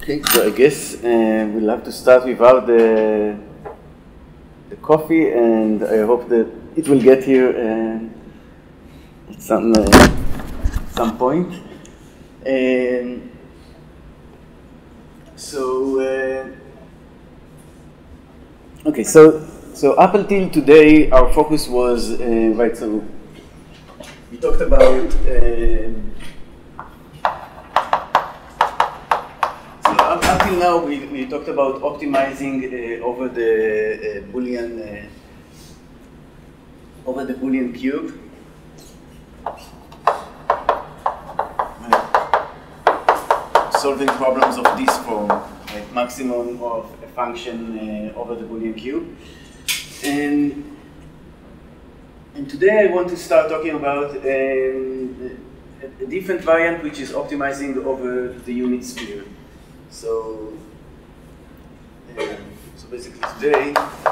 Okay, so I guess we'll have to start without the coffee, and I hope that it will get here at some point. Okay, so up until today, our focus was right. So we talked about. Up until now, we talked about optimizing over the Boolean cube. Solving problems of this form, like maximum of a function over the Boolean cube. And today I want to start talking about a different variant, which is optimizing over the unit sphere. So basically today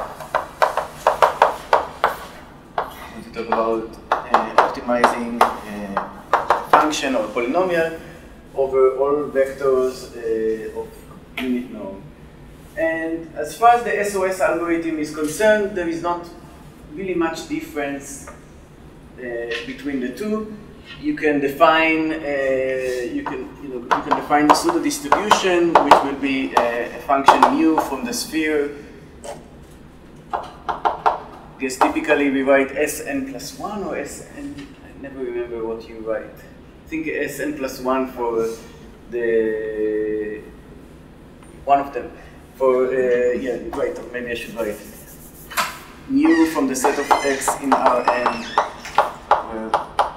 I want to talk about optimizing a function or a polynomial over all vectors of unit norm. And as far as the SOS algorithm is concerned, there is not really much difference between the two. You can define you can define the pseudo distribution, which will be a function mu from the sphere. I guess typically we write Sn plus 1 or Sn. I never remember what you write. I think Sn plus 1 for the one of them. For yeah, right. Or maybe I should write mu from the set of x in Rn, where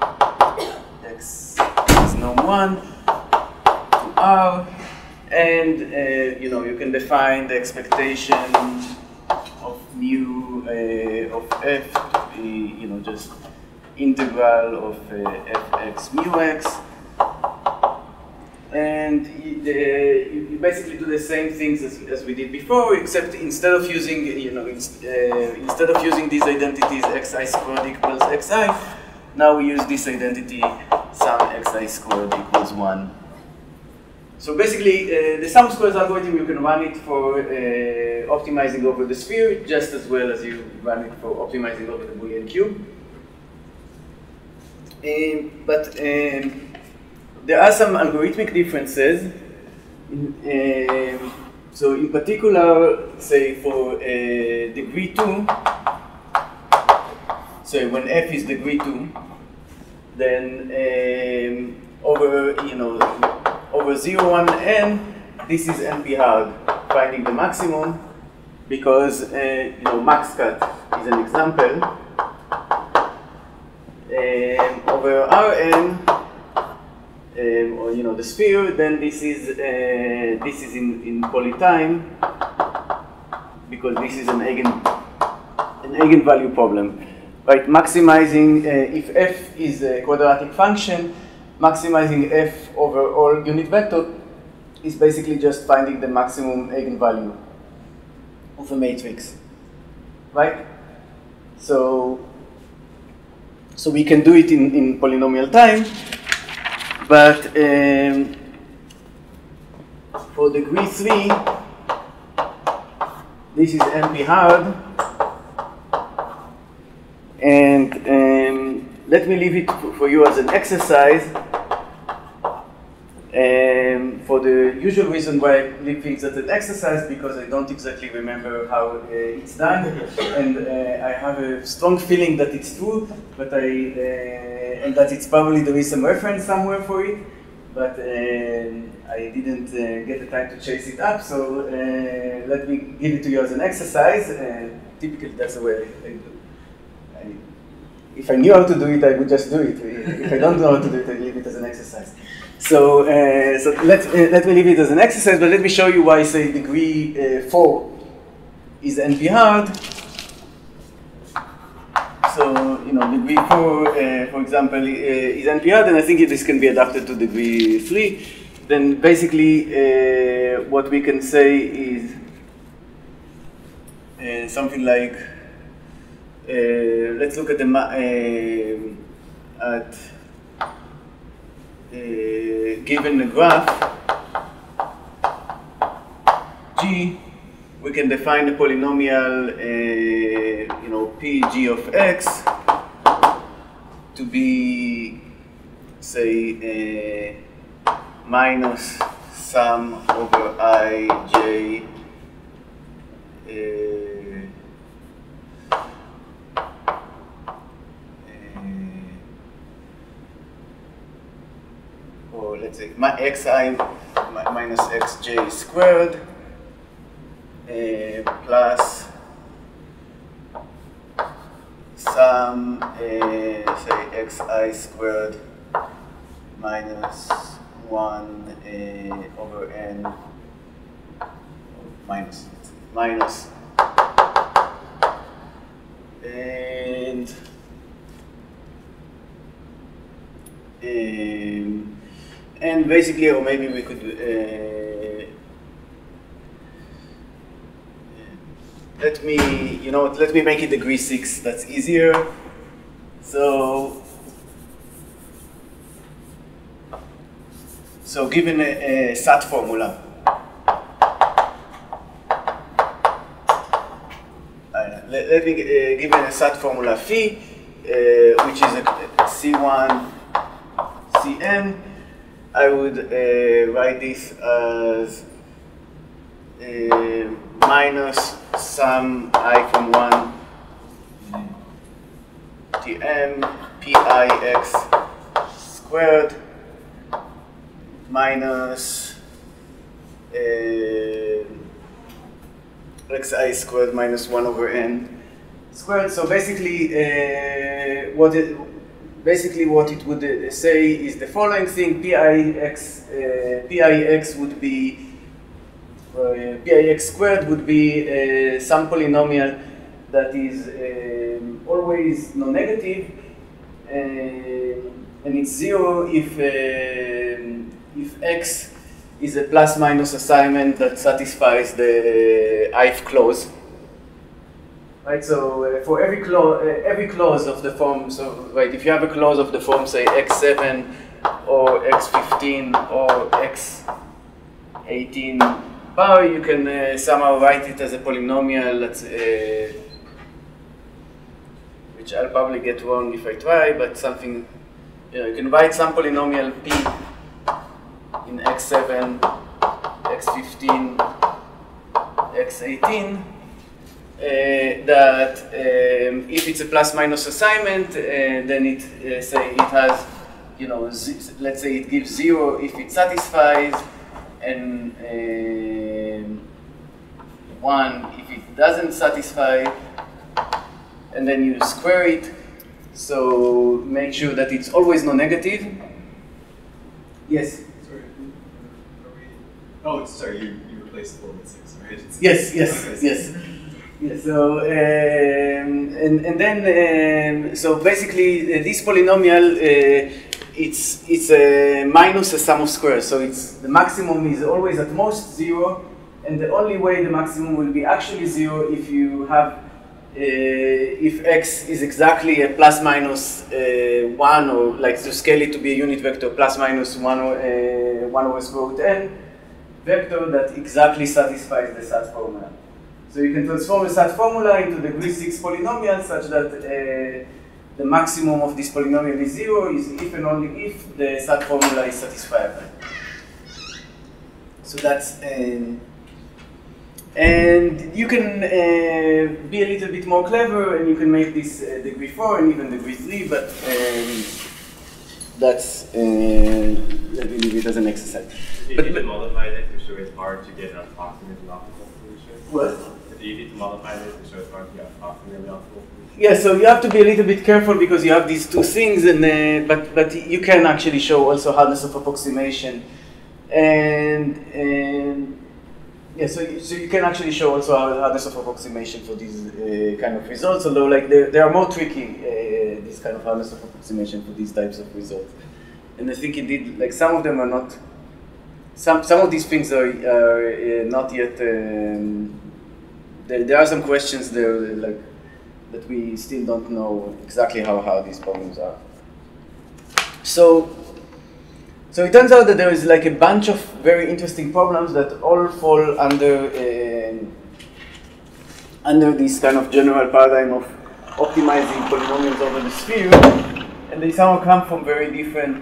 x is norm 1 to R, and you can define the expectation of mu of f to be just integral of fx mu x, and you basically do the same things as we did before, except instead of using instead of using these identities xi squared equals xi, now we use this identity sum xi squared equals 1. So basically, the sum squares algorithm, you can run it for optimizing over the sphere just as well as you run it for optimizing over the Boolean cube. But there are some algorithmic differences. So in particular, say for degree 2, so when f is degree 2, then over 0, 1, n, this is NP hard, finding the maximum, because maxcat is an example. Over Rn, or the sphere, then this is in polytime, because this is an eigenvalue problem, right? Maximizing if f is a quadratic function, maximizing f over all unit vector is basically just finding the maximum eigenvalue of a matrix, right? So we can do it in polynomial time, but for degree 3, this is NP hard, and let me leave it for you as an exercise. For the usual reason why I leave things as an exercise, because I don't exactly remember how it's done, and I have a strong feeling that it's true, but and that it's probably there is some reference somewhere for it, but I didn't get the time to chase it up. So let me give it to you as an exercise. Typically, that's the way I do. If I knew how to do it, I would just do it. If I don't know how to do it, I leave it as an exercise. So let me leave it as an exercise, but let me show you why, say, degree 4 is NP hard. So, degree 4, for example, is NP hard, and I think this can be adapted to degree 3. Then basically, what we can say is something like, let's look at given a graph, G, we can define a polynomial, Pg of x to be, say, minus sum over ij or let's say xi minus xj squared plus sum say xi squared minus 1 over n minus and basically, or maybe we could let me make it degree 6. That's easier. So given a SAT formula, let me given a SAT formula phi, which is a C1 Cn, I would write this as minus sum I from 1 Tm Pix squared minus xi squared minus 1 over n squared. So basically, what it would say is the following thing: Pix would be Pix squared would be some polynomial that is always non-negative, and it's 0 if x is a plus-minus assignment that satisfies the ith clause. Right, so for every clause of the form, so right, if you have a clause of the form, say x7 or x15 or x18 bar, you can somehow write it as a polynomial that's which I'll probably get wrong if I try, but something, you can write some polynomial p in x7, x15, x18. That if it's a plus-minus assignment, then it say it has, let's say it gives 0 if it satisfies, and 1 if it doesn't satisfy, and then you square it. So make sure that it's always non-negative. Yes. Sorry. You replaced 4 with 6, right? Yes. Yeah, so and then so basically this polynomial it's a minus a sum of squares, so it's the maximum is always at most 0, and the only way the maximum will be actually 0 if you have if x is exactly a plus minus 1, or like to scale it to be a unit vector plus minus 1 over square root n vector that exactly satisfies the SAT formula. So you can transform the SAT formula into the degree 6 polynomial such that the maximum of this polynomial is 0 is if and only if the SAT formula is satisfiable. So that's, and you can be a little bit more clever and you can make this degree 4 and even degree 3, but that's, let me leave it as an exercise. Do you need to modify that to show it's hard to get an approximately optimal solution? What? Do you need to modify this to show it's hard to get approximately optimal solution? Yeah, so you have to be a little bit careful because you have these two things, and but you can actually show also hardness of approximation, and yeah, so you can actually show also hardness of approximation for these kind of results. Although like they are more tricky, this kind of hardness of approximation for these types of results, and I think indeed like some of them are not. Some of these things are not yet. There are some questions there like that we still don't know exactly how hard these problems are. So it turns out that there is like a bunch of very interesting problems that all fall under under this kind of general paradigm of optimizing polynomials over the sphere, and they somehow come from very different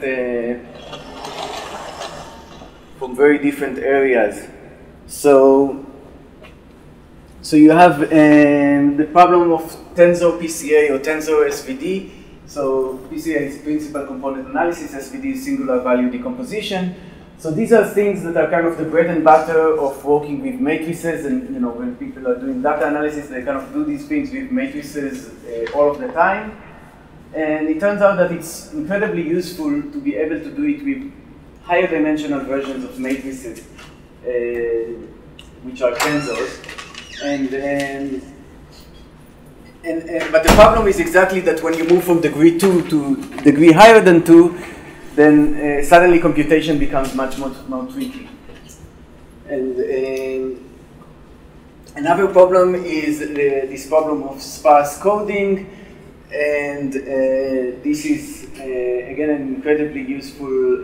areas. So you have the problem of tensor PCA or tensor SVD. So PCA is principal component analysis, SVD is singular value decomposition. So these are things that are kind of the bread and butter of working with matrices, and when people are doing data analysis, they kind of do these things with matrices all of the time. And it turns out that it's incredibly useful to be able to do it with higher dimensional versions of matrices, which are tensors. But the problem is exactly that when you move from degree 2 to degree higher than 2, then suddenly computation becomes much more tricky. And another problem is this problem of sparse coding, and this is again an incredibly useful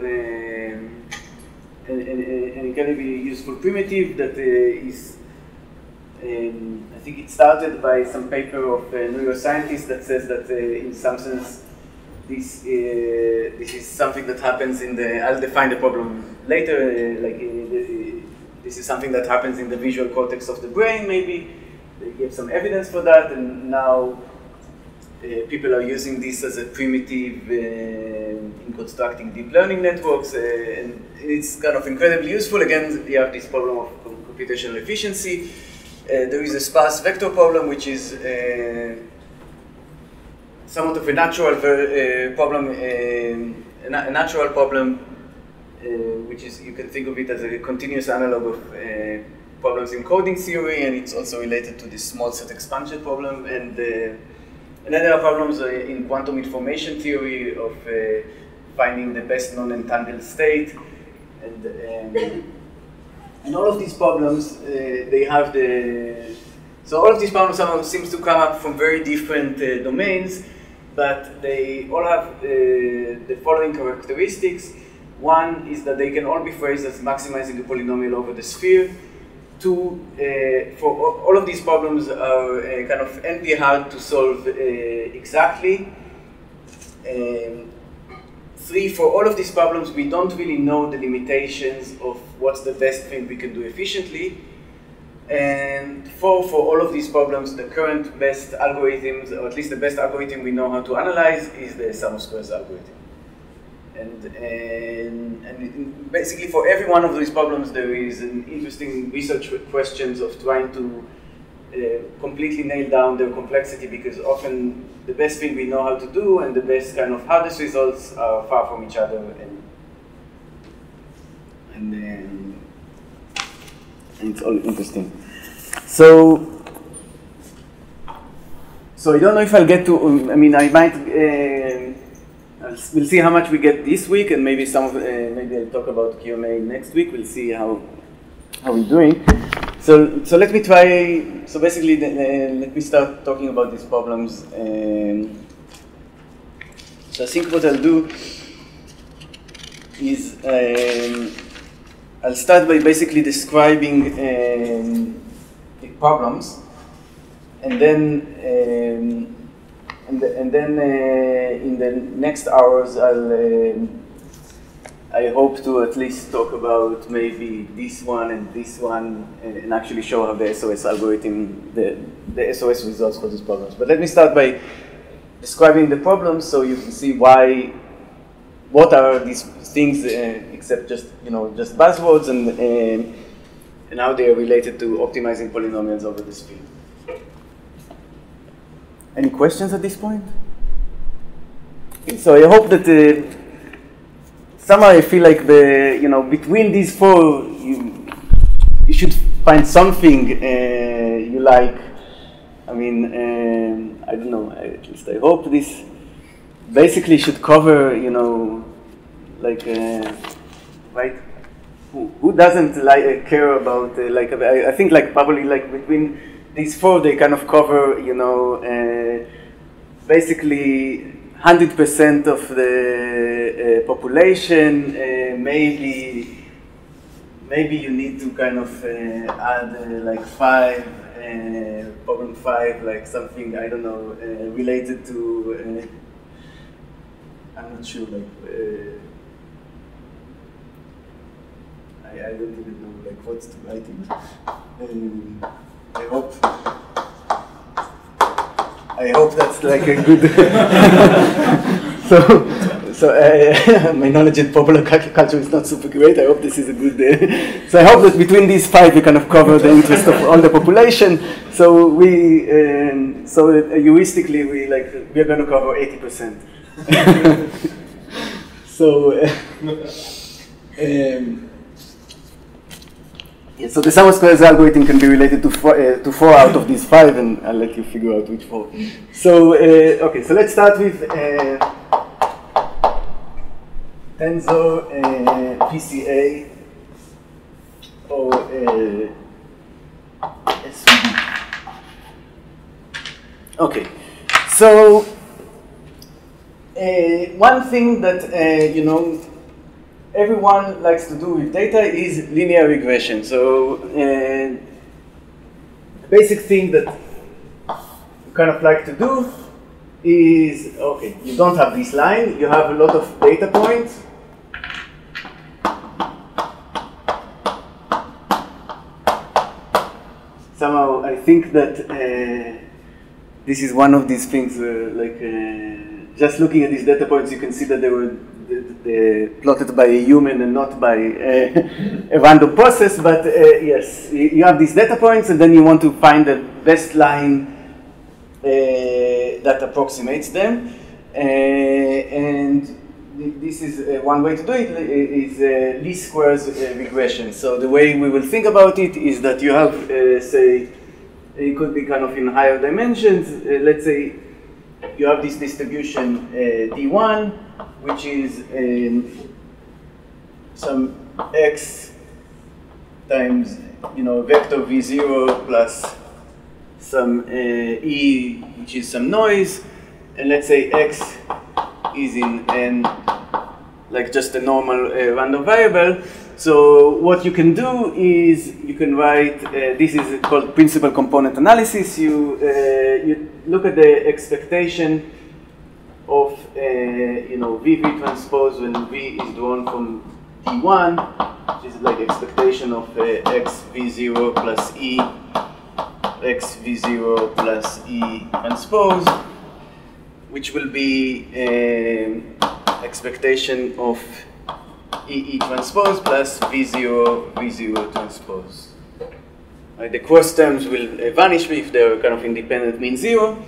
primitive that is. I think it started by some paper of a neuroscientist that says that in some sense this is something that happens in the, I'll define the problem later, this is something that happens in the visual cortex of the brain maybe. They gave some evidence for that, and now people are using this as a primitive in constructing deep learning networks, and it's kind of incredibly useful. Again, you have this problem of computational efficiency. There is a sparse vector problem, which is somewhat of a natural problem, which is, you can think of it as a continuous analog of problems in coding theory, and it's also related to this small set expansion problem. And then there are problems in quantum information theory of finding the best non-entangled state, and all of these problems, they have so all of these problems somehow seems to come up from very different domains, but they all have the following characteristics. One is that they can all be phrased as maximizing a polynomial over the sphere. Two, for all of these problems are kind of NP hard to solve exactly. Three, for all of these problems, we don't really know the limitations of what's the best thing we can do efficiently. And four, for all of these problems, the current best algorithms, or at least the best algorithm we know how to analyze, is the sum of squares algorithm. And basically, for every one of these problems, there is an interesting research questions of trying to completely nail down their complexity, because often the best thing we know how to do and the best kind of hardest results are far from each other, and it's all interesting. So I don't know if I'll get to. I mean, I might. We'll see how much we get this week, and maybe maybe I'll talk about Q&A next week. We'll see how we're doing. So let me try. So basically, let me start talking about these problems. So I think what I'll do is I'll start by basically describing the problems, and then in the next hours I hope to at least talk about maybe this one and this one, and actually show how the SOS algorithm, the SOS results for these problems. But let me start by describing the problems so you can see what are these things, except just buzzwords, and how they are related to optimizing polynomials over this field. Any questions at this point? So I hope that somehow I feel like between these four, you should find something you like. I mean, I don't know. At least I hope this basically should cover, right? Who doesn't care about I think probably between these four, they kind of cover, basically 100% of the population, maybe maybe you need to kind of add like 5, problem 5, like something, I don't know, related to, I'm not sure, like, I don't even know like what's to write in. I hope that's like a good. so my knowledge in popular culture is not super great. I hope this is a good. So I hope that between these 5 we kind of cover the interest of all the population. So we, heuristically, we're going to cover 80%. So. So the sum of squares algorithm can be related to 4 out of these 5, and I'll let you figure out which 4. So okay, so let's start with tensor PCA or SVD. Okay, so one thing that you know everyone likes to do with data is linear regression. So the basic thing that you kind of like to do is, okay, you don't have this line, you have a lot of data points. Somehow I think that this is one of these things, just looking at these data points, you can see that they were plotted by a human and not by a random process, but yes, you have these data points and then you want to find the best line that approximates them. And this is one way to do it, is least squares regression. So the way we will think about it is that you have, say, it could be kind of in higher dimensions. Let's say you have this distribution D1, which is some x times, vector V0 plus some E, which is some noise, and let's say x is in n, like just a normal random variable. So what you can do is you can write, this is called principal component analysis. You look at the expectation of VV transpose when V is drawn from D1, which is like expectation of x V0 plus E, x V0 plus E transpose, which will be expectation of E transpose plus V0 transpose. The cross terms will vanish if they're kind of independent mean 0.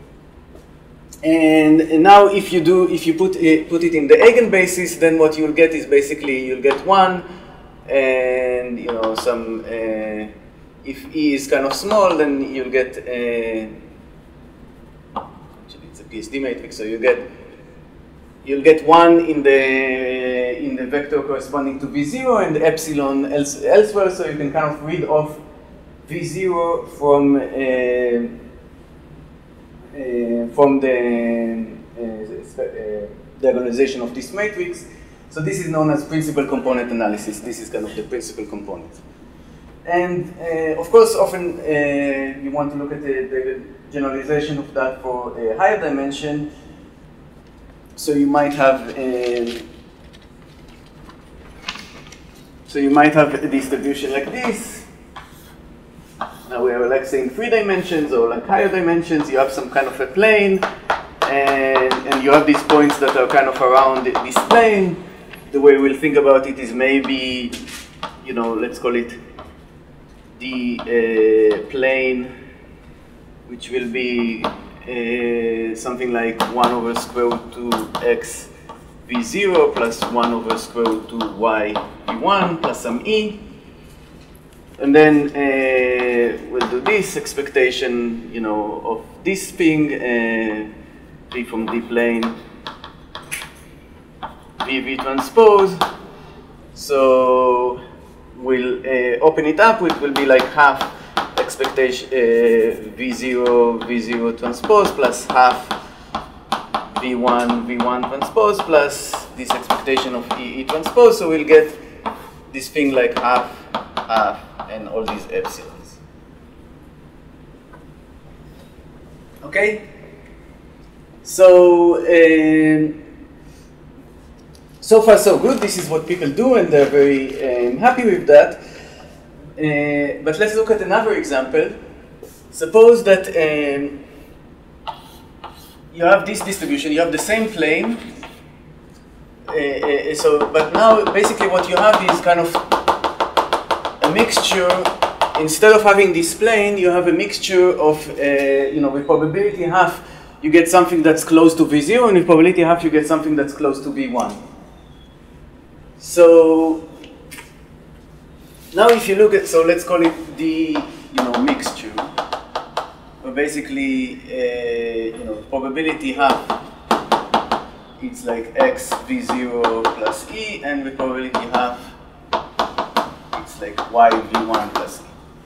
And now if you put it in the eigenbasis, then what you'll get is basically you'll get 1, and some if E is kind of small, then you'll get actually it's a PSD matrix, so you'll get 1 in the vector corresponding to V0 and epsilon elsewhere, so you can kind of read off V0 from the diagonalization of this matrix. So this is known as principal component analysis. This is kind of the principal component. And of course, often you want to look at the generalization of that for a higher dimension. So you might have a distribution like this. Now we are like saying 3 dimensions or like higher dimensions. You have some kind of a plane, and you have these points that are kind of around this plane. The way we'll think about it is maybe, let's call it the plane, which will be something like 1 over square root 2x V0 plus 1 over square root 2y V1 plus some E. And then we'll do this expectation, of this thing, V from the plane, VV transpose. So we'll open it up, it will be like half expectation V0 transpose plus half V1 transpose plus this expectation of E transpose. So we'll get this thing like half, half, and all these epsilons. Okay? So, so far so good. This is what people do, and they're very happy with that. But let's look at another example. Suppose that you have this distribution, you have the same plane. But now basically what you have is kind of a mixture. Instead of having this plane, you have a mixture of, with probability half, you get something that's close to V0, and with probability half, you get something that's close to V1. So now if you look at, so let's call it the, mixture. Or basically, probability half, it's like x V0 plus E, and with probability half, it's like y V1 plus E.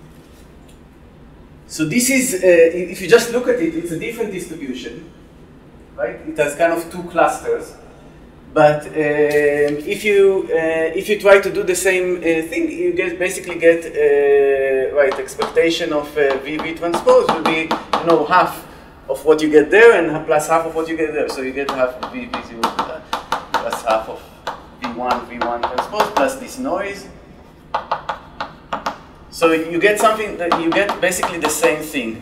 So this is, if you just look at it, it's a different distribution, right? It has kind of two clusters. But if you try to do the same thing, you basically get expectation of VV transpose will be half of what you get there and plus half of what you get there. So you get half of VV0 plus half of V1 transpose plus this noise. So you get something that you get basically the same thing.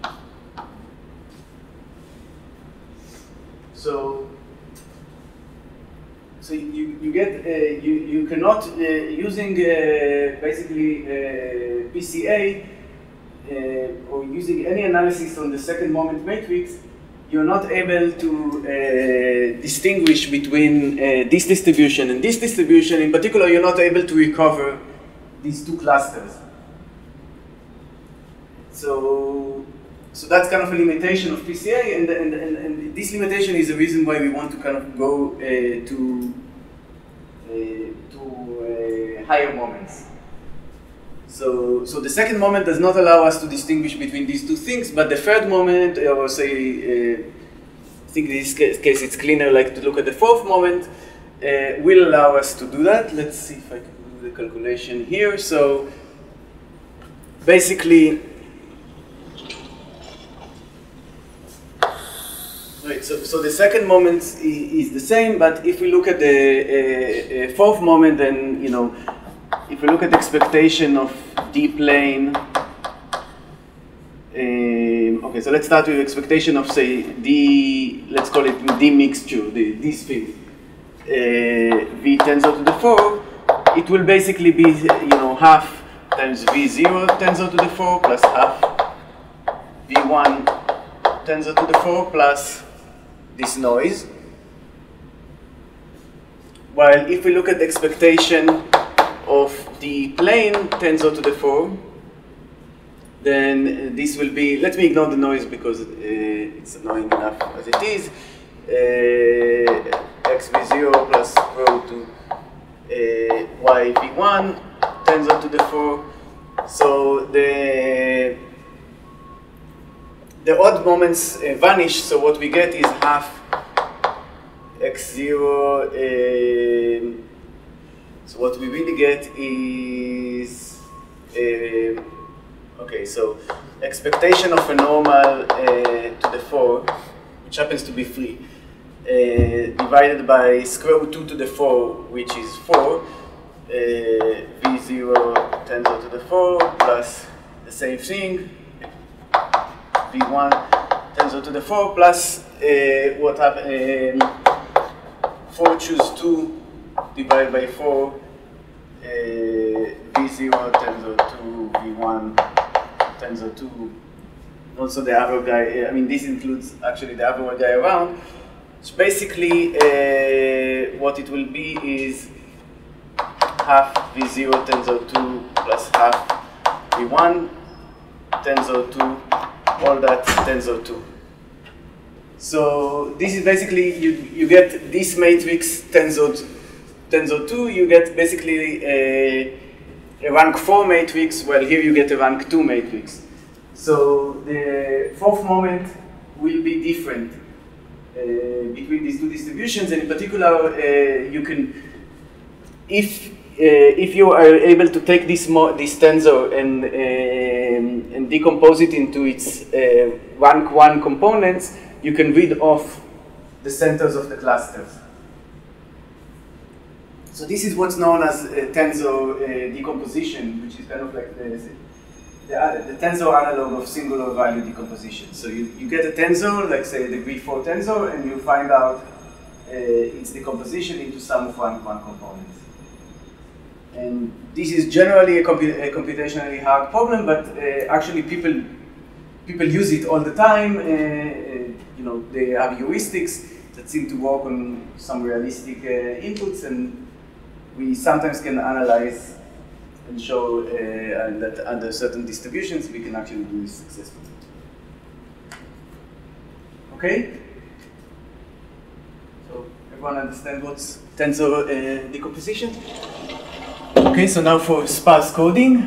So you get you cannot using basically PCA or using any analysis on the second moment matrix, you're not able to distinguish between this distribution and this distribution. In particular, you're not able to recover these two clusters. So that's kind of a limitation of PCA, and this limitation is the reason why we want to kind of go to higher moments. So the second moment does not allow us to distinguish between these two things, but the third moment, or say, I think in this case it's cleaner like to look at the fourth moment, will allow us to do that. Let's see if I can do the calculation here. So basically, right, so the second moment is the same, but if we look at the fourth moment, then, if we look at the expectation of D plane, okay, so let's start with expectation of, say, D, let's call it D mixture, this thing, V tensor to the 4, it will basically be, half times V0 tensor to the 4 plus half V1 tensor to the 4 plus this noise. While if we look at the expectation of the plane tensor to the 4, then this will be, let me ignore the noise because it's annoying enough as it is, x v0 plus rho to y v1 tensor to the 4. So the odd moments vanish, so what we get is half x0. So what we really get is, okay, so expectation of a normal to the 4, which happens to be 3, divided by square root 2 to the 4, which is 4, v0 tensor to the 4 plus the same thing, v1 tensor to the 4 plus what happened, 4 choose 2 divided by 4, v0 tensor to v1 tensor to also the other guy. I mean, this includes actually the other guy around. So basically, what it will be is half v0 tensor 2 plus half v1 tensor 2, all that tensor 2. So this is basically, you get this matrix tensor 2, you get basically a rank 4 matrix, while here you get a rank 2 matrix. So the fourth moment will be different between these two distributions, and in particular, you can, if if you are able to take this tensor and decompose it into its rank 1 components, you can read off the centers of the clusters. So this is what's known as tensor decomposition, which is kind of like the tensor analog of singular value decomposition. So you get a tensor, like say a degree 4 tensor, and you find out its decomposition into sum of rank 1 components. And this is generally a computationally hard problem, but actually people use it all the time. You know, they have heuristics that seem to work on some realistic inputs, and we sometimes can analyze and show that under certain distributions we can actually do this successfully. Okay? So everyone understand what's tensor decomposition? Okay, so now for sparse coding.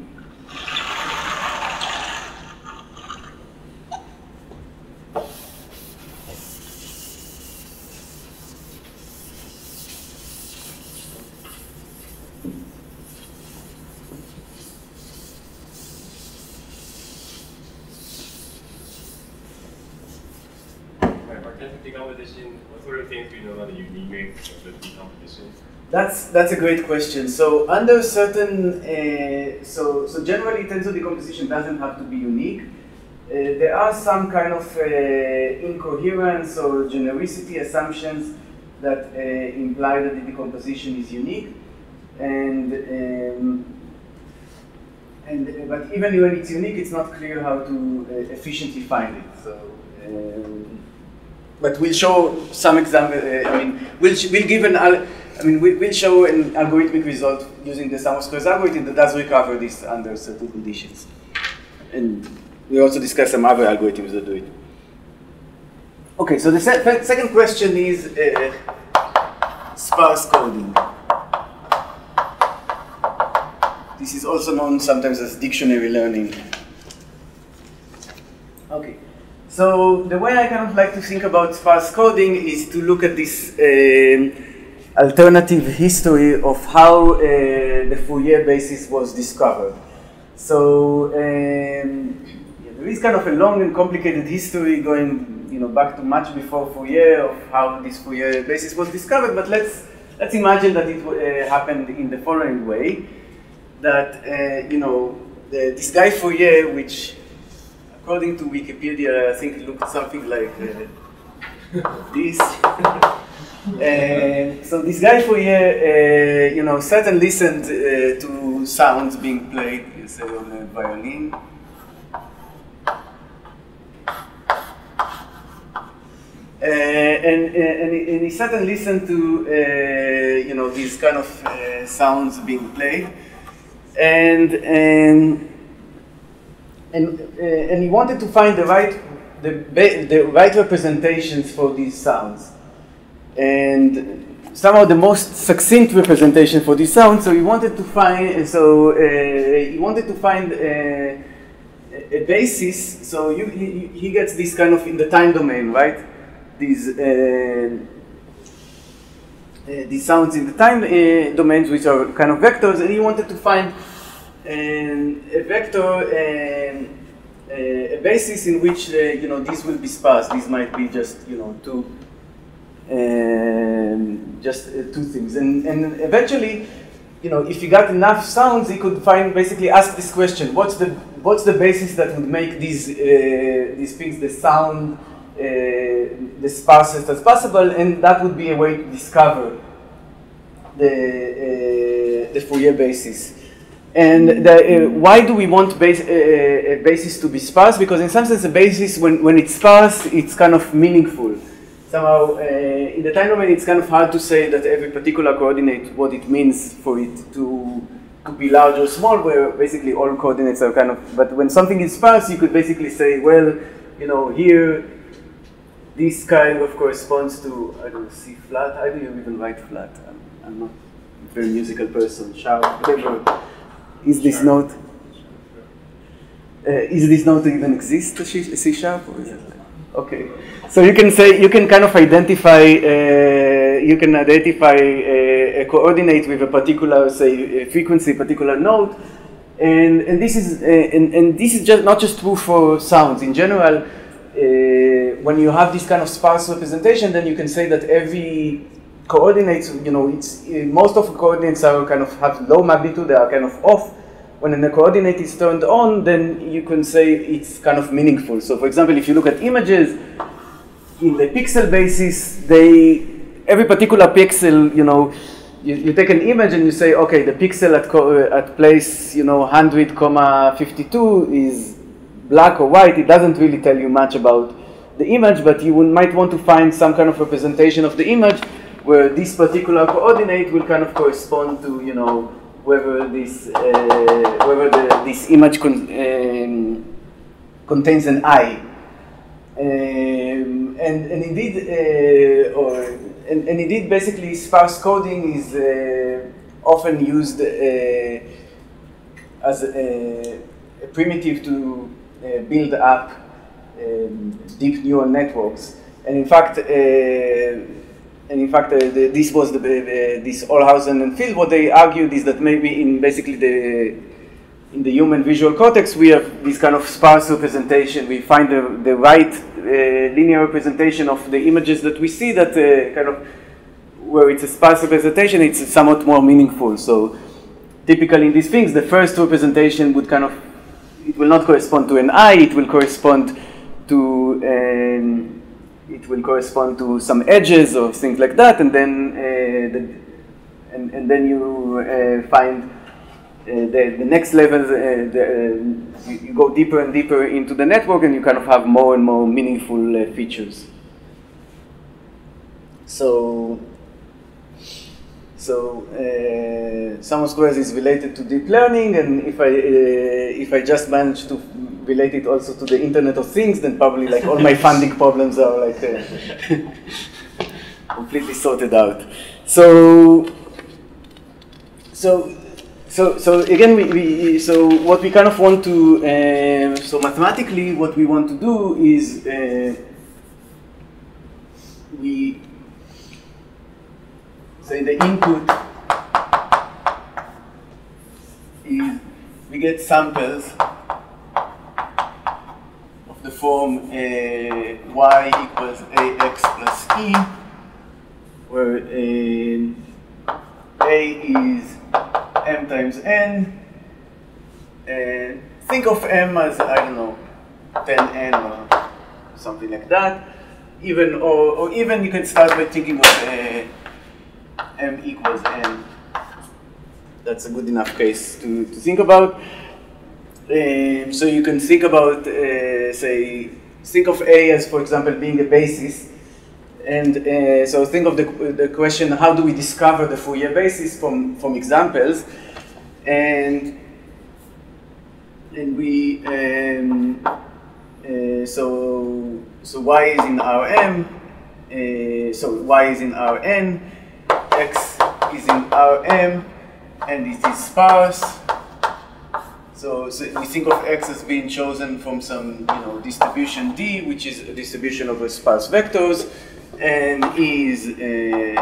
Decomposition, what sort of things do you know about the uniqueness of the decomposition? That's a great question. So under certain, so generally tensor decomposition doesn't have to be unique. There are some kind of incoherence or genericity assumptions that imply that the decomposition is unique, but even when it's unique, it's not clear how to efficiently find it. So. But we'll show some example. We'll show an algorithmic result using the sum of squares algorithm that does recover this under certain conditions. And we also discuss some other algorithms that do it. Okay, so the second question is sparse coding. This is also known sometimes as dictionary learning. Okay. So the way I kind of like to think about sparse coding is to look at this alternative history of how the Fourier basis was discovered. So there is kind of a long and complicated history going, back to much before Fourier of how this Fourier basis was discovered. But let's imagine that it happened in the following way: that this guy Fourier, which according to Wikipedia, I think it looked something like this. So this guy Fourier, sat and listened to sounds being played, say, on a violin. And he sat and listened to, these kind of sounds being played, and he wanted to find the right representations for these sounds, and somehow the most succinct representation for these sounds. So he wanted to find a basis. So he gets this kind of in the time domain, right? These sounds in the time domains, which are kind of vectors, and he wanted to find a vector, a basis in which these will be sparse. These might be just two things, and eventually, if he got enough sounds, he could basically ask this question: what's the basis that would make these things the sound the sparsest as possible, and that would be a way to discover the Fourier basis. And why do we want a basis to be sparse? Because in some sense, a basis, when it's sparse, it's kind of meaningful. Somehow, in the time domain, it's kind of hard to say that every particular coordinate, what it means for it to be large or small, where basically all coordinates are kind of, but when something is sparse, you could basically say, well, here, this kind of corresponds to, I don't know, C flat. How do you even write flat? I'm not a very musical person. Sharp, whatever. Is this note? Is this note even exist? C sharp, or is it? Okay, so you can say, you can kind of identify, a coordinate with a particular, say, a frequency, particular note, and this is just not just true for sounds. In general, when you have this kind of sparse representation, then you can say that every coordinates, you know, most of the coordinates are kind of have low magnitude, they are kind of off. When a coordinate is turned on, then you can say it's kind of meaningful. So for example, if you look at images, in the pixel basis, every particular pixel, you know, you take an image and you say, okay, the pixel at place, you know, 100, 52 is black or white. It doesn't really tell you much about the image, but you might want to find some kind of representation of the image where this particular coordinate will kind of correspond to, you know, whether this image contains an eye, and indeed, basically, sparse coding is often used as a primitive to build up deep neural networks, and in fact. This was this Olhausen and Field. What they argued is that maybe in basically in the human visual cortex we have this kind of sparse representation. We find the right linear representation of the images that we see. That kind of where it's a sparse representation, it's somewhat more meaningful. So typically in these things, the first representation would kind of it will not correspond to an eye. It will correspond to some edges or things like that, and then then you find the next level. You go deeper and deeper into the network, and you kind of have more and more meaningful features. So sum of squares is related to deep learning, and if I just manage to relate it also to the Internet of Things, then probably like all my funding problems are like completely sorted out. So again, so what we kind of want to so mathematically what we want to do is we say the input is we get samples of the form y equals ax plus e, where a is m times n, and think of m as, I don't know, 10n or something like that. Even or even you can start by thinking of m equals n. That's a good enough case to think about. So you can think about, think of A as, for example, being a basis. And so think of the question, how do we discover the Fourier basis from examples? And we, so y is in Rm, so y is in Rn, x is in Rm, and it is sparse. So we think of x as being chosen from some distribution D, which is a distribution of sparse vectors, and E is in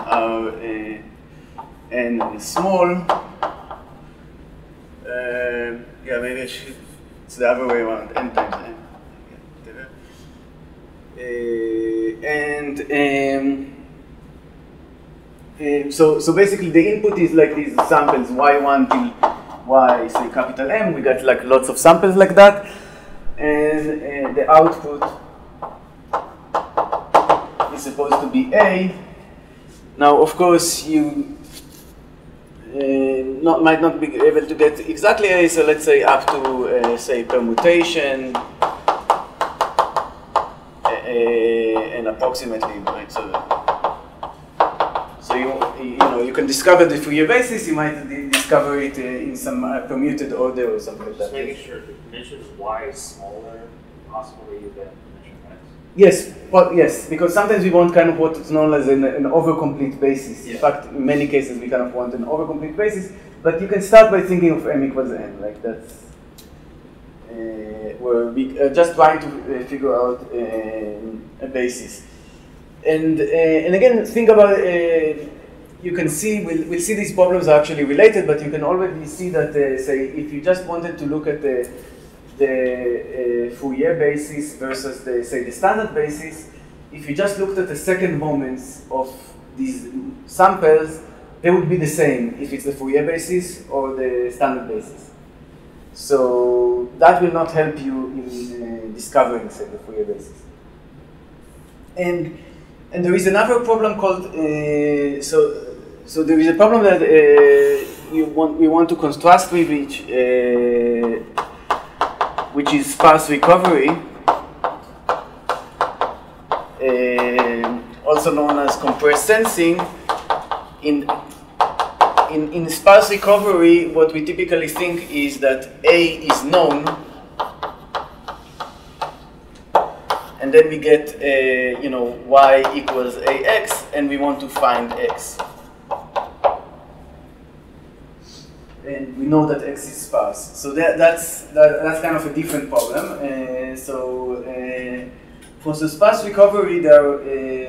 N small. Yeah, maybe I should. It's the other way around. N times N. So basically the input is like these samples y1 till y, say capital M. We got like lots of samples like that, and the output is supposed to be A. Now, of course, you might not be able to get exactly A. So let's say up to say permutation. And approximately, right? So you can discover the Fourier basis. You might discover it in some permuted order or something like that. Just making sure the dimension y is smaller, possibly than dimension x. Yes, well, yes, because sometimes we want kind of what is known as an overcomplete basis. Yeah. In fact, in many cases we kind of want an overcomplete basis. But you can start by thinking of m equals n, like that's. where we are just trying to figure out a basis. And again, think about you can see, we'll see these problems are actually related, but you can already see that, say, if you just wanted to look at the Fourier basis versus the, say, the standard basis, if you just looked at the second moments of these samples, they would be the same if it's the Fourier basis or the standard basis. So that will not help you in discovering, say, the Fourier basis. And there is another problem called, so there is a problem that we want to contrast with, which is sparse recovery, also known as compressed sensing. In sparse recovery, what we typically think is that A is known, and then we get, y equals ax, and we want to find x. And we know that x is sparse. So that's kind of a different problem. For the sparse recovery, there are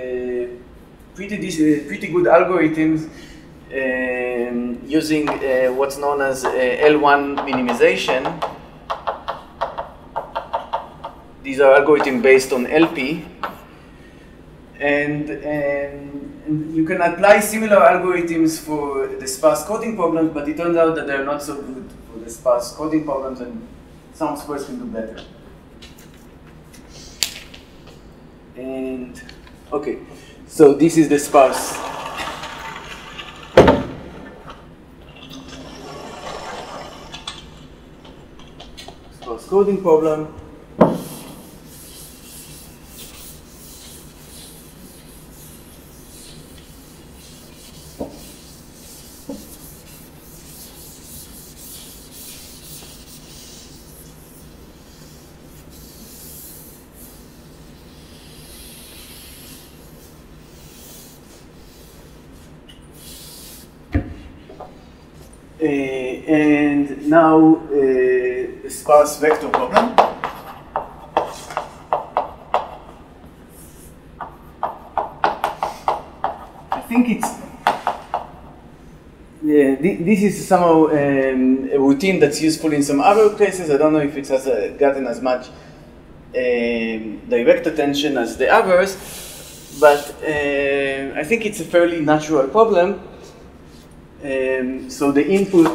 pretty good algorithms using what's known as L1 minimization. These are algorithms based on LP. And you can apply similar algorithms for the sparse coding problems, but it turns out that they're not so good for the sparse coding problems, and some squares can do better. And okay, so this is the sparse coding problem. And now the sparse vector problem. I think it's this is somehow a routine that's useful in some other places. I don't know if it has gotten as much direct attention as the others, but I think it's a fairly natural problem. So the input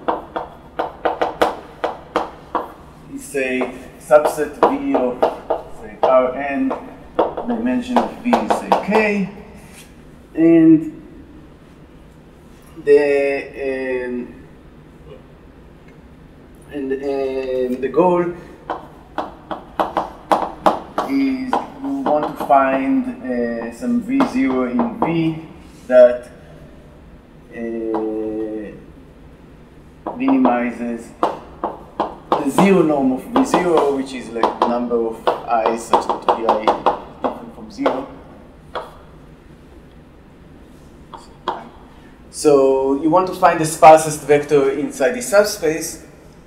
is a subset V of, say, Rn, dimension of V is, say, K, and the goal is you want to find some V0 in V that minimizes the zero norm of V0, which is like the number of i's such that Vi is different from 0. So you want to find the sparsest vector inside the subspace,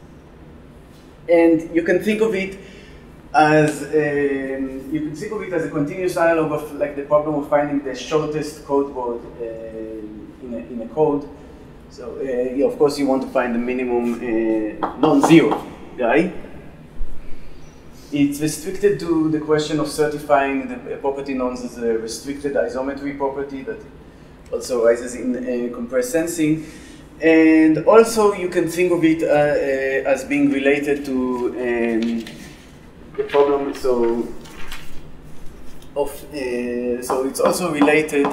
and you can think of it as a continuous analog of like the problem of finding the shortest code word in a code. So of course you want to find the minimum non-zero guy. It's restricted to the question of certifying the property known as a restricted isometry property that also arises in compressed sensing. And also you can think of it as being related to the problem, so it's also related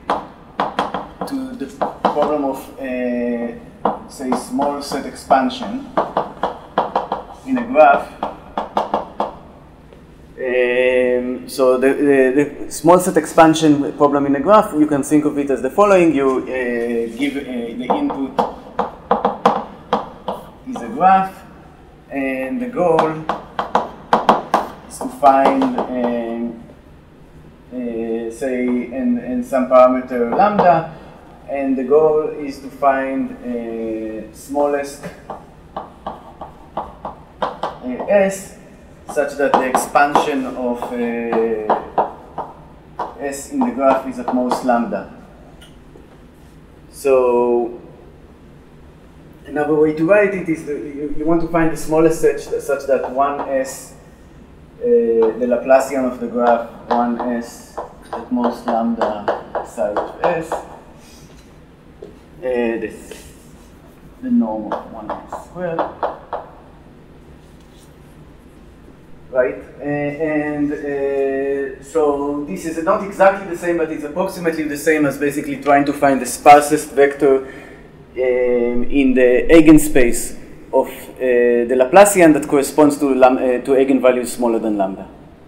to the problem of, say, small set expansion in a graph. So the small set expansion problem in a graph, you can think of it as the following. You give the input is a graph, and the goal is to find, say, and some parameter lambda, and the goal is to find smallest S such that the expansion of S in the graph is at most lambda. So another way to write it is you want to find the smallest such that 1S, the Laplacian of the graph, 1S at most lambda size of S, the norm of 1S squared. Right, so this is not exactly the same, but it's approximately the same as basically trying to find the sparsest vector in the eigenspace of the Laplacian that corresponds to eigenvalues smaller than lambda.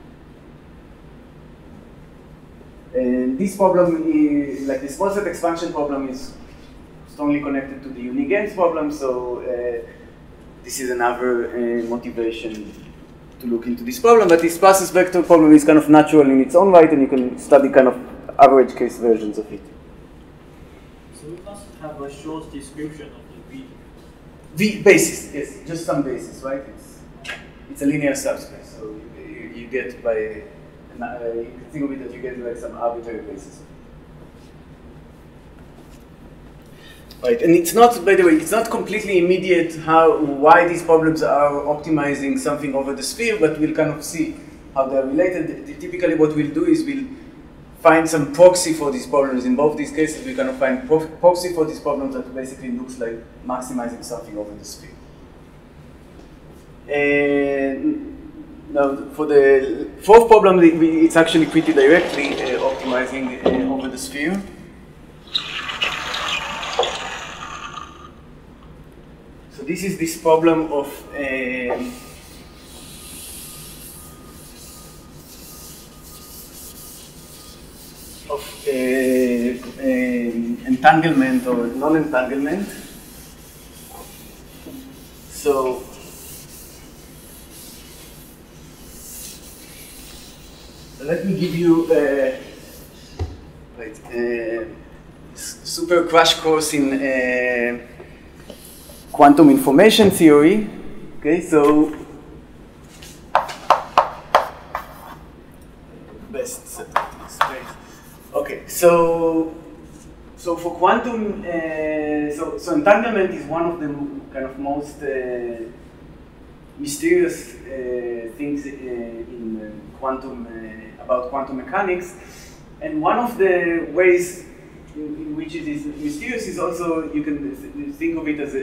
And this problem is, like the small set expansion problem, is strongly connected to the Unigans problem, so this is another motivation to look into this problem. But this sparsest vector problem is kind of natural in its own right, and you can study kind of average case versions of it. So we must have a short description of the V. V basis, yes, just some basis, right? It's a linear subspace, so you get by, you can think of it that you get like some arbitrary basis. Right, and it's not, by the way, it's not completely immediate why these problems are optimizing something over the sphere, but we'll kind of see how they're related. Typically what we'll do is we'll find some proxy for these problems. In both these cases, we kind of find proxy for these problems that basically looks like maximizing something over the sphere. And now for the fourth problem, it's actually pretty directly optimizing over the sphere. So this is this problem of entanglement or non-entanglement. So let me give you a super crash course in quantum information theory. Okay, so best set of space. Okay, so for quantum, so entanglement is one of the kind of most mysterious things in quantum about quantum mechanics, and one of the ways in which it is mysterious is also, you can think of it as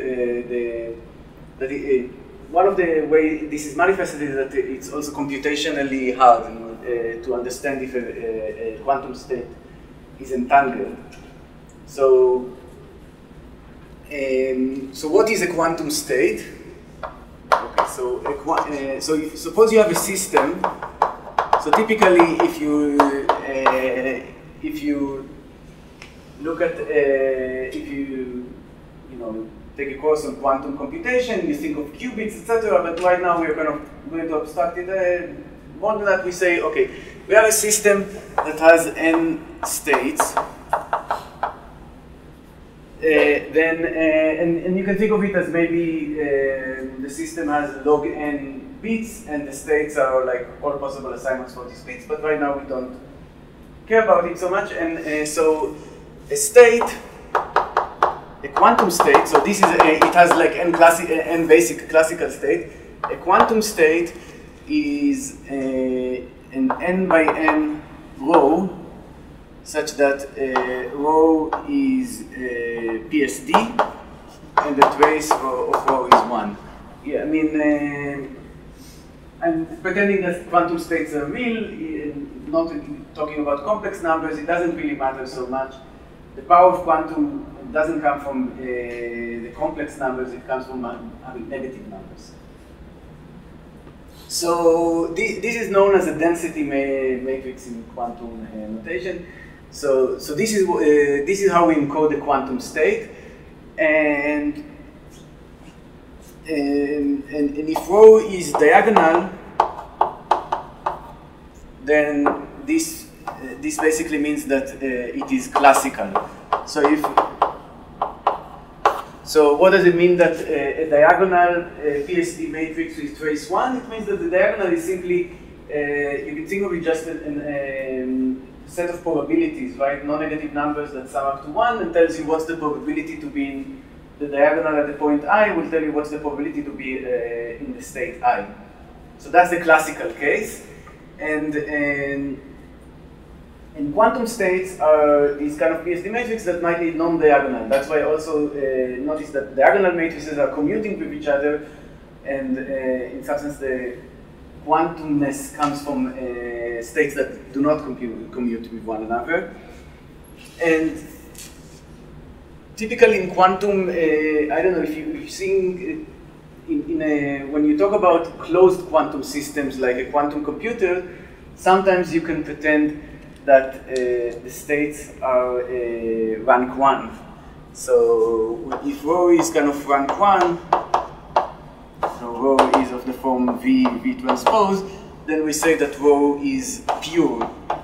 one of the ways this is manifested is that it's also computationally hard to understand if a quantum state is entangled. So, so what is a quantum state? Okay, so so suppose you have a system. So typically, if you look at if you take a course on quantum computation, you think of qubits, etc. But right now we're kind of going to abstract it more than that. We say, okay, we have a system that has n states. And you can think of it as maybe the system has log n bits, and the states are like all possible assignments for these bits. But right now we don't care about it so much, and so a state, a quantum state. So this is it has like n basic classical state. A quantum state is an n by n row, such that rho is PSD, and the trace of rho is 1. Yeah, I mean, I'm pretending that quantum states are real, not talking about complex numbers. It doesn't really matter so much. The power of quantum doesn't come from the complex numbers, it comes from having negative numbers. So this is known as a density matrix in quantum notation. So this is how we encode the quantum state, and if rho is diagonal, then this basically means that it is classical. So So what does it mean that a diagonal PSD matrix with trace 1? It means that the diagonal is simply, you can think of it just a set of probabilities, right? Non-negative numbers that sum up to 1 and tells you what's the probability to be in the diagonal at the point I, will tell you what's the probability to be in the state I. So that's the classical case. And quantum states are these kind of PSD matrices that might be non-diagonal. That's why I also notice that diagonal matrices are commuting with each other, and in some sense the quantumness comes from states that do not commute with one another. And typically in quantum, I don't know if you've seen when you talk about closed quantum systems like a quantum computer, sometimes you can pretend that the states are rank 1. So if rho is kind of rank 1, so rho is of the form V transpose, then we say that rho is pure.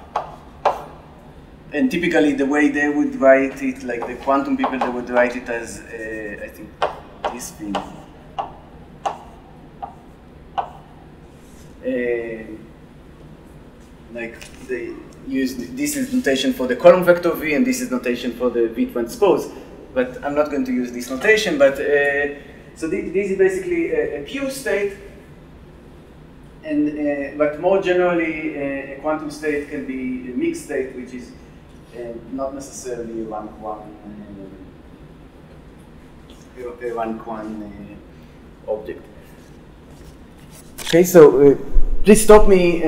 And typically the way they would write it, like the quantum people, they would write it as, I think, this thing. Like they use this is notation for the column vector V, and this is notation for the V transpose. But I'm not going to use this notation. But so this is basically a pure state. And but more generally, a quantum state can be a mixed state, which is not necessarily rank 1 object. Okay, so please stop me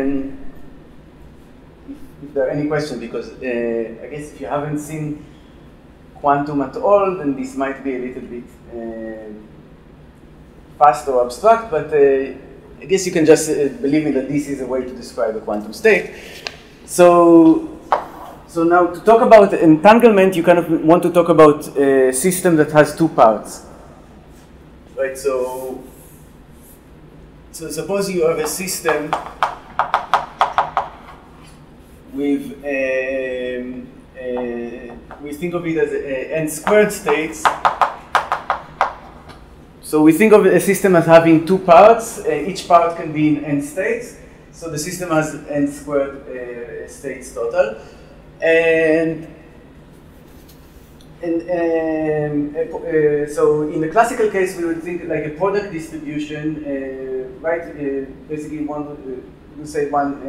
if there are any questions, because I guess if you haven't seen quantum at all, then this might be a little bit fast or abstract, but I guess you can just believe me that this is a way to describe a quantum state. So now to talk about entanglement, you kind of want to talk about a system that has two parts, right? So suppose you have a system with we think of it as n squared states. So we think of a system as having two parts. Each part can be in n states. So the system has n squared states total. So in the classical case, we would think like a product distribution, right? Basically, one would say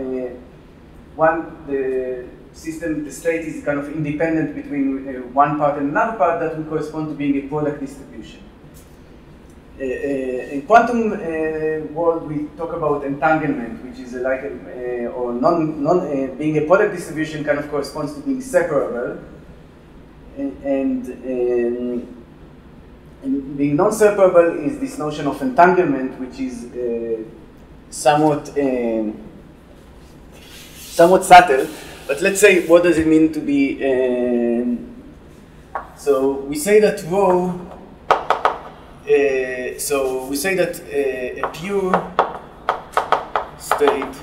the system, the state is kind of independent between one part and another part. That would correspond to being a product distribution. In quantum world, we talk about entanglement, which is like being a product distribution kind of corresponds to being separable, and being non-separable is this notion of entanglement, which is somewhat subtle. But let's say, what does it mean to be? So we say that rho. So we say that a pure state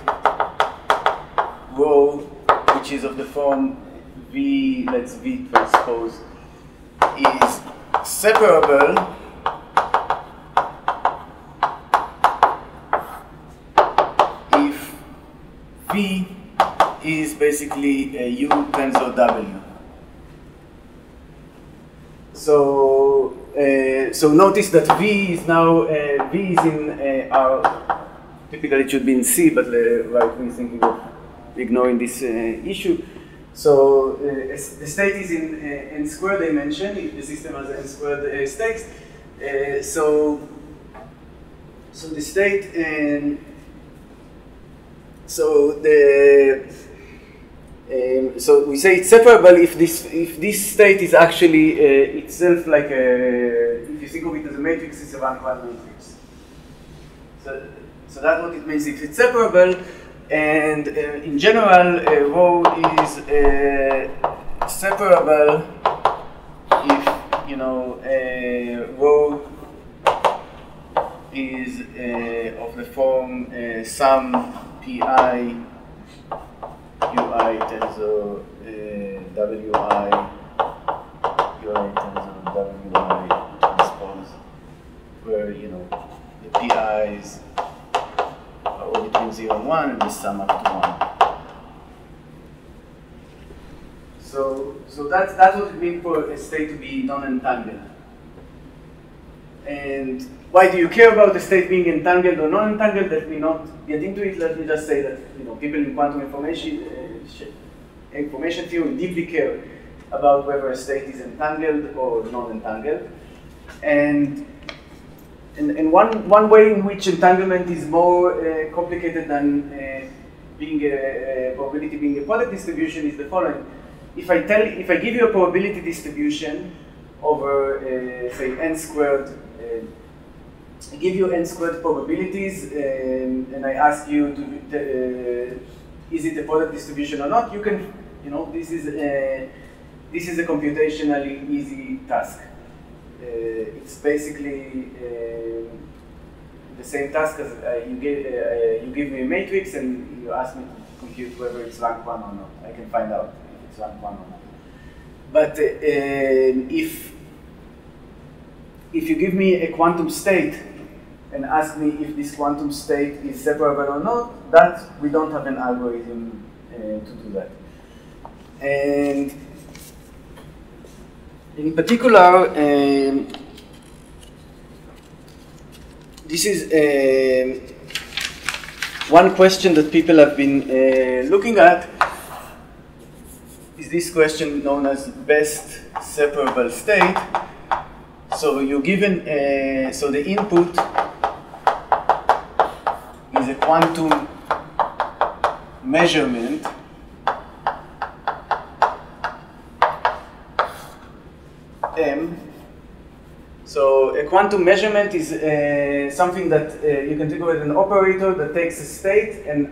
rho, which is of the form V, let's V transpose, is separable if V is basically a U tensor W. So notice that V is now V is in R. Typically it should be in C, but right, we're thinking of ignoring this issue. So the state is in n squared dimension. If the system has n squared states, so the state so we say it's separable if this state is actually itself like if you think of it as a matrix, it's a rank 1 matrix. So that's what it means if it's separable, and in general, rho is separable if rho is of the form sum pi ui tensor wi ui tensor wi where the PIs are all between 0 and 1, and we sum up to 1. So that's what it means for a state to be non-entangled. And why do you care about the state being entangled or non-entangled? Let me not get into it. Let me just say that people in quantum information theory deeply care about whether a state is entangled or non-entangled. And one way in which entanglement is more complicated than being a probability being a product distribution is the following. If I give you a probability distribution over say n squared, I give you n squared probabilities, and I ask you is it a product distribution or not? You can, this is a computationally easy task. It's basically the same task as you give me a matrix and you ask me to compute whether it's rank 1 or not. I can find out if it's rank 1 or not. But if you give me a quantum state and ask me if this quantum state is separable or not, that we don't have an algorithm to do that. And in particular, this is one question that people have been looking at, is this question known as best separable state. So you're given, so the input is a quantum measurement M. So a quantum measurement is something that you can think of as an operator that takes a state and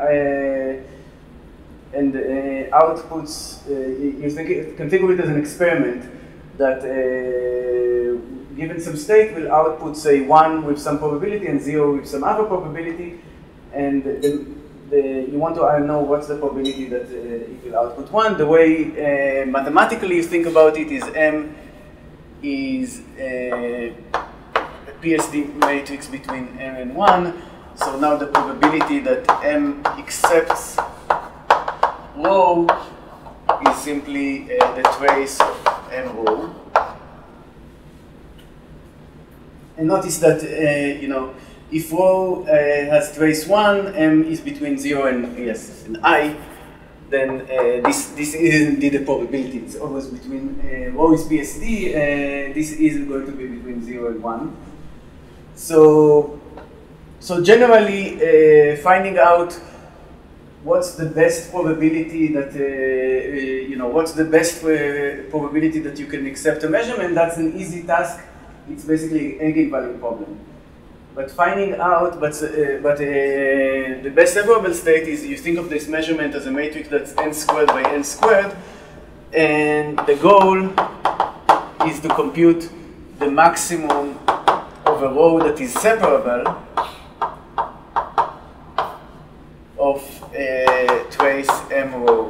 outputs. You can think of it as an experiment that, given some state, will output, say, 1 with some probability and 0 with some other probability, and you want to know what's the probability that it will output 1. The way mathematically you think about it is M is a PSD matrix between M and 1. So now the probability that M accepts rho is simply the trace of M rho. And notice that, if rho has trace 1, M is between 0 and I, then this is indeed a probability. It's always between, rho is PSD, this is going to be between 0 and 1. So generally, finding out what's the best probability that, what's the best probability that you can accept a measurement, that's an easy task. It's basically an eigenvalue problem. But finding out, the best separable state is you think of this measurement as a matrix that's n squared by n squared, and the goal is to compute the maximum of a rho that is separable of trace M rho.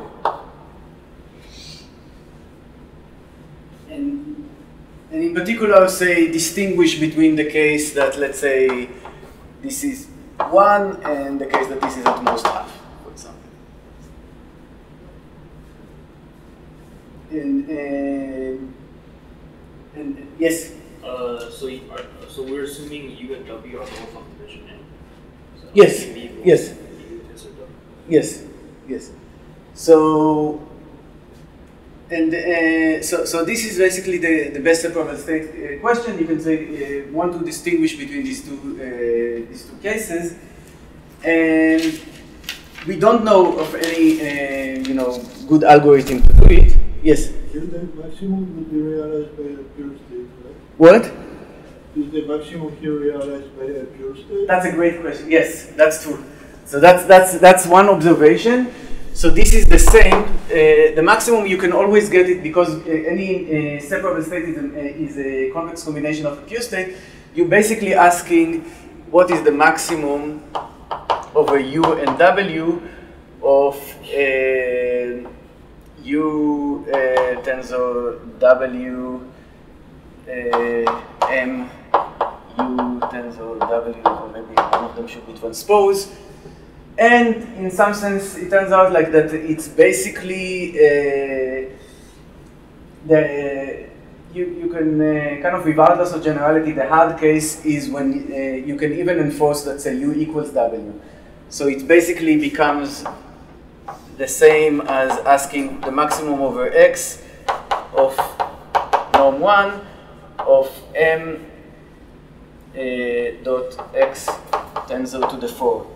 And in particular, say, distinguish between the case that, let's say, this is 1 and the case that this is at most half, for example. And yes? So we're assuming U and W are both of dimension n. So yes, yes. Yes. Yes. So this is basically the best separable state question. You can say want to distinguish between these two cases, and we don't know of any good algorithm to do it. Yes. Is the maximum will be realized by a pure state, right? What? Is the maximum here realized by a pure state? That's a great question. Yes, that's true. So that's one observation. So this is the same. The maximum you can always get it because any separable state is a convex combination of a pure state. You're basically asking what is the maximum over U and W of U tensor W M U tensor W, or maybe one of them should be transpose. And in some sense, it turns out like that it's basically you can kind of, regardless of generality, the hard case is when you can even enforce, let's say, U equals W. So it basically becomes the same as asking the maximum over X of norm 1 of M dot X tensor to the 4.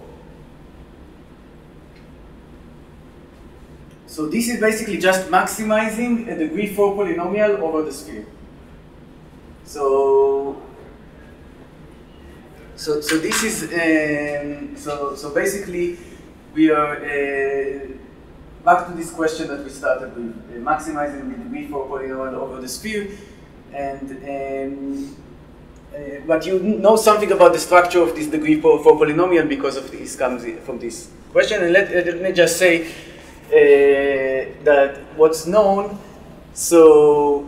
So this is basically just maximizing a degree 4 polynomial over the sphere. So this is so basically we are back to this question that we started with, maximizing the degree 4 polynomial over the sphere, and but you know something about the structure of this degree 4 polynomial because of this comes from this question. And let me just say that what's known, so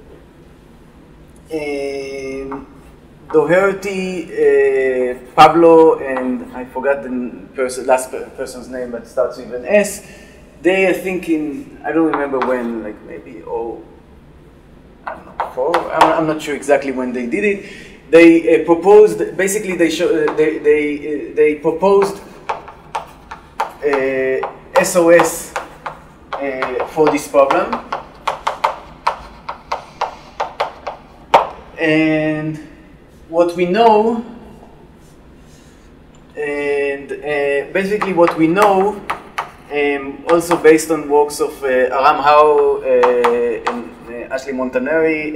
Doherty, Pablo, and I forgot the last person's name, but starts with an S. They, I think I don't remember when, like maybe I don't know, 4. I'm not sure exactly when they did it. They proposed, basically they proposed SOS for this problem, and what we know, and basically what we know, also based on works of Aram Hao and Ashley Montanari,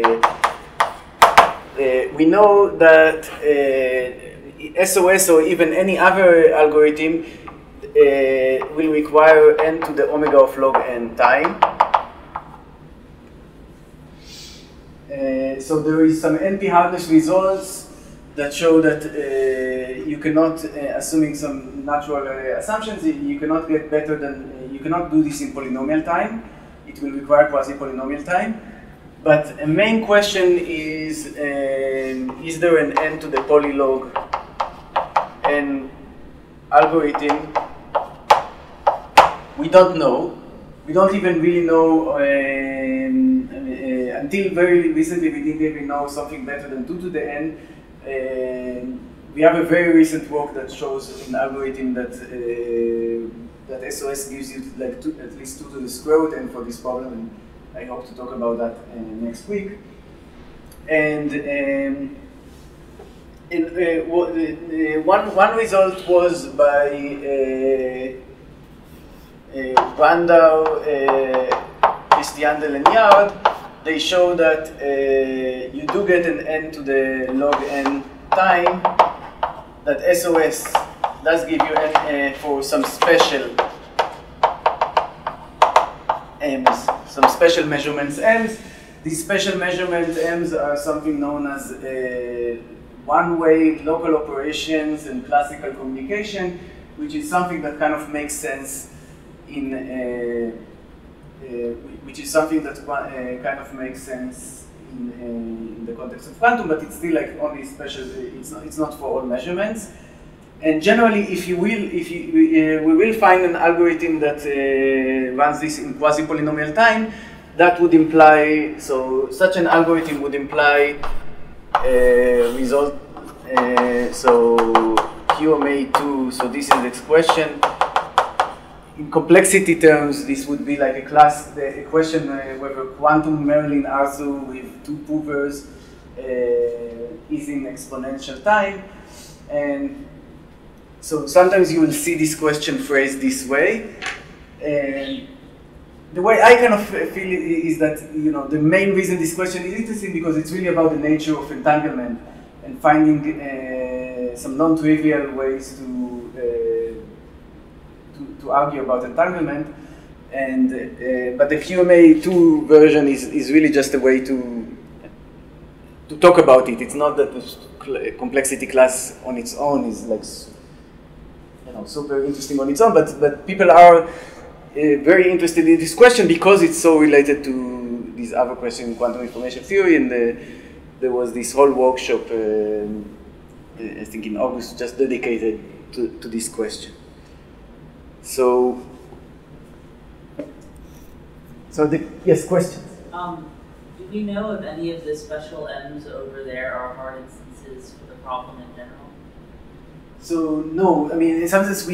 we know that SOS or even any other algorithm will require n to the omega of log n time. So there is some NP hardness results that show that you cannot, assuming some natural assumptions, you cannot get better than, you cannot do this in polynomial time. It will require quasi-polynomial time. But a main question is there an n to the polylog n algorithm? We don't know. We don't even really know, until very recently we didn't even know something better than 2 to the n. We have a very recent work that shows an algorithm that that SOS gives you like at least 2 to the square root n for this problem, and I hope to talk about that next week. And one result was by Brandau, Christiandel, and Yard. They show that you do get an n to the log n time, that SOS does give you n for some special m's, some special measurements m's. These special measurement m's are something known as one-way local operations and classical communication, which is something that kind of makes sense in in the context of quantum, but it's still like only special. It's not for all measurements. And generally, we will find an algorithm that runs this in quasi-polynomial time. That would imply, so such an algorithm would imply result. So QMA2. So this is the expression. In complexity terms, this would be like the equation whether quantum Merlin R2 with 2 provers is in exponential time. And so sometimes you will see this question phrased this way. And the way I kind of feel it is that, you know, the main reason this question is interesting because it's really about the nature of entanglement and finding some non-trivial ways to argue about entanglement, and but the QMA2 version is really just a way to talk about it. It's not that the complexity class on its own is like, you know, super interesting on its own, but people are very interested in this question because it's so related to these other questions in quantum information theory, and there was this whole workshop I think in August, just dedicated to this question. So yes, questions? Do we know if any of the special M's over there are hard instances for the problem in general? So no, I mean in some sense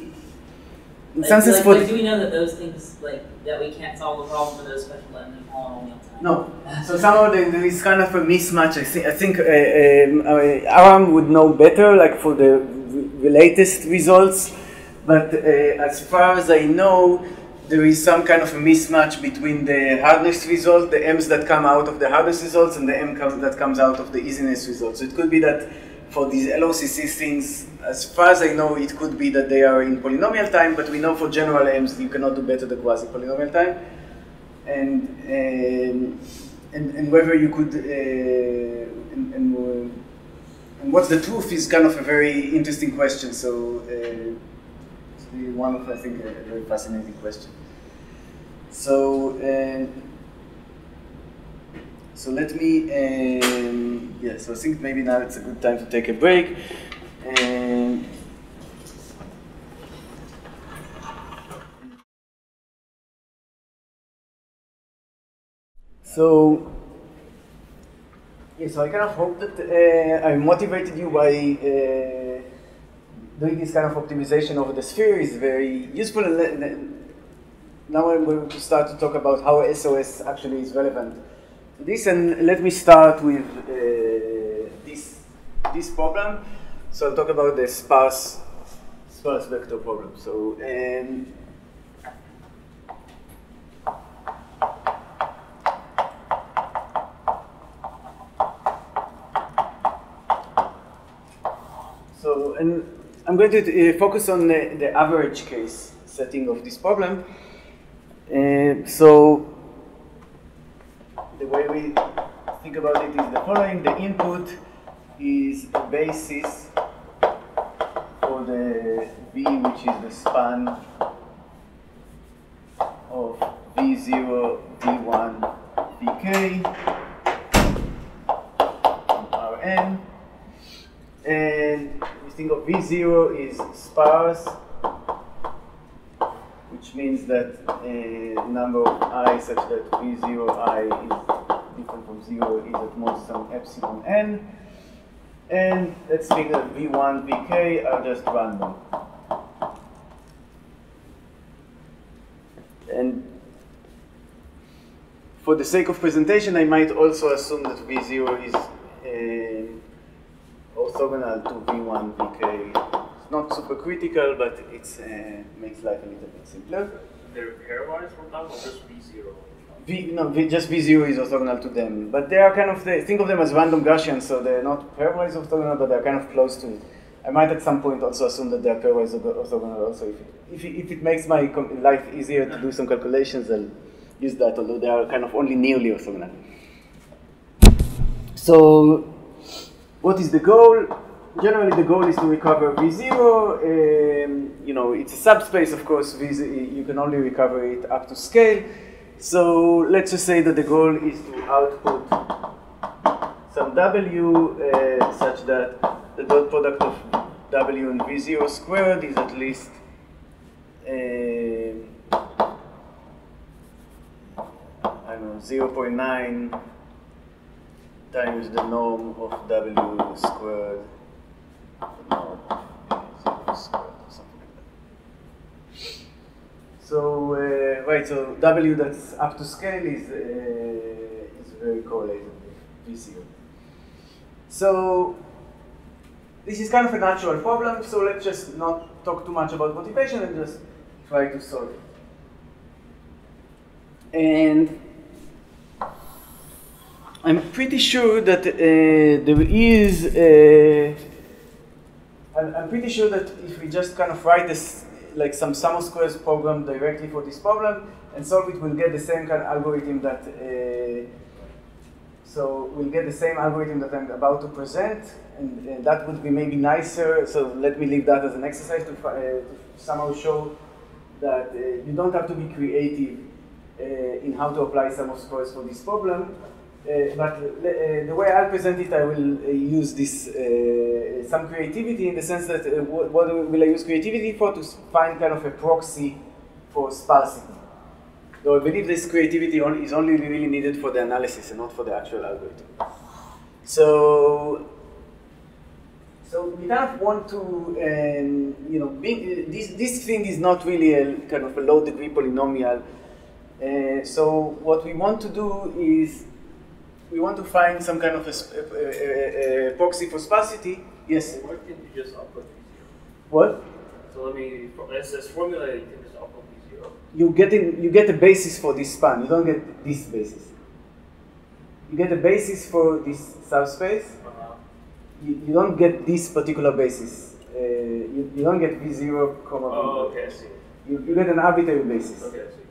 do we know that those things that we can't solve the problem for those special M's in polynomial time? No. So somehow there is kind of a mismatch. I think Aram would know better, like for the latest results. But as far as I know, there is some kind of a mismatch between the hardness result, the M's that come out of the hardness results, and the M that comes out of the easiness results. So it could be that for these LOCC things, as far as I know, it could be that they are in polynomial time, but we know for general M's you cannot do better the quasi-polynomial time. And whether you could, and what's the truth is kind of a very interesting question. So it's one of, I think, a very fascinating question. So let me, so I think maybe now it's a good time to take a break. So I kind of hope that I motivated you by doing this kind of optimization over the sphere is very useful. Now I'm going to start to talk about how SOS actually is relevant to this. And let me start with this problem. So I'll talk about the sparse vector problem. So and I'm going to focus on the average case setting of this problem. So the way we think about it is the following. The input is a basis for the V, which is the span of V0, V1, Vk on Rn. And we think of V0 is sparse, which means that a number of I such that V0I is different from 0 is at most some epsilon n. And let's think that V1, Vk are just random. And for the sake of presentation, I might also assume that V0 is orthogonal to V1, Vk. It's not super critical, but it makes life a little bit simpler. They're pairwise from that, or just V0? Just V0 is orthogonal to them. But they are kind of, think of them as random Gaussians, so they're not pairwise orthogonal, but they're kind of close to it. I might at some point also assume that they're pairwise orthogonal also. If it makes my life easier to do some calculations, I'll use that, although they are kind of only nearly orthogonal. So, what is the goal? Generally, the goal is to recover V0. It's a subspace, of course. You can only recover it up to scale. So let's just say that the goal is to output some W such that the dot product of W and V0 squared is at least I don't know, 0.9 times the norm of W squared, norm of 0 squared, or something like that. So, right, so W that's up to scale is very correlated with V0. So, this is kind of a natural problem, so let's just not talk too much about motivation and just try to solve it. And I'm pretty sure that there is I'm pretty sure that if we just kind of write this, like some sum of squares program directly for this problem and solve it, we'll get the same kind of algorithm that so we'll get the same algorithm that I'm about to present, and that would be maybe nicer. So let me leave that as an exercise to somehow show that you don't have to be creative in how to apply sum of squares for this problem. the way I'll present it, I will use this some creativity in the sense that what will I use creativity for? To find kind of a proxy for sparsity. Though I believe this creativity is only really needed for the analysis and not for the actual algorithm. So we kind of want to, this thing is not really a kind of a low degree polynomial. So what we want to do is we want to find some kind of a proxy for sparsity. Yes? Why can't you just output V0? What? So let me, as this formula, you can just output V0. You get a basis for this span. You don't get this basis. You get a basis for this subspace. You don't get this particular basis. You don't get V0, comma. Oh, okay, I see. You get an arbitrary basis. Okay, I see.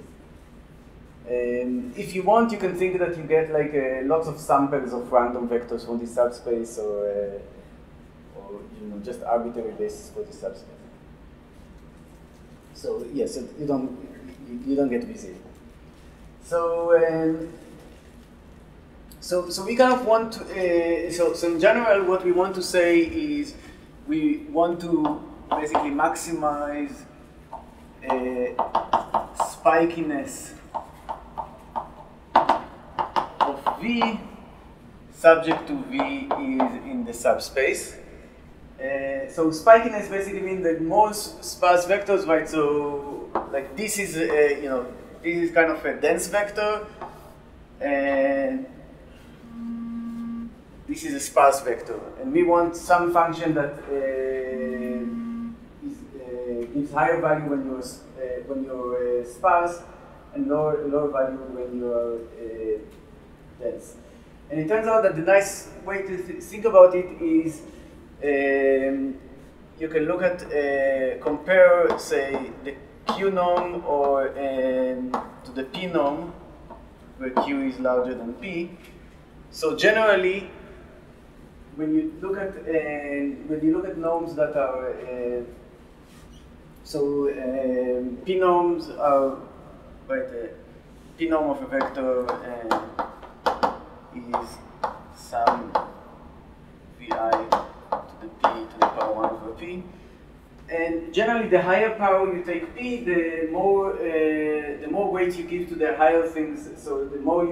If you want, you can think that you get like lots of samples of random vectors from this subspace, or just arbitrary basis for this subspace. So yes, you don't get V0. So we kind of want to. So in general, what we want to say is we want to basically maximize spikiness of V subject to V is in the subspace. So spikiness basically means that more sparse vectors, right? So like this is, this is kind of a dense vector, and this is a sparse vector, and we want some function that gives higher value when you're sparse, and lower value when you are dense. And it turns out that the nice way to think about it is you can look at compare, say, the Q norm or to the P norm, where Q is larger than P. So generally, when you look at norms that are P norms are P norm of a vector is some Vi to the P to the power 1 over P. And generally, the higher power you take P, the more weight you give to the higher things. So the more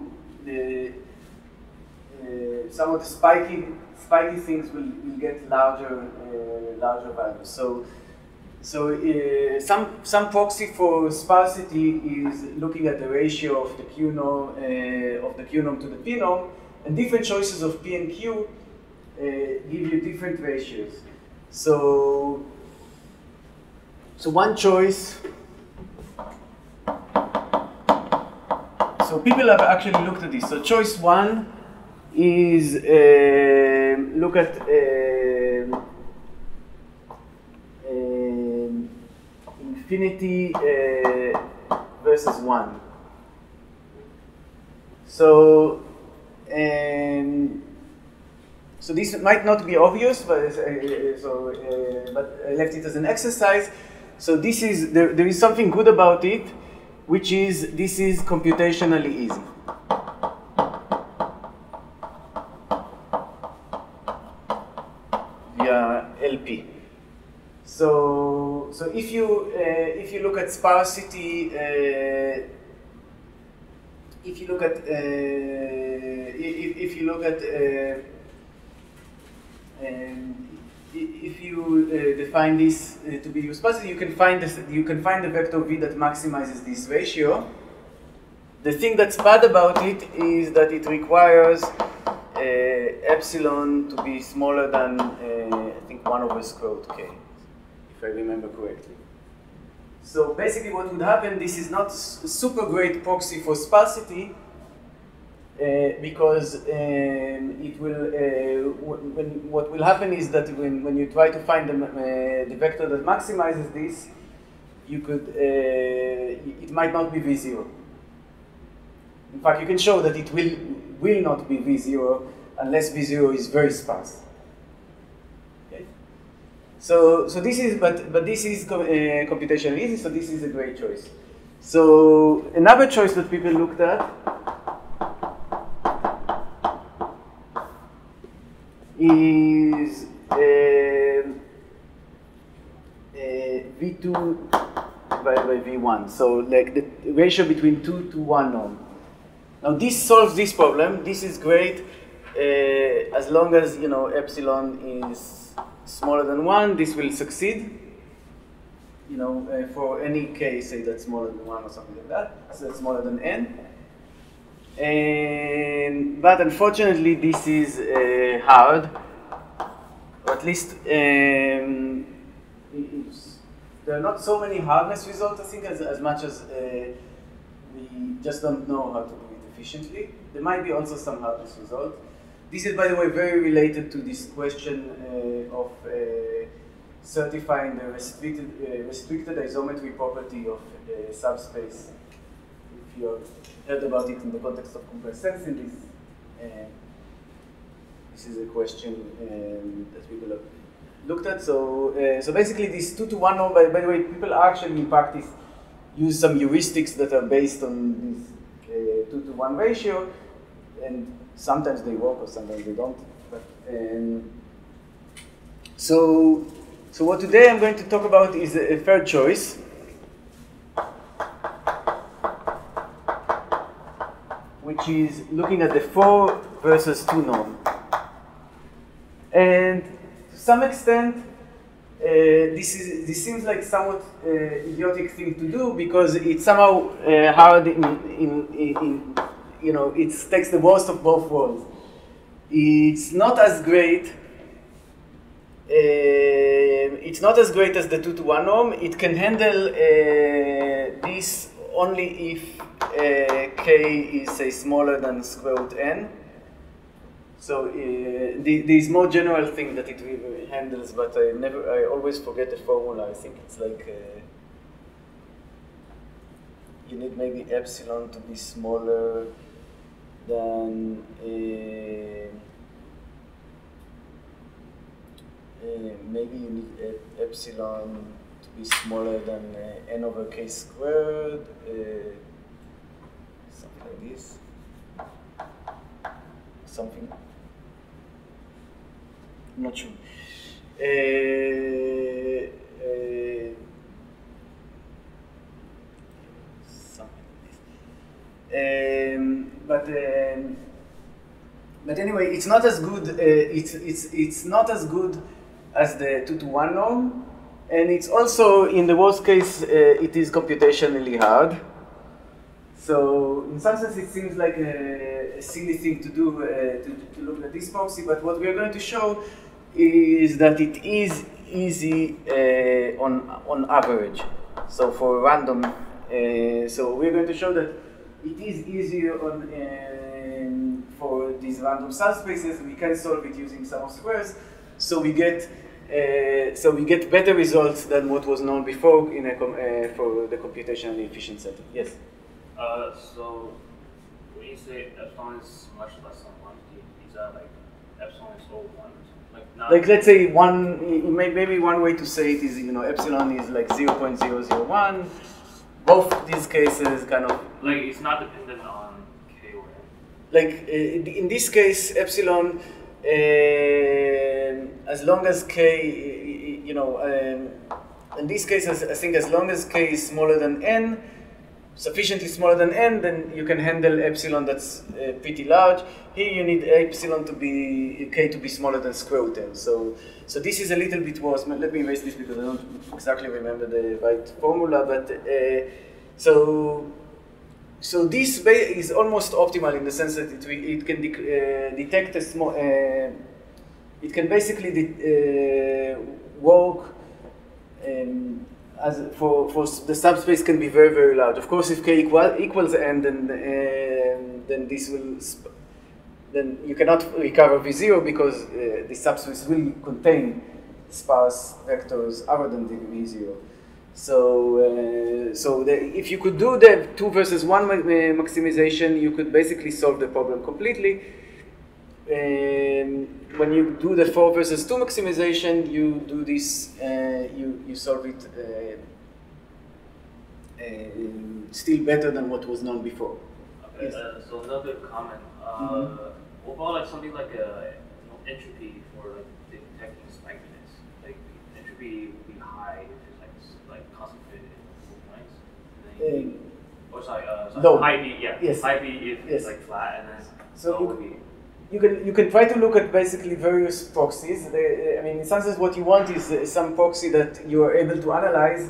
some of the spiky things will get larger values. So some proxy for sparsity is looking at the ratio of the Q norm to the P norm, and different choices of P and Q give you different ratios. So one choice. So people have actually looked at this. So choice one is look at infinity versus 1. So this might not be obvious, but I left it as an exercise. So this is there is something good about it, which is this is computationally easy. Via LP. So if you look at sparsity, if you look define this to be U sparsity, you can find the vector V that maximizes this ratio. The thing that's bad about it is that it requires epsilon to be smaller than I think 1 over square root k, if I remember correctly. So basically, what would happen? This is not a super great proxy for sparsity. Because it will, what will happen is that when you try to find the vector that maximizes this, you could, it might not be V0. In fact, you can show that it will not be V0 unless V0 is very sparse. Okay? So this is, but this is computationally easy, so this is a great choice. So another choice that people looked at is V2 divided by V1. So like the ratio between 2 to 1 norm. Now this solves this problem. This is great as long as epsilon is smaller than 1. This will succeed. For any k, say that's smaller than 1 or something like that. So that's smaller than n. But unfortunately, this is hard. Or at least there are not so many hardness results, I think, as much as we just don't know how to do it efficiently. There might be also some hardness results. This is, by the way, very related to this question of certifying the restricted isometry property of subspace. If you have heard about it in the context of compressed sensing, this is a question that people have looked at. So basically, this 2 to 1 norm, by the way, people actually in practice use some heuristics that are based on this 2 to 1 ratio, and sometimes they work or sometimes they don't. But, so what today I'm going to talk about is a third choice. Which is looking at the 4 versus 2 norm. And to some extent, this seems like somewhat idiotic thing to do because it's somehow hard it takes the worst of both worlds. It's not as great. It's not as great as the 2 to 1 norm. It can handle this only if k is, say, smaller than square root n. So the more general thing that it handles, but I always forget the formula. I think it's like you need maybe epsilon to be smaller than maybe you need epsilon to be smaller than n over k squared, something like this, something. I'm not sure. Something like this. But anyway, it's not as good. It's not as good as the 2 to 1 norm, and it's also, in the worst case, it is computationally hard. So in some sense, it seems like a silly thing to do to look at this proxy. But what we are going to show is that it is easy on average. So for random, so we're going to show that it is easier for these random subspaces. We can solve it using sum of squares. So we get better results than what was known before for the computationally efficient setting. Yes. So when you say epsilon is much less than 1, is that like epsilon is all 1? Like let's say maybe one way to say it is epsilon is like 0.001. Both these cases kind of like it's not dependent on k or n. Like in this case, epsilon, as long as k, in this case, I think as long as k is smaller than n, sufficiently smaller than n, then you can handle epsilon that's pretty large. Here you need epsilon to be, k to be smaller than square root n. So this is a little bit worse. Let me erase this because I don't exactly remember the right formula, but so this is almost optimal in the sense that it can detect a small, it can basically work as for the subspace can be very, very large. Of course, if k equals n, then this will, then you cannot recover V0 because the subspace will contain sparse vectors other than the V0. So if you could do the 2 versus 1 maximization, you could basically solve the problem completely. When you do the 4 versus 2 maximization, you do this, you solve it still better than what was known before. Okay, Yes. So another comment. What about like something like entropy for like detecting spikiness? Like entropy would be high if it's like concentrated in multiple points. And then sorry, low. high B, yeah. Yes. High B if Yes. it's like flat, and then So low would be. you can try to look at basically various proxies. I mean, in some sense, what you want is some proxy that you are able to analyze,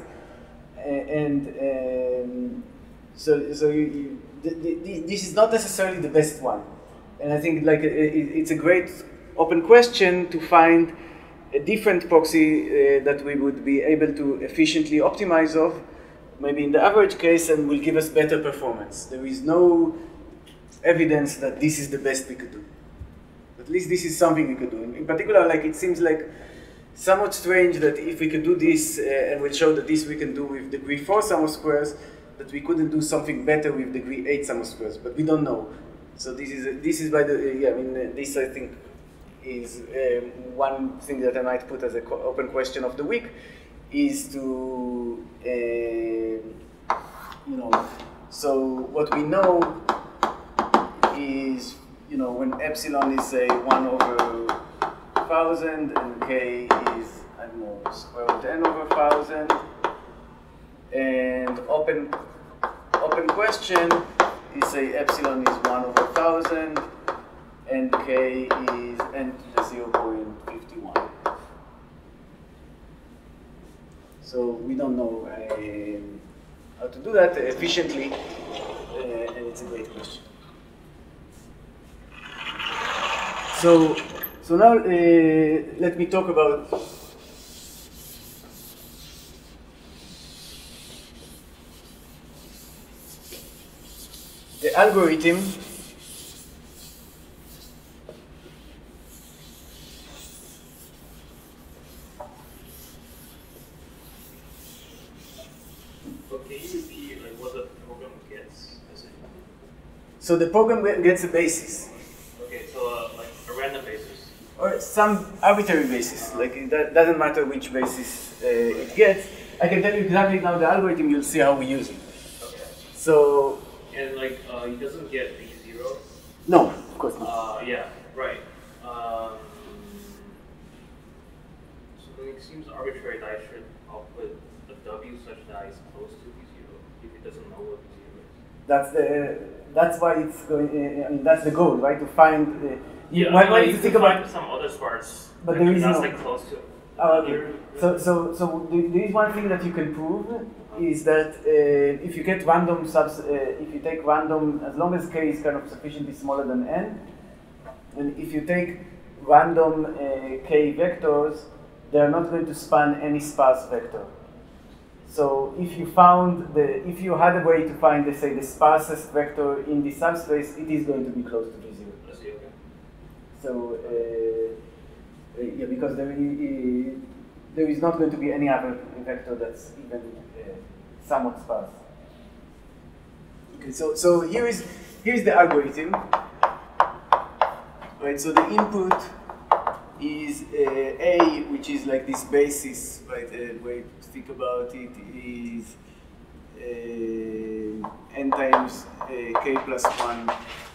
and so this is not necessarily the best one. And I think like it's a great open question to find a different proxy that we would be able to efficiently optimize of, maybe in the average case, and will give us better performance. There is no evidence that this is the best we could do. At least this is something we could do. In particular, like it seems like somewhat strange that if we could do this, and we'll show that this we can do with degree 4 sum of squares, that we couldn't do something better with degree 8 sum of squares, but we don't know. So this is by the this I think is one thing that I might put as an open question of the week, is to so what we know is when epsilon is say 1 over 1,000 and k is I don't know square root n over 1,000, and open question is say epsilon is 1 over 1,000 and k is n to the 0.51. So we don't know how to do that efficiently, and it's a great question. So now let me talk about the algorithm Can you repeat like what the program gets? So the program gets a basis. Okay, so like a random basis. Or some arbitrary basis, like it doesn't matter which basis it gets. I can tell you exactly now the algorithm, you'll see how we use it. Okay. So... And like, it doesn't get B0? No, of course not. Yeah, right. So then it seems arbitrary that I should output a W such that it's close to B0 if it doesn't know what B0 is. That's why it's going. I mean, that's the goal, right? To find. Yeah, why you you think can about find some other sparse, but there is that's no. like close to. Oh, okay. So there is one thing that you can prove is that if you get random if you take random, as long as k is kind of sufficiently smaller than n, and if you take random k vectors, they are not going to span any sparse vector. So if you had a way to find, let's say, the sparsest vector in the subspace, it is going to be close to B0. I see, okay. So yeah, because there is not going to be any other vector that's even somewhat sparse. Okay, so here is the algorithm. Right, so the input is A, which is like this basis, right? The way to think about it is n times k plus 1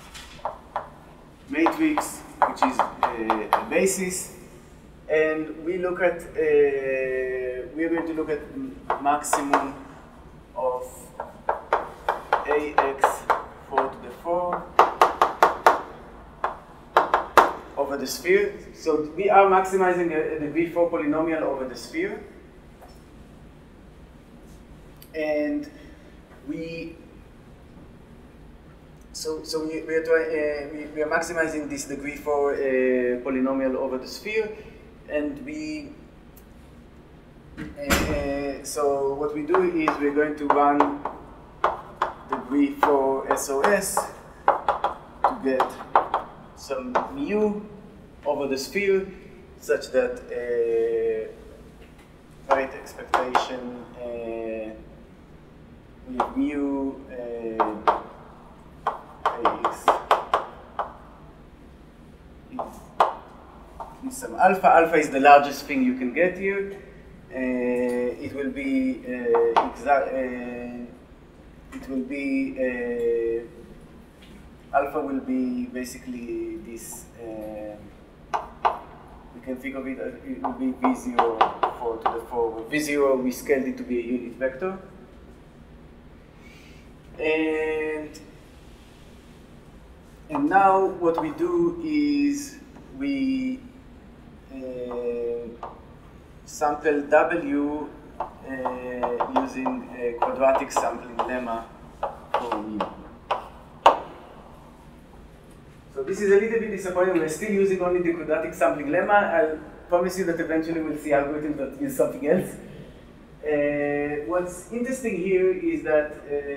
matrix, which is a basis. And we look at, we're going to look at maximum of ax 4 to the 4 over the sphere. So we are maximizing a degree 4 polynomial over the sphere. And we are maximizing this degree 4 polynomial over the sphere, and we so what we do is we're going to run degree 4 SOS to get some mu over the sphere, such that right expectation with mu ax is some alpha. Alpha is the largest thing you can get here. It will be alpha will be basically this can think of it as it would be V0 4 to the 4. With V0 we scaled it to be a unit vector. And now what we do is we sample W using a quadratic sampling lemma for mu. So this is a little bit disappointing. We're still using only the quadratic sampling lemma. I'll promise you that eventually we'll see algorithms that use something else. What's interesting here is that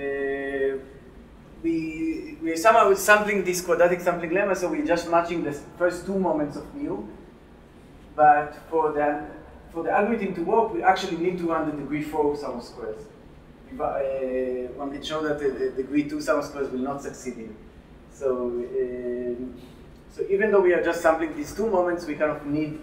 we're somehow sampling this quadratic sampling lemma, so we're just matching the first two moments of mu. But for the algorithm to work, we actually need to run the degree 4 sum of squares. One can show that the degree 2 sum of squares will not succeed in. So even though we are just sampling these two moments, we kind of need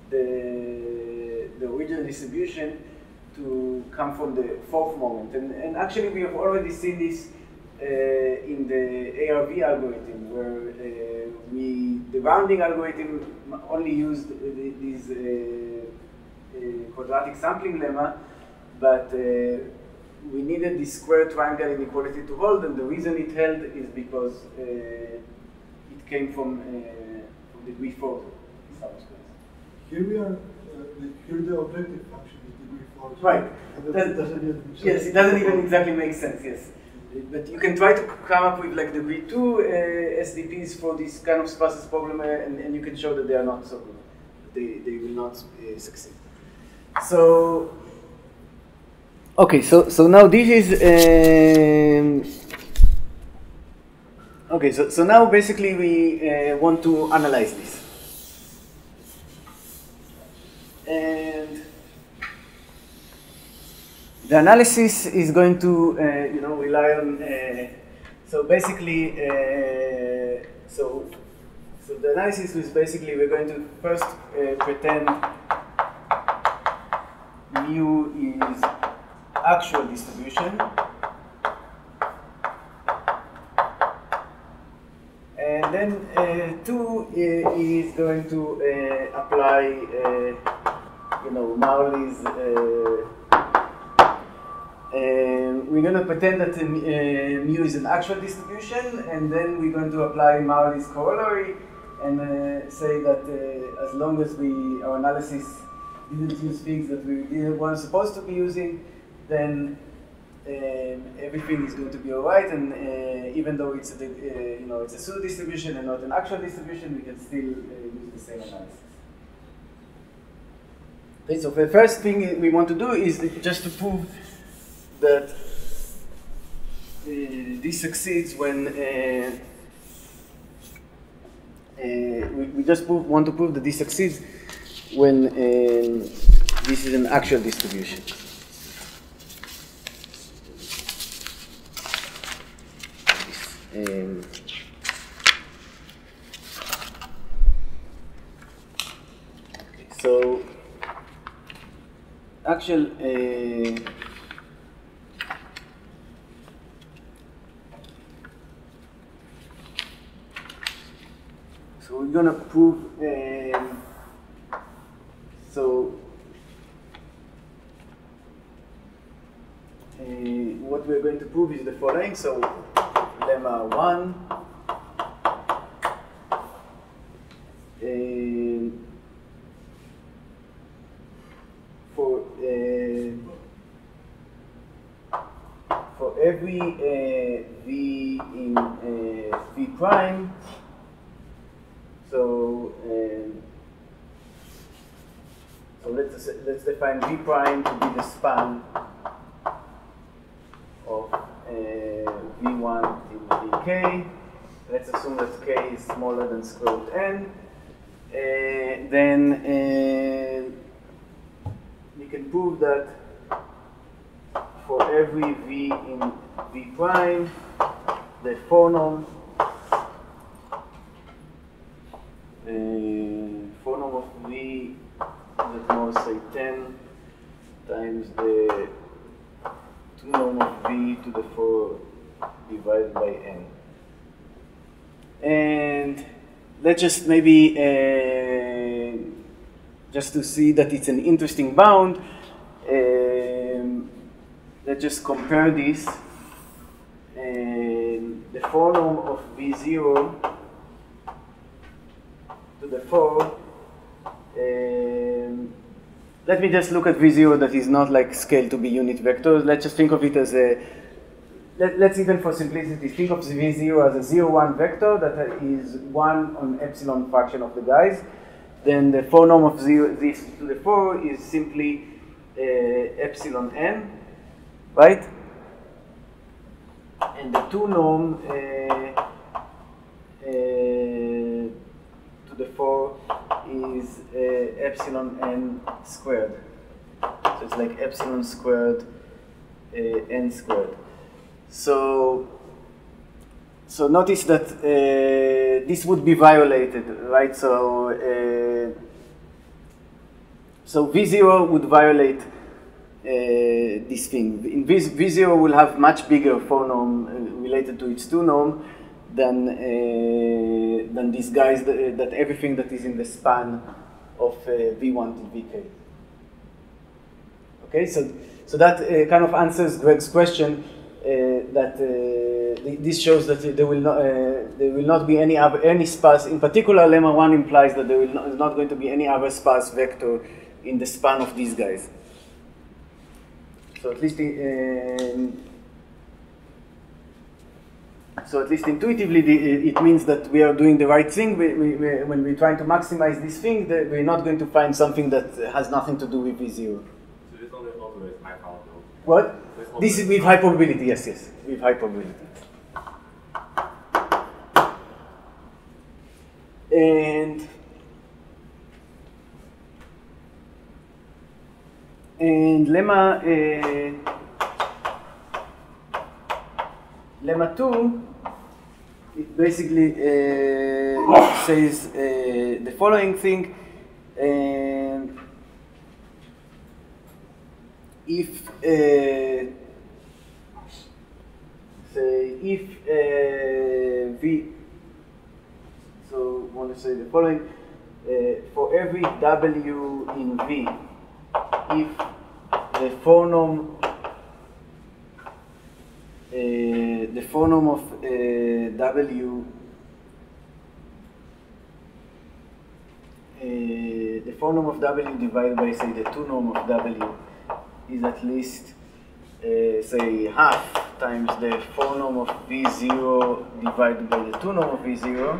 the original distribution to come from the fourth moment. And actually, we have already seen this in the ARV algorithm, where the rounding algorithm only used these quadratic sampling lemma, but we needed this square triangle inequality to hold, and the reason it held is because it came from degree 4 subspace. Here we are, here the objective function is degree 4. Right. Yes, it doesn't even exactly make sense, yes. But you can try to come up with like degree 2 SDPs for this kind of sparseness problem, and you can show that they are not so good. They will not succeed. So, okay, so now this is, okay, so now basically we want to analyze this. And the analysis is going to, rely on, so basically, so the analysis is basically we're going to first pretend mu is actual distribution, and then 2 is going to apply, Marley's. We're going to pretend that mu is an actual distribution, and then we're going to apply Marley's corollary and say that as long as our analysis didn't use things that we weren't supposed to be using, then everything is going to be all right. And even though it's a pseudo distribution and not an actual distribution, we can still use the same analysis. Okay, so the first thing we want to do is just to prove that this succeeds when we just want to prove that this succeeds when this is an actual distribution. So actual so we're gonna prove what we're going to prove is the following. So lemma 1 for every v in v prime. So let's define v prime to be the span of v1 in vk. Let's assume that k is smaller than square root n. Then we can prove that for every v in v prime, the phonom of v is more say 10 times the 2 norm of v to the 4 divided by n. And let's just maybe just to see that it's an interesting bound, let's just compare this. The fornorm of V0 to the 4. Let me just look at V0 that is not like scaled to be unit vectors. Let's just think of it as a, let's even for simplicity, think of V0 as a 0, 1 vector that is 1 on epsilon fraction of the guys. Then the fornorm of this to the 4 is simply epsilon n, right? And the 2 norm to the 4 is epsilon n squared. So it's like epsilon squared n squared. So notice that this would be violated, right? So V0 would violate this thing. In V0 will have much bigger fornorm related to its 2 norm than these guys that everything that is in the span of V1 to Vk. Okay, so that kind of answers Greg's question that this shows that there will not be any sparse. In particular, lemma 1 implies that there is not going to be any other sparse vector in the span of these guys. So at least intuitively, it means that we are doing the right thing. When we're trying to maximize this thing, we're not going to find something that has nothing to do with V0. So this only holds with high probability. What? This is with high probability, yes, with high probability. And lemma 2, it basically says the following thing. If V, so I want to say the following, for every W in V, if the fornorm of W, the fornorm of W divided by, say, the 2 norm of W is at least, say, half times the fornorm of V0 divided by the 2 norm of V0,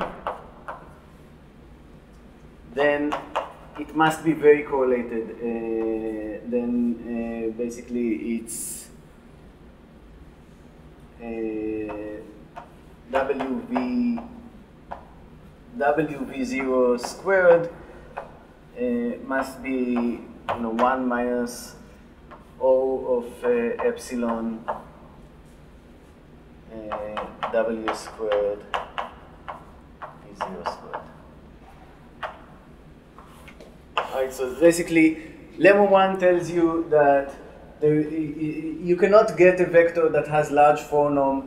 then it must be very correlated. Then basically it's WV0 squared must be 1 minus O of epsilon W squared V0 squared. Alright, so basically, lemma 1 tells you that you cannot get a vector that has large fornorm.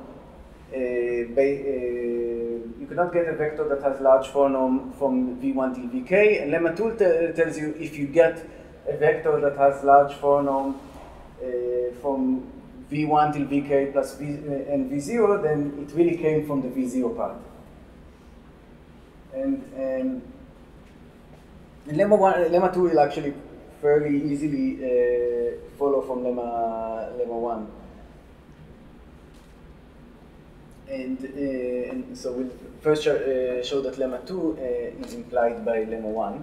You cannot get a vector that has large fornorm from V1 till Vk, and lemma 2 tells you if you get a vector that has large fornorm from V1 till Vk plus V and V0, then it really came from the V0 part. And lemma 2 will actually fairly easily follow from lemma 1. And so we'll first show that lemma 2 is implied by lemma 1.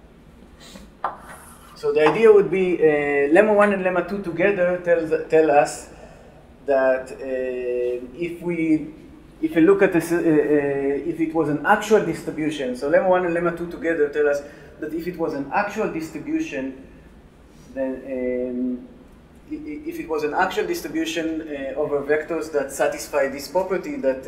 So the idea would be lemma 1 and lemma 2 together tell us that if we look at this, if it was an actual distribution, so lemma 1 and lemma 2 together tell us that if it was an actual distribution, then if it was an actual distribution over vectors that satisfy this property that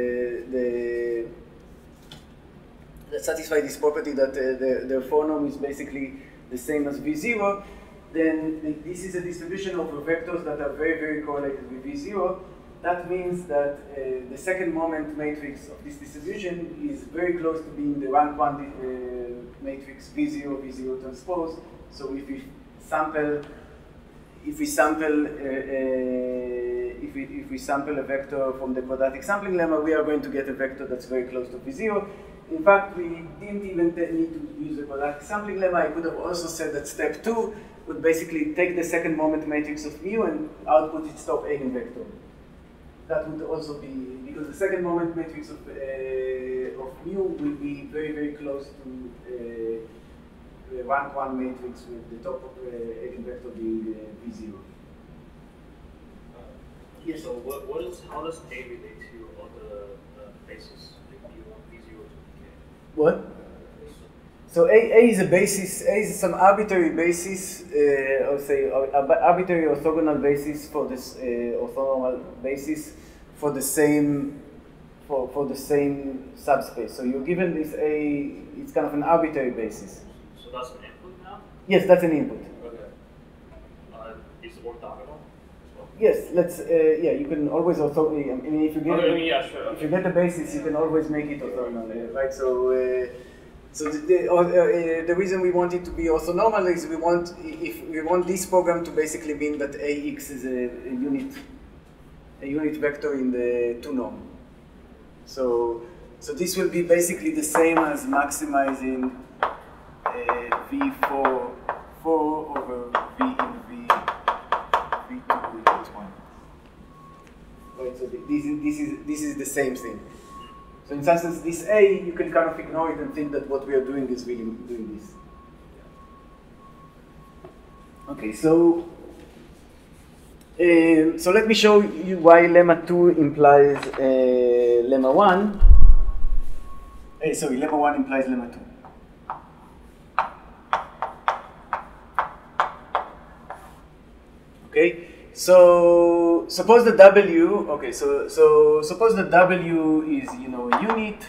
their fornorm is basically the same as V0, then this is a distribution over vectors that are very, very correlated with V0. That means that the second moment matrix of this distribution is very close to being the rank 1 matrix V0, V0 transpose. So if we sample a vector from the quadratic sampling lemma, we are going to get a vector that's very close to V0. In fact, we didn't even need to use the quadratic sampling lemma. I could have also said that step 2 would basically take the second moment matrix of mu and output its top eigenvector. That would also be, because the second moment matrix of mu will be very, very close to the rank 1 matrix with the top eigenvector being V0. Yes. So how does A relate to all the bases, like V1, V0 to K? What? So A is a basis, A is some arbitrary basis, or say arbitrary orthogonal basis for this orthogonal basis for the same subspace. So you're given this A, it's kind of an arbitrary basis. So that's an input now? Yes, that's an input. Okay. Is it orthogonal? Yes, yeah, you can always orthogonal. I mean, if you get if you get a basis, you can always make it orthogonal, right? So. So the reason we want it to be orthonormal is we want this program to basically mean that AX is a unit vector in the 2 norm. So this will be basically the same as maximizing V4 over V in V2 equals 1. Right. So this is the same thing. So in some sense, this A, you can kind of ignore it and think that what we are doing is really doing this. Okay, so let me show you why lemma 2 implies lemma 1. Sorry, lemma 1 implies lemma 2. Okay. So suppose the W, okay, so suppose the W is, a unit,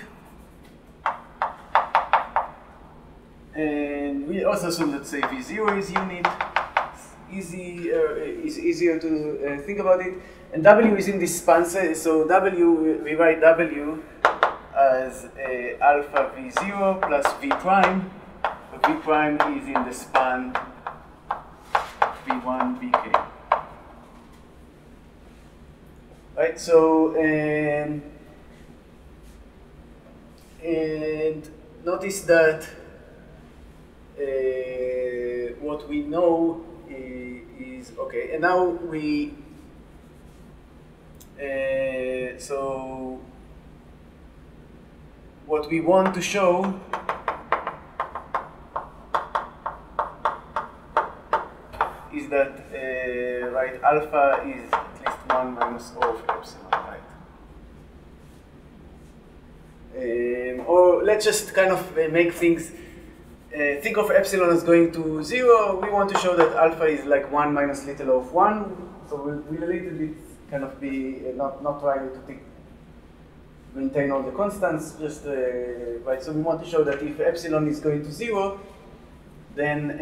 and we also assume that, say, V0 is unit. It's easier to think about it. And W is in this span, so W, we write W as alpha V0 plus V prime. V prime is in the span V1, Vk. Right, so and notice that what we know is okay, and now we so what we want to show is that right, alpha is at least 1 minus O of epsilon, right? Or let's just kind of make things, think of epsilon as going to 0. We want to show that alpha is like 1 minus little O of 1. So we'll a little bit kind of be not trying to maintain all the constants, just right. So we want to show that if epsilon is going to 0, then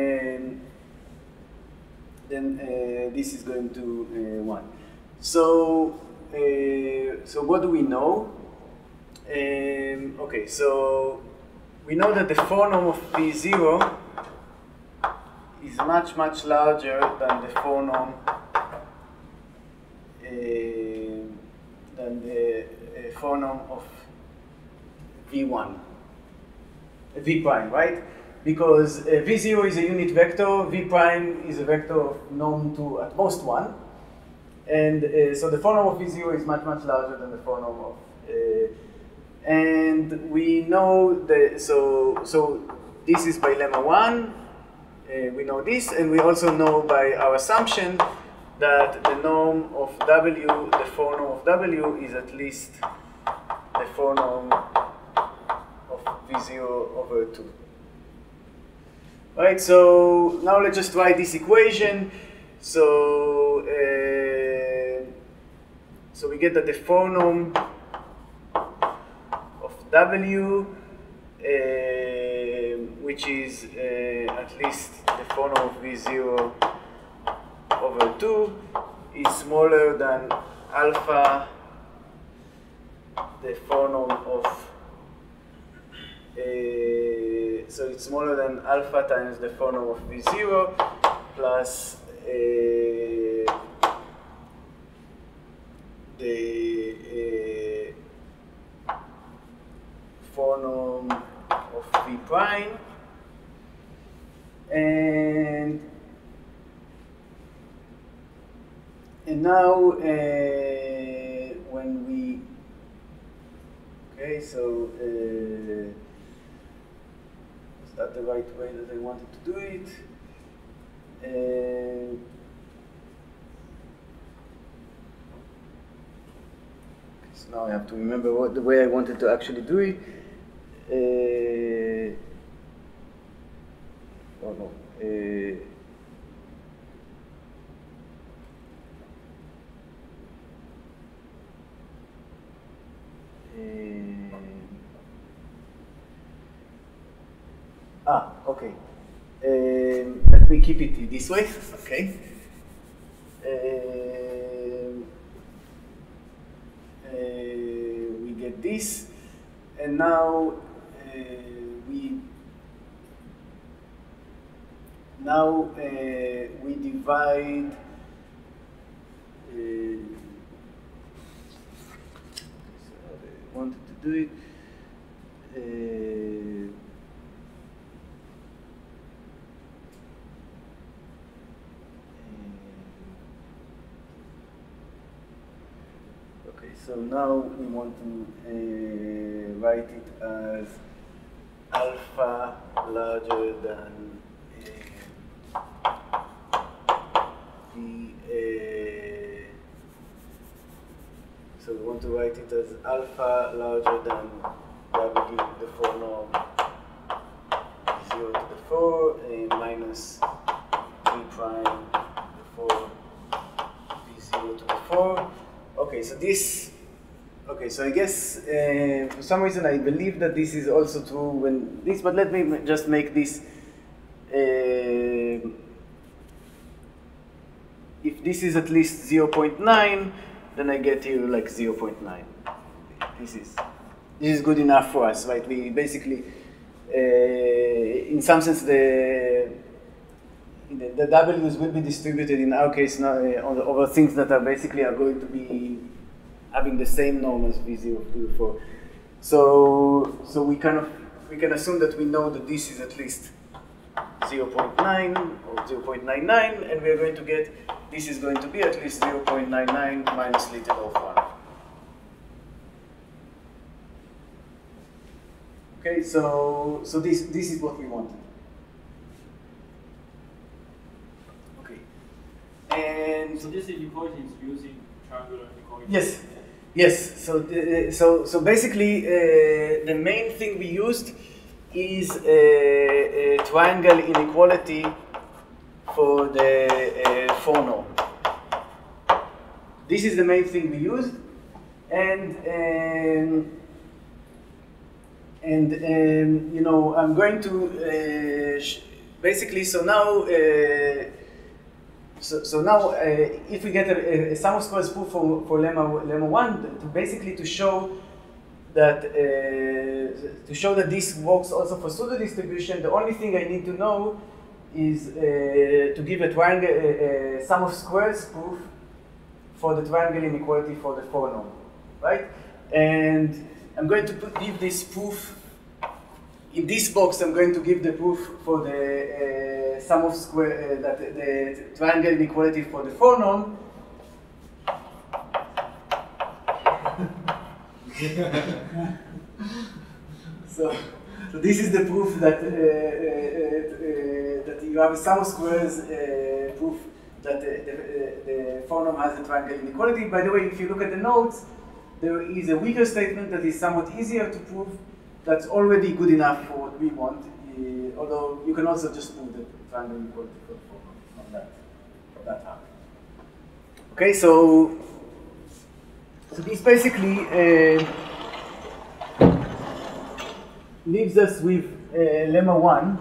this is going to 1. So what do we know? Okay, so we know that the phonom of V0 is much, much larger than the phonom of V1, V prime, right? Because V0 is a unit vector, V prime is a vector of norm to at most 1. And so the phonom of V0 is much, much larger than the phonom of, and we know that, so this is by lemma 1, we know this, and we also know by our assumption that the norm of W, the phonom of W is at least the phonom of V0 over 2. Right, so now let's just write this equation. So we get that the phonom of W, which is at least the phonom of V0 over 2, is smaller than alpha, the phonom of so it's smaller than alpha times the phonon of V0 plus the phonon of V prime, and now when we so is that the right way that I wanted to do it? So now I have to remember the way I wanted to actually do it. Oh no. Okay. Let me keep it this way. Okay. We get this, and now we divide. So I wanted to do it. Okay, so now we want to write it as alpha larger than so we want to write it as alpha larger than W the 4 norm 0 to the 4 minus V prime the 4 V0 to the 4. Okay, so this. Okay, so I guess for some reason I believe that this is also true when this, but let me just make this. If this is at least 0.9, then I get here like 0.9. This is good enough for us, right? We basically, in some sense, the W's will be distributed in our case now over things that are basically going to be having the same norm as V0 to the 4. So we can assume that we know that this is at least 0.9 or 0.99, and we are going to get this is going to be at least 0.99 minus little of 1. Okay, so this is what we wanted. Okay, and so this inequality is using triangular inequality. Yes. So basically, the main thing we used is a triangle inequality for the 4 norm. This is the main thing we used, and you know, I'm going to basically. So now, if we get a sum of squares proof for lemma 1, basically to show that this works also for pseudo distribution, the only thing I need to know is to give a triangle sum of squares proof for the triangle inequality for the 4 norm, right? And I'm going to give this proof in this box. I'm going to give the proof for the sum of square that the triangle inequality for the 4 norm. So this is the proof that that you have a sum of squares proof that the 4 norm has a triangle inequality. By the way, if you look at the notes, there is a weaker statement that is somewhat easier to prove. That's already good enough for what we want. Although you can also just prove the triangle inequality for the 4 norm on that half. Okay, so this basically leaves us with lemma 1.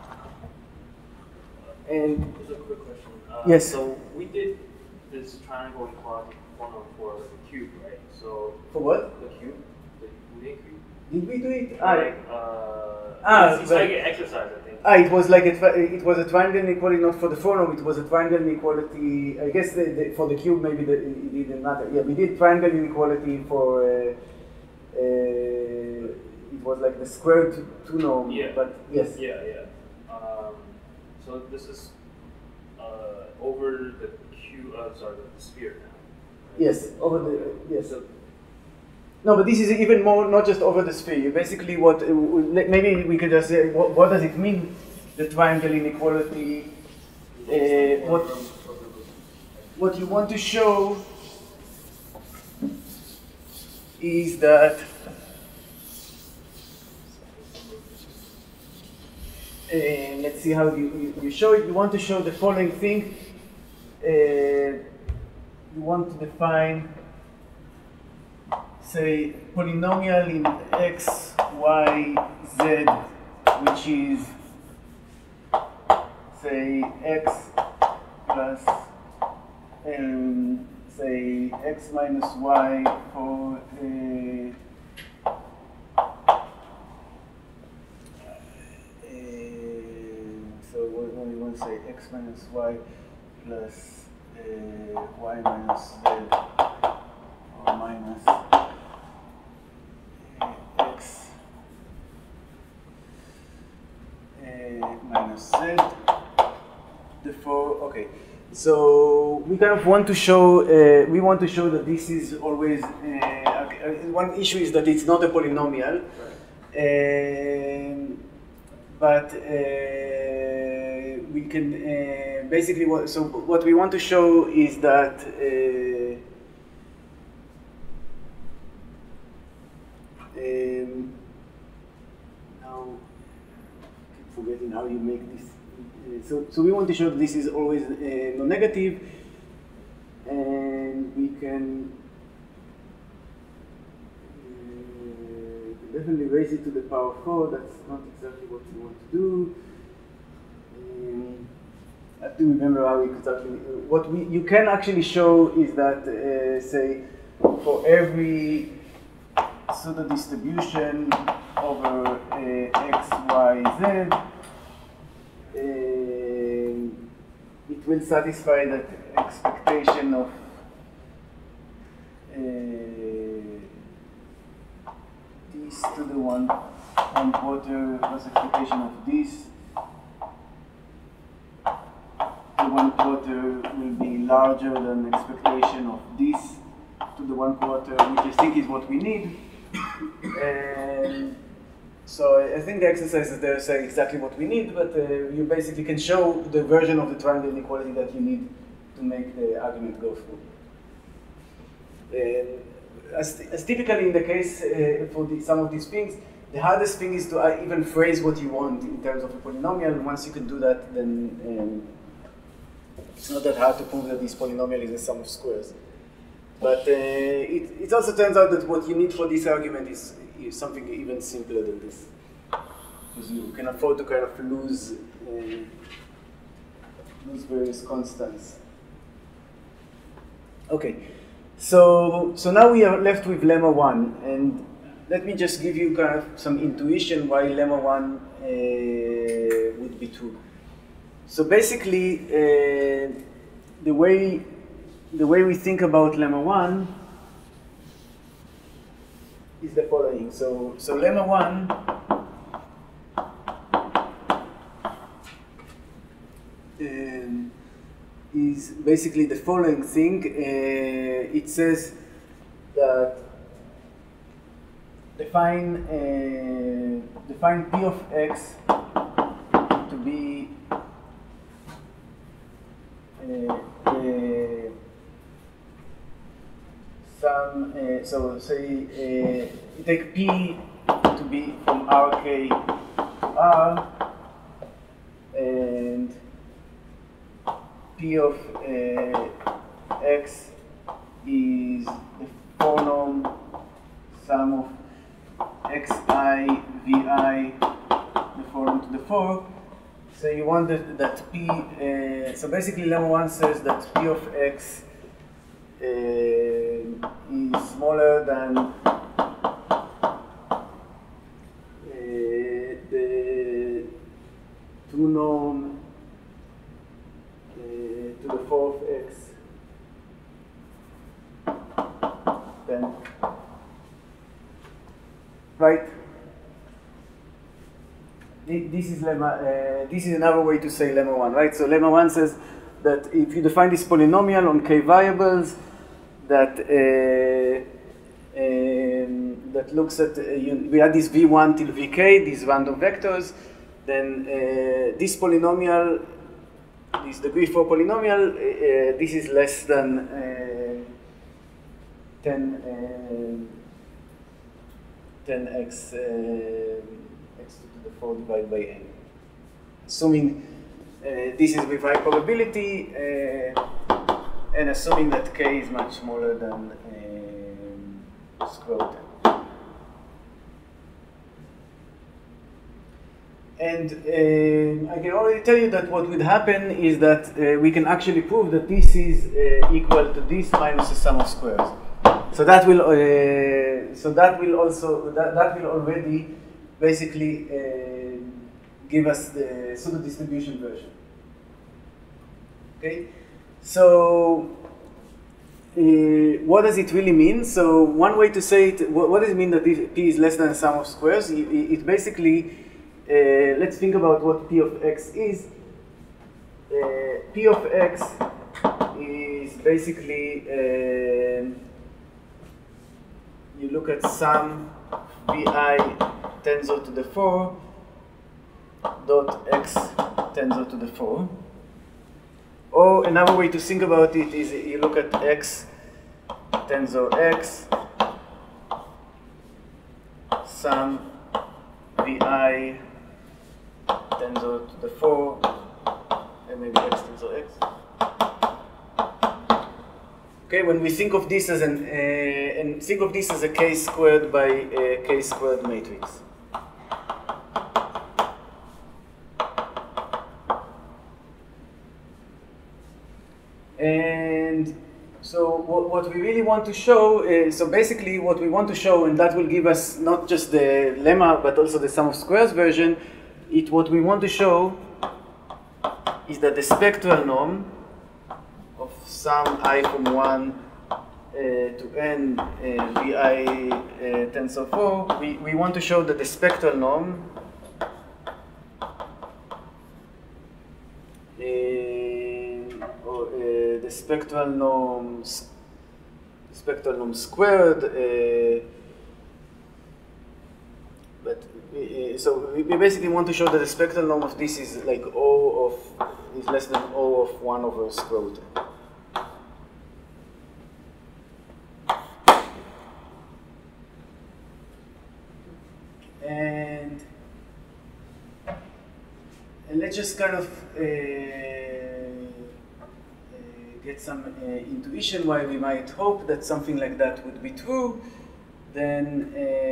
And just a quick question. Yes. So we did this triangle inequality for the cube, right? So for what? the cube, the Lie cube. Did we do it? It's Right. like an exercise, I think. It was like it was a triangle inequality, not for the phonon. It was a triangle inequality. I guess for the cube maybe it didn't matter. Yeah, we did triangle inequality for. It was like the square two norm. Yeah. But yes. Yeah. So this is over the the sphere now. Right? Yes, over the yes. No, but this is even more not just over the sphere. Basically, what maybe we could just say what does it mean? The triangle inequality. What you want to show is that let's see how you show it. You want to show the following thing. You want to define, say, polynomial in x, y, z, which is, say, x plus, say, x minus y for so what do you want to say? X minus y plus y minus z or minus x minus z. Therefore, okay. So we kind of want to show that this is always one issue is that it's not a polynomial, but we can basically what we want to show is that now I keep forgetting how you make this. So we want to show that this is always non-negative, and we can definitely raise it to the power 4. That's not exactly what we want to do. I have to remember how exactly. What you can actually show is that, say, for every pseudo distribution over x, y, z, it will satisfy that expectation of this to the one quarter plus expectation of this. The 1/4 will be larger than expectation of this to the 1/4, which I think is what we need. And so I think the exercises there say exactly what we need, but you basically can show the version of the triangle inequality that you need to make the argument go through. As typically in the case for some of these things, the hardest thing is to even phrase what you want in terms of a polynomial. And once you can do that, then it's not that hard to prove that this polynomial is a sum of squares. But it also turns out that what you need for this argument is something even simpler than this. Because you can afford to kind of lose various constants. Okay, so now we are left with lemma 1, and let me just give you kind of some intuition why lemma 1 would be true. So basically, the way we think about lemma 1 is the following. So lemma 1 is basically the following thing. It says that define p of x to be so say you take p to be from Rk to R, and p of x is the four-norm sum of xi vi, the four-norm to the 4. So you want that p, so basically lemma 1 says that p of x is smaller than right? This is lemma. This is another way to say lemma 1, right? So lemma 1 says that if you define this polynomial on k variables, that that looks at we had this v1 till vk, these random vectors, then this polynomial, this degree 4 polynomial, this is less than 10x x to the 4 divided by n. Assuming this is with high probability, and assuming that k is much smaller than square root n. And I can already tell you that what would happen is that we can actually prove that this is equal to this minus the sum of squares. So that will already basically give us the pseudo distribution version. Okay, so what does it really mean? So one way to say it, what does it mean that p is less than the sum of squares? It basically, let's think about what p of x is. P of x is basically, you look at sum vi tensor to the 4 dot x tensor to the 4. Or another way to think about it is you look at x tensor x sum vi tensor to the 4 and maybe x tensor x. Okay, when we think of this as and think of this as a k squared by a k squared matrix. And so what we really want to show is, so basically what we want to show, and that will give us not just the lemma but also the sum of squares version, what we want to show is that the spectral norm of sum I from 1 to n vi tensor 4, we want to show that the spectral norm the spectral norm squared, so we basically want to show that the spectral norm of this is like O of is less than O of 1 over square root n. And let's just kind of get some intuition why we might hope that something like that would be true. Then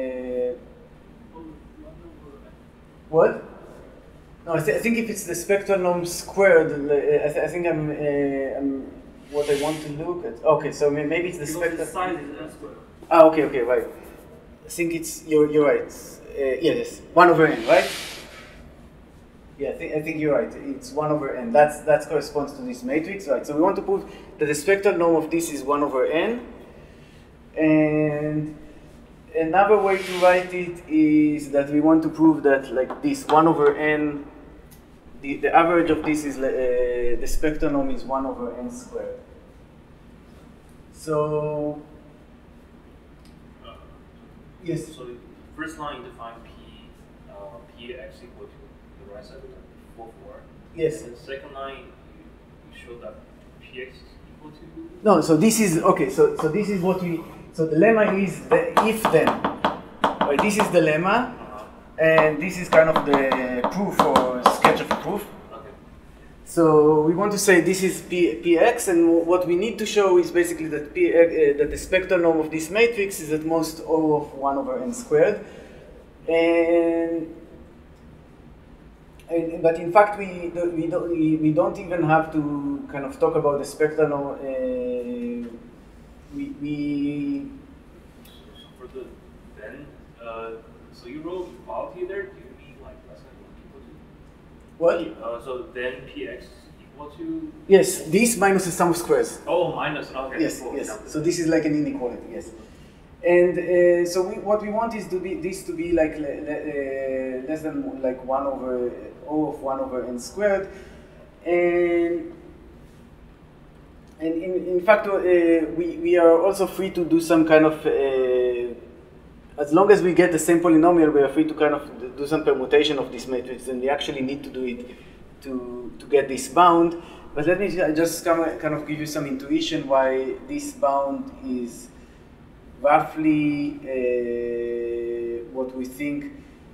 what? No, I think if it's the spectral norm squared, I think I'm what I want to look at. Okay, so maybe it's the spectral. The size is n squared. Ah, okay, right. I think it's you're right. Yes, 1 over n, right? Yeah, I think you're right. It's 1 over n. That corresponds to this matrix, right? So we want to prove that the spectral norm of this is 1 over n. And another way to write it is that we want to prove that like this 1 over n, the average of this is the spectral norm is 1 over n squared. So yes. So the first line you define px equal to the right side of the 4, 4. Yes. And the second line you show that px is equal to. No. So this is okay. So this is what we. So the lemma is the if then. Right, this is the lemma, and this is kind of the proof or sketch of a proof. Okay. So we want to say this is px, and what we need to show is basically that that the spectral norm of this matrix is at most O of 1 over n squared, but in fact we don't even have to kind of talk about the spectral norm. So for the then, so you wrote equality there. Do you mean like less than equal to? What? So then px is equal to. Yes, this minus the sum of squares. Oh, minus. Okay. Yes, cool. yes. Yeah. So this is like an inequality. Yes. And so what we want is this to be like less than like 1 over O of 1 over n squared, and in fact we are also free to do some kind of as long as we get the same polynomial, we are free to kind of do some permutation of this matrix, and we actually need to do it to get this bound. But let me just kind of give you some intuition why this bound is roughly what we think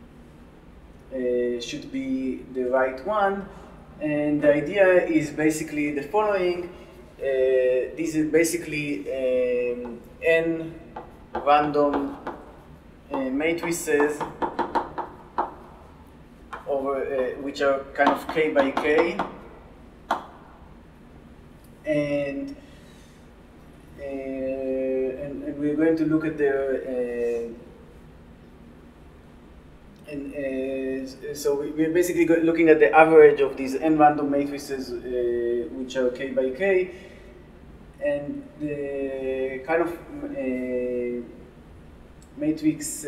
should be the right one. And the idea is basically the following. This is basically n random matrices over which are kind of k by k, and we're going to look at their so we're basically looking at the average of these n random matrices which are k by k, and the kind of matrix.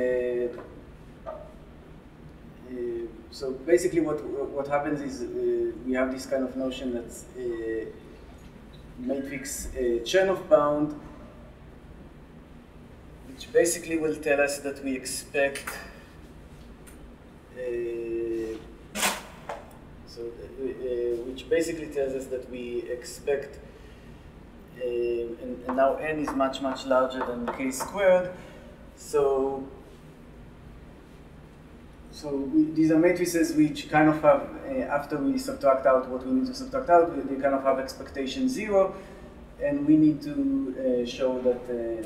So basically, what happens is we have this kind of notion that's matrix Chernoff bound, which basically will tell us that we expect. Which basically tells us that we expect, and now n is much larger than k squared. So these are matrices which kind of have, after we subtract out what we need to subtract out, they kind of have expectation 0, and we need to show that,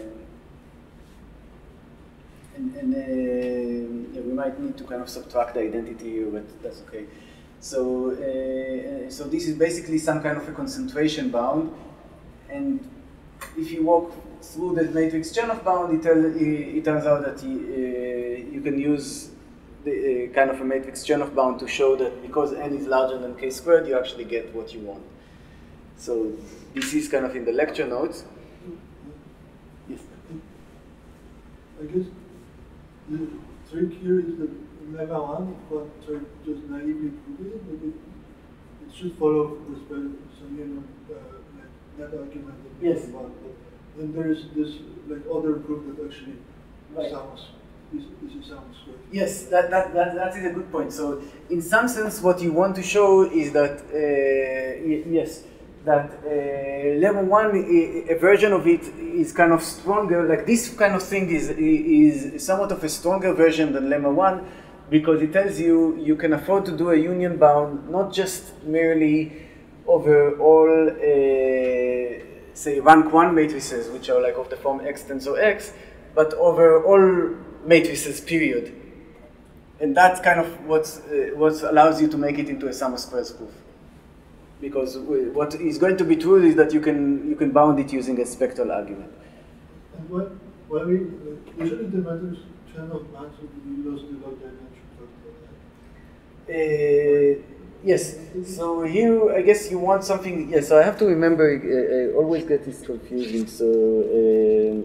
yeah, we might need to kind of subtract the identity here, but that's okay. So, so this is basically some kind of a concentration bound, and if you walk through the matrix Chernoff bound, it turns out that you can use the kind of a matrix Chernoff bound to show that because n is larger than k squared, you actually get what you want. So this is kind of in the lecture notes. Yes. I guess the trick here is that lemma 1, but try just naively prove it, but it should follow some net argument. Yes. But then there is this like other proof that actually sounds. This is sound square. Yes, that is a good point. So, in some sense, what you want to show is that yes, that lemma 1, a version of it is kind of stronger. Like this kind of thing is somewhat of a stronger version than lemma 1, because it tells you you can afford to do a union bound not just merely over all say rank 1 matrices, which are like of the form x tensor x, but over all matrices, period. And that's kind of what allows you to make it into a sum of squares proof. Because what is going to be true is that you can bound it using a spectral argument. And why we usually the matrix Chernoff bound so we lose the log dimension factor, right? Yes. So here, I guess you want something. Yes. So I have to remember. I always get this confusing. So.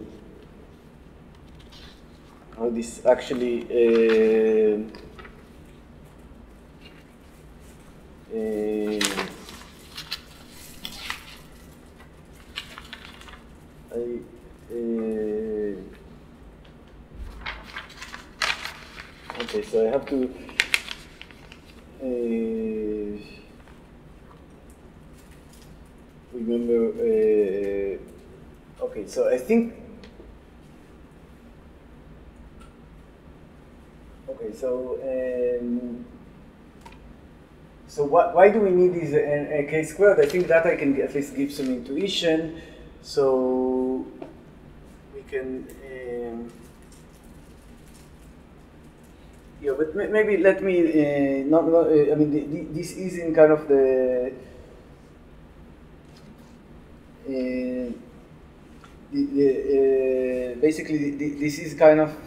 How this actually okay, so I have to remember okay, so I think okay, so so why do we need this k squared? I think that I can at least give some intuition. So we can yeah, but maybe let me not I mean this is in kind of the basically this is kind of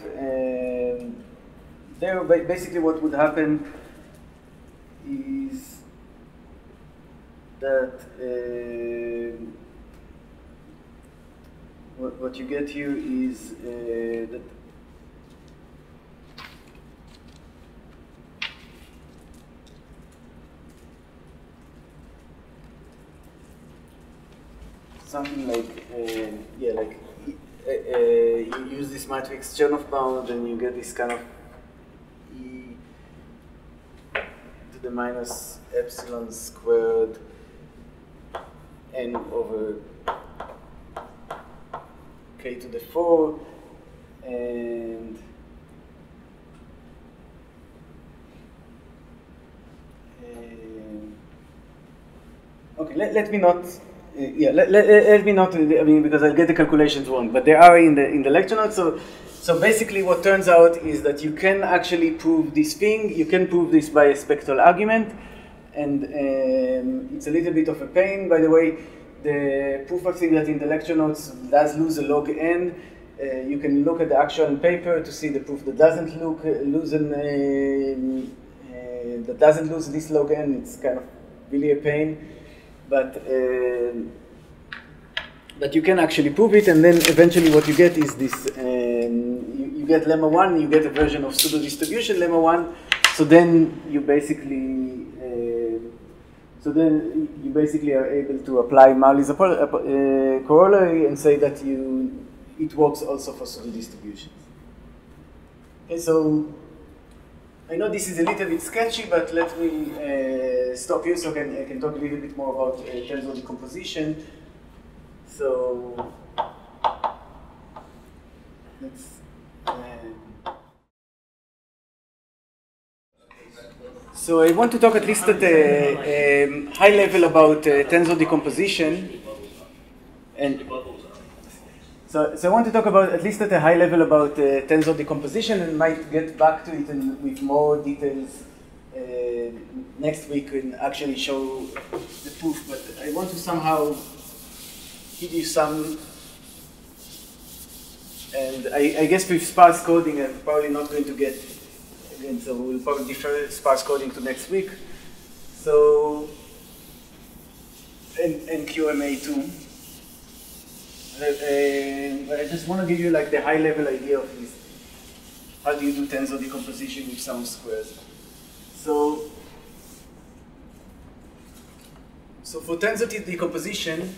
there. Basically, what would happen is that what you get here is that something like yeah, like you use this matrix Chernoff bound, and you get this kind of e to the minus epsilon squared n over k to the 4, and okay, let me not. Yeah, let me not. I mean, because I'll get the calculations wrong, but they are in the lecture notes. So basically, what turns out is that you can actually prove this thing. You can prove this by a spectral argument, and it's a little bit of a pain. By the way, the proof of thing that in the lecture notes does lose a log n. You can look at the actual paper to see the proof that doesn't lose this log n. It's kind of really a pain. But you can actually prove it, and then eventually what you get is this, you get lemma 1, you get a version of pseudo distribution lemma 1, so then you basically are able to apply Marley's corollary and say that it works also for pseudo distributions. Okay, so I know this is a little bit sketchy, but let me stop here so I can talk a little bit more about tensor decomposition. So let's. So I want to talk at least at a high level about tensor decomposition, and. So I want to talk about, at least at a high level, about tensor decomposition, and might get back to it with more details next week and actually show the proof. But I want to somehow give you some, and I guess with sparse coding I'm probably not going to get, again, so we'll probably defer sparse coding to next week. So, and QMA too. But I just want to give you like the high level idea of this. How do you do tensor decomposition with some squares? So for tensor decomposition,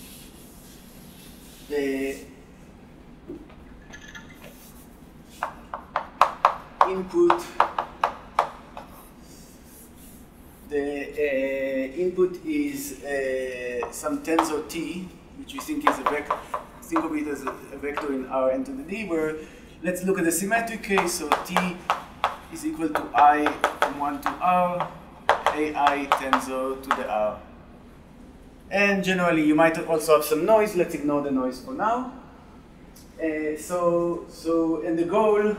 the input is some tensor T, which we think is a vector. Think of it as a vector in Rn to the d, where let's look at the symmetric case. So T is equal to I from 1 to R, AI tensor to the R. And generally, you might also have some noise. Let's ignore the noise for now. And the goal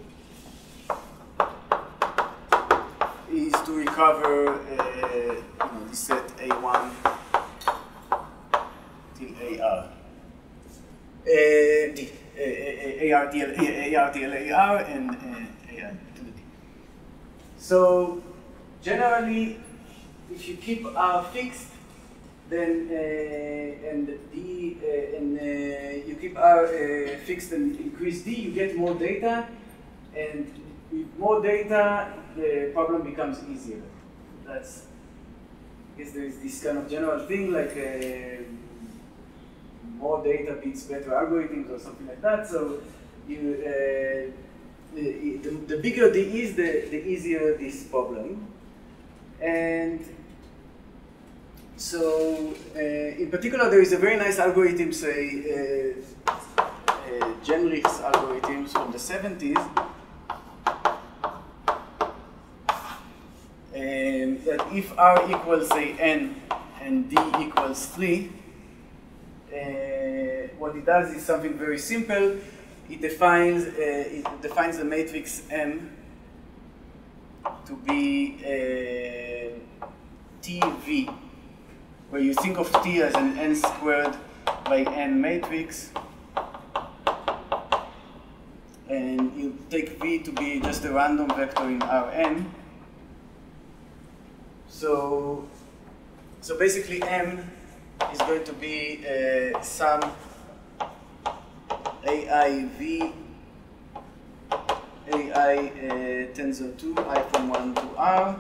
is to recover this set A1 till AR. AR till AR and AR to the D. So generally, if you keep R fixed, then and D and you keep R fixed and increase D, you get more data, and with more data, the problem becomes easier. That's, I guess there is this kind of general thing like more data beats better algorithms or something like that. So you, the bigger D is, the easier this problem. And so in particular, there is a very nice algorithm, say Genrich's algorithms from the 70s. That if R equals, say, n and D equals 3, what it does is something very simple. It defines the matrix M to be TV, where you think of T as an n squared by n matrix, and you take V to be just a random vector in Rn. So basically M is going to be some AI V, AI tensor 2, I from 1 to R.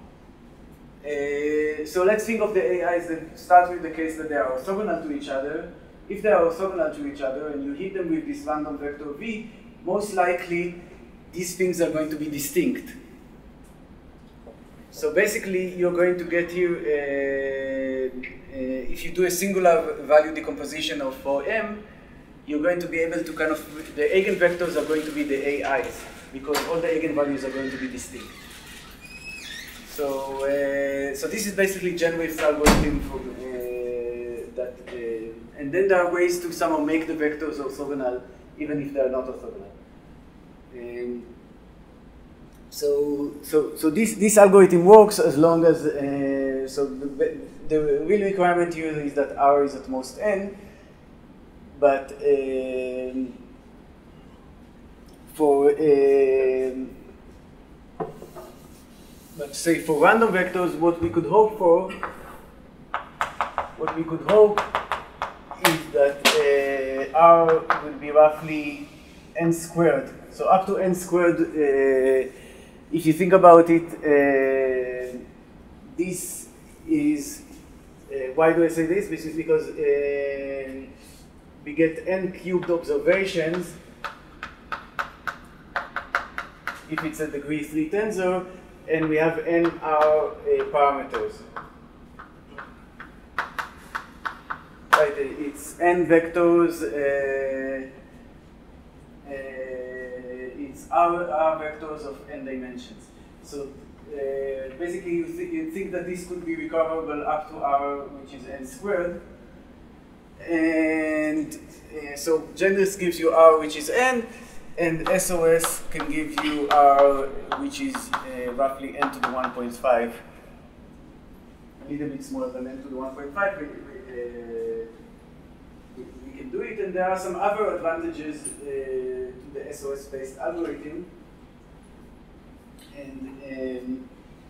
So let's think of the AIs that start with the case that they are orthogonal to each other. If they are orthogonal to each other and you hit them with this random vector V, most likely these things are going to be distinct. So basically you're going to get here, if you do a singular value decomposition of for M, you're going to be able to kind of, the eigenvectors are going to be the AIs, because all the eigenvalues are going to be distinct. So, so this is basically Genwife's algorithm for that, and then there are ways to somehow make the vectors orthogonal, even if they are not orthogonal. So this algorithm works as long as, so the real requirement here is that R is at most N, but but say for random vectors, what we could hope is that R will be roughly N squared. So up to N squared, if you think about it, this is, why do I say this? This is because we get N cubed observations if it's a degree 3 tensor, and we have N R parameters. Right, it's N vectors, it's R vectors of N dimensions. So basically you think that this could be recoverable up to R, which is N squared. And so Genris gives you R, which is N, and SOS can give you R, which is roughly N to the 1.5. A little bit smaller than N to the 1.5. We can do it, and there are some other advantages to the SOS-based algorithm. And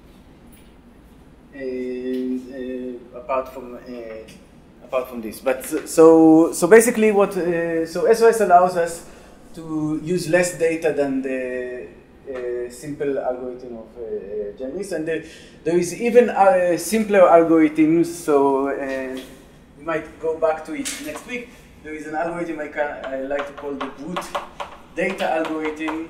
apart from this, but so basically, what so SOS allows us to use less data than the simple algorithm of Genris, and there is even simpler algorithms. So we might go back to it next week. There is an algorithm I like to call the brute data algorithm.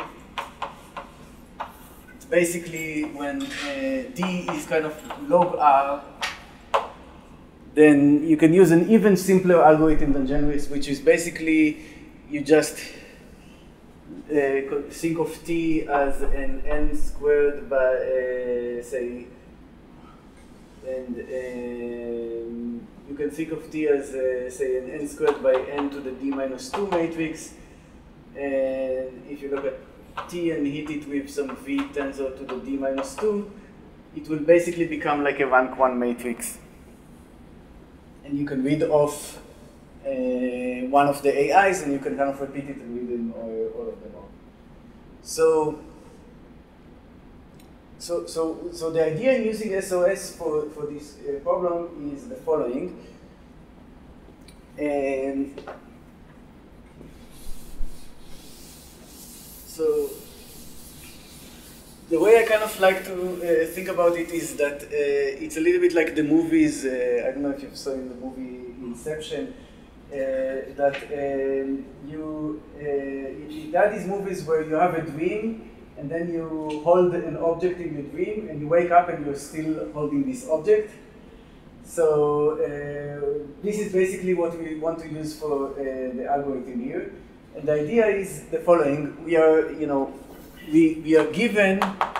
It's basically when D is kind of log R, then you can use an even simpler algorithm than Genris, which is basically you just think of T as an N squared by, say, and you can think of T as, say, an N squared by N to the D minus 2 matrix. And if you look at T and hit it with some V tensor to the D minus 2, it will basically become like a rank 1 matrix. And you can read off one of the AIs, and you can kind of repeat it and read them all of them off. So the idea in using SOS for this problem is the following. And so the way I kind of like to think about it is that it's a little bit like the movies, I don't know if you saw in the movie Inception, that there are these movies where you have a dream, and then you hold an object in your dream, and you wake up and you're still holding this object. So this is basically what we want to use for the algorithm here. And the idea is the following: we are, we are given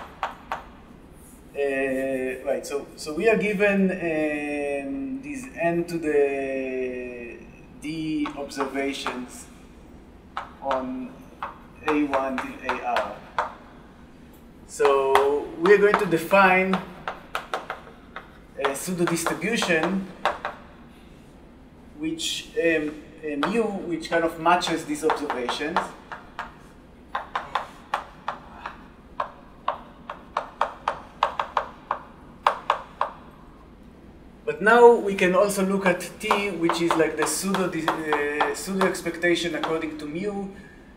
right. So we are given these N to the D observations on A1 till AR. So we're going to define a pseudo distribution which mu, which kind of matches these observations. But But now we can also look at T, which is like the pseudo expectation according to mu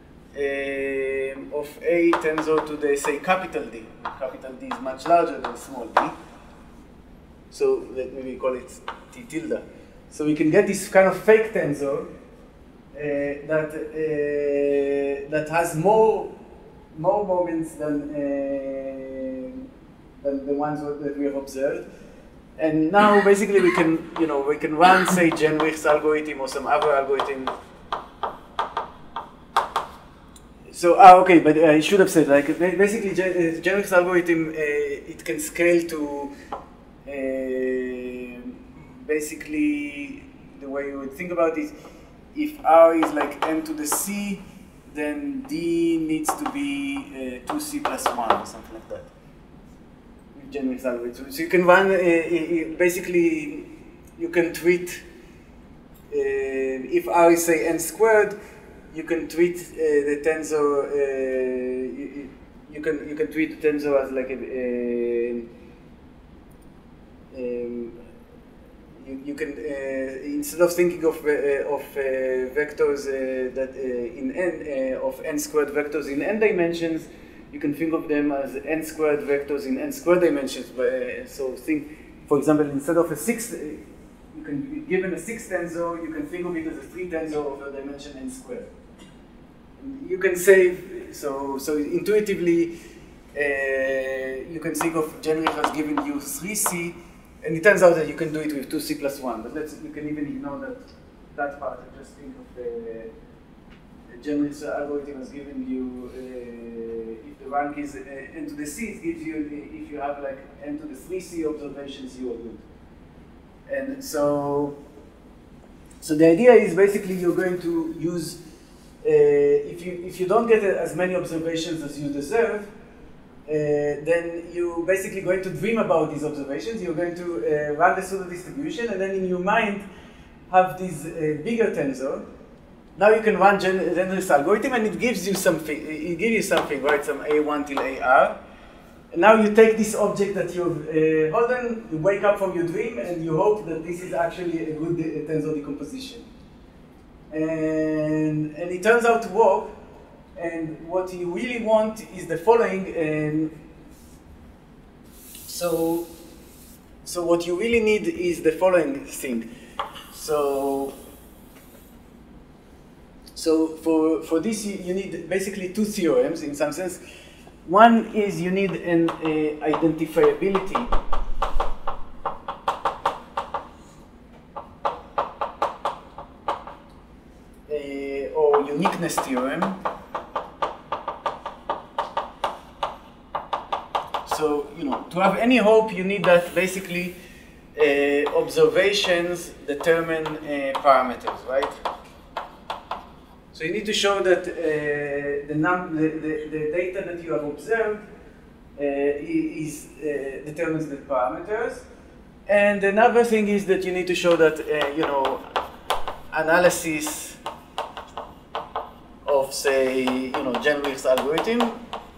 of A tensor to the, say, capital D. Capital D is much larger than small d. So let me call it T tilde. So we can get this kind of fake tensor that has more moments than the ones that we have observed. And now basically we can, we can run, say, Jenrich's algorithm or some other algorithm. So, okay, but I should have said, like, basically Jenrich's algorithm, it can scale to, basically, the way you would think about it, if R is like n to the c, then D needs to be 2c plus 1 or something like that. With Jenrich's algorithm. So you can run, basically, you can treat, if R is, say, n squared, you can treat the tensor. You can treat the tensor as like you can instead of thinking of vectors that in n of n squared vectors in n dimensions, you can think of them as n squared vectors in n squared dimensions. So think, for example, instead of a 6, you can be given a 6 tensor, you can think of it as a 3 tensor over dimension n squared. You can say, so intuitively, you can think of Jenrich as giving you 3c, and it turns out that you can do it with 2c plus 1, but you can even ignore that part and just think of Jenrich's algorithm as giving you, if the rank is n to the c, it gives you, if you have like n to the 3c observations, you are good. And so the idea is basically you're going to use, if you don't get as many observations as you deserve, then you're basically going to dream about these observations. You're going to run the pseudo distribution, and then in your mind have this bigger tensor. Now you can run Jenrich's algorithm, and it gives you something. It gives you something, right? Some A1 till AR. And now you take this object that you've hold on, you wake up from your dream, and you hope that this is actually a good tensor decomposition. And it turns out to work. And what you really want is the following. So what you really need is the following thing. So for this you need basically 2 theorems in some sense. One is you need an identifiability or uniqueness theorem. So, to have any hope, you need that basically observations determine parameters, right? So you need to show that the data that you have observed determines the parameters. And another thing is that you need to show that, analysis of, say, Jenrich's algorithm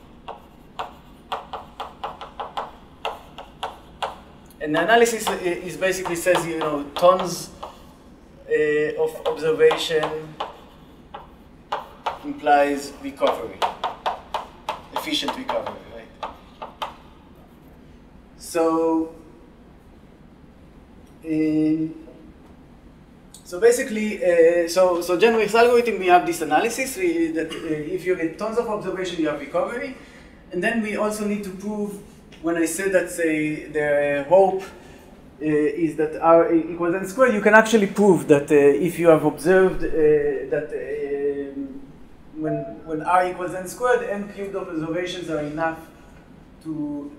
and the analysis is basically says, tons of observation implies recovery, efficient recovery, right? So basically, so Jenrich's algorithm, we have this analysis that if you get tons of observation, you have recovery, and then we also need to prove. When I said that, say, the hope is that R equals n squared, you can actually prove that if you have observed that when R equals n squared, n cubed of observations are enough to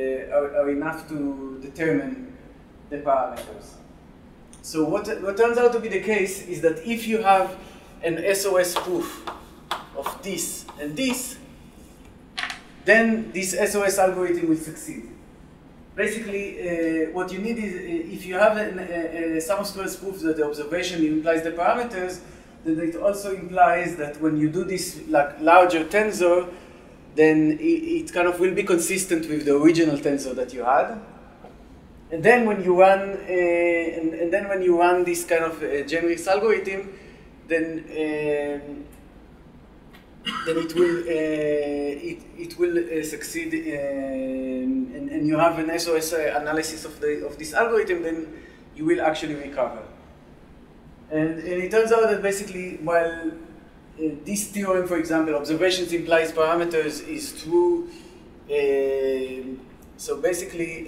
determine the parameters. So what turns out to be the case is that if you have an SOS proof of this and this, then this SOS algorithm will succeed. Basically, what you need is, if you have a sum of squares proof that the observation implies the parameters, then it also implies that when you do this like larger tensor, then it kind of will be consistent with the original tensor that you had. And then when you run, and then when you run this kind of Generics algorithm, then it will succeed, and you have an SOS analysis of this algorithm. Then you will actually recover. And it turns out that basically, while this theorem, for example, observations implies parameters, is true. So basically,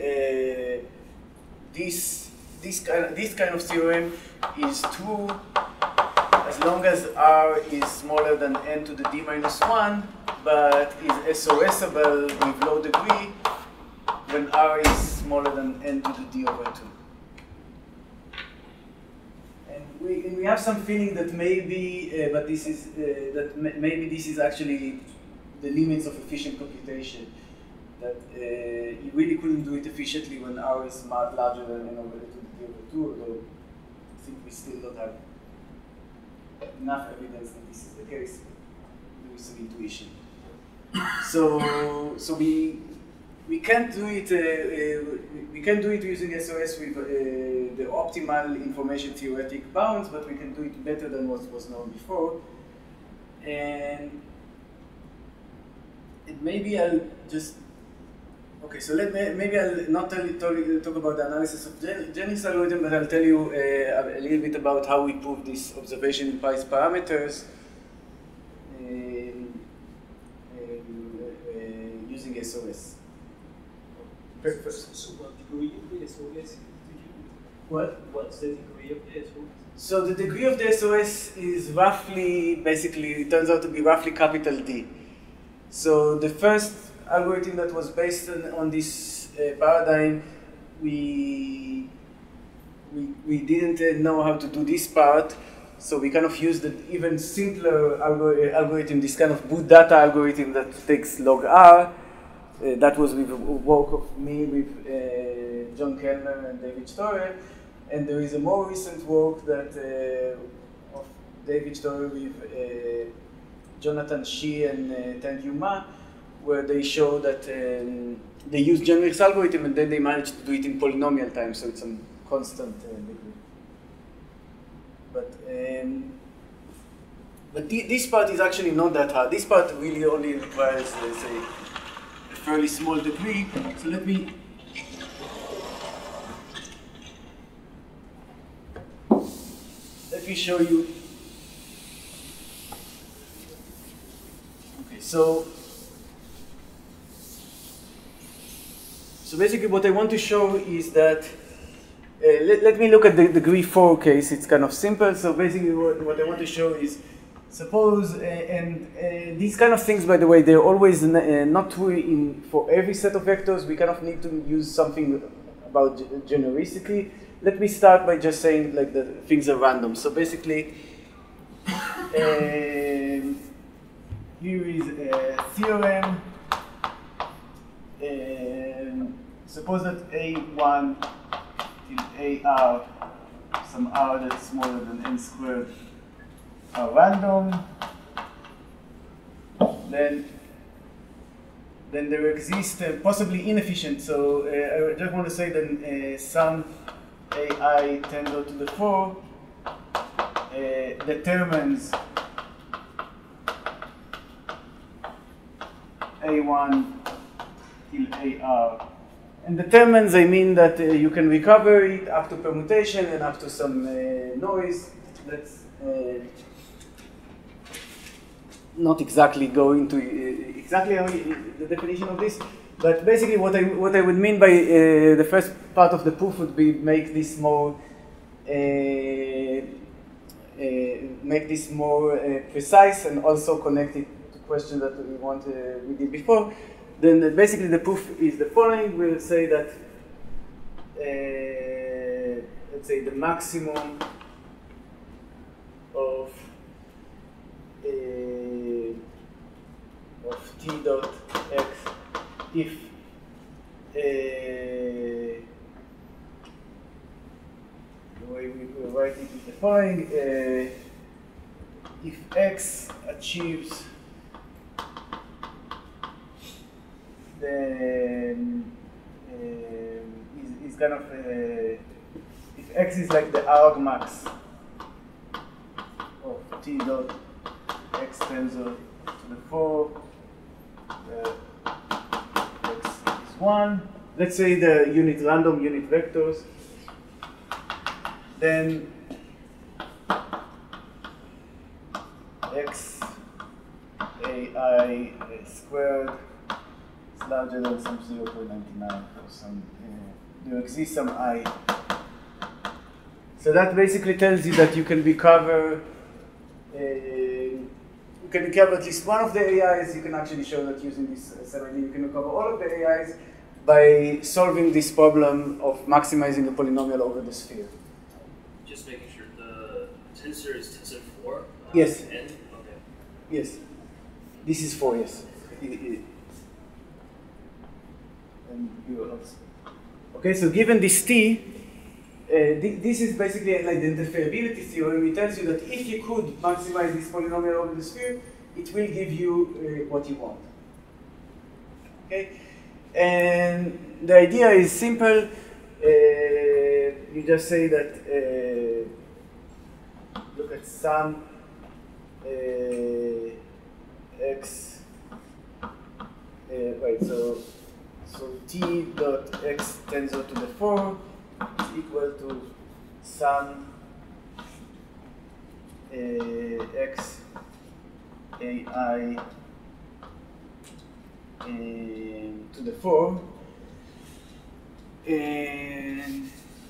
this kind of theorem is true as long as R is smaller than n to the d minus 1, but is SOSable with low degree when R is smaller than n to the d over 2. And we have some feeling that maybe, but this is maybe this is actually the limits of efficient computation. That you really couldn't do it efficiently when R is much larger than n over 2 to the d over 2, although I think we still don't have enough evidence that this is the case. There is some intuition. So we can't do it. We can do it using SOS with the optimal information theoretic bounds, but we can do it better than what was known before. And maybe I'll just. Okay, so maybe I'll not talk about the analysis of Generics algorithm, but I'll tell you a little bit about how we prove this observation implies parameters using SOS. So what degree of the SOS did you use? What's the degree of the SOS? So the degree of the SOS is roughly, basically, it turns out to be roughly capital D. So the first algorithm that was based on this paradigm, we didn't know how to do this part, so we kind of used an even simpler algorithm, this kind of boot data algorithm that takes log R. That was with work of me with John Kellner and David Storer, and there is a more recent work that of David Storer with Jonathan Shi and Teng-Yu Ma, where they show that they use Generics algorithm and then they manage to do it in polynomial time, so it's a constant degree. But this part is actually not that hard. This part really only requires, say, a fairly small degree. So let me show you. Okay, so basically what I want to show is that, let me look at the degree 4 case. It's kind of simple. So basically what I want to show is, suppose, and these kind of things, by the way, they're always not true for every set of vectors. We kind of need to use something about genericity. Let me start by just saying like that things are random. So basically, here is a theorem. Suppose that A1 till AR, some R that's smaller than n squared, are random. Then there exists possibly inefficient. So I just want to say that some AI 10 to the 4 determines A1 till AR. And determines, I mean that you can recover it up to permutation and up to some noise. Let's not exactly go into exactly the definition of this, but basically what I would mean by the first part of the proof would be make this more precise, and also connect it to questions that we did before. Then basically the proof is the following. We'll say that, let's say the maximum of t dot x if the way we will write it is the following. If x achieves then is kind of if x is like the argmax of t dot x tensor to the 4, x is 1. Let's say the random unit vectors. Then x ai squared is larger than some 0.99 or some, there exists some I. So that basically tells you that you can recover at least one of the AIs. You can actually show that using this SMID, you can recover all of the AIs by solving this problem of maximizing a polynomial over the sphere. Just making sure the tensor is tensor 4? Yes. N? Okay. Yes. This is 4, yes. And you also. Okay, so given this T, this is basically an identifiability theorem. It tells you that if you could maximize this polynomial over the sphere, it will give you what you want. Okay, and the idea is simple. You just say that look at some x. Right, so t dot x tensor to the 4 is equal to sum x ai to the 4, and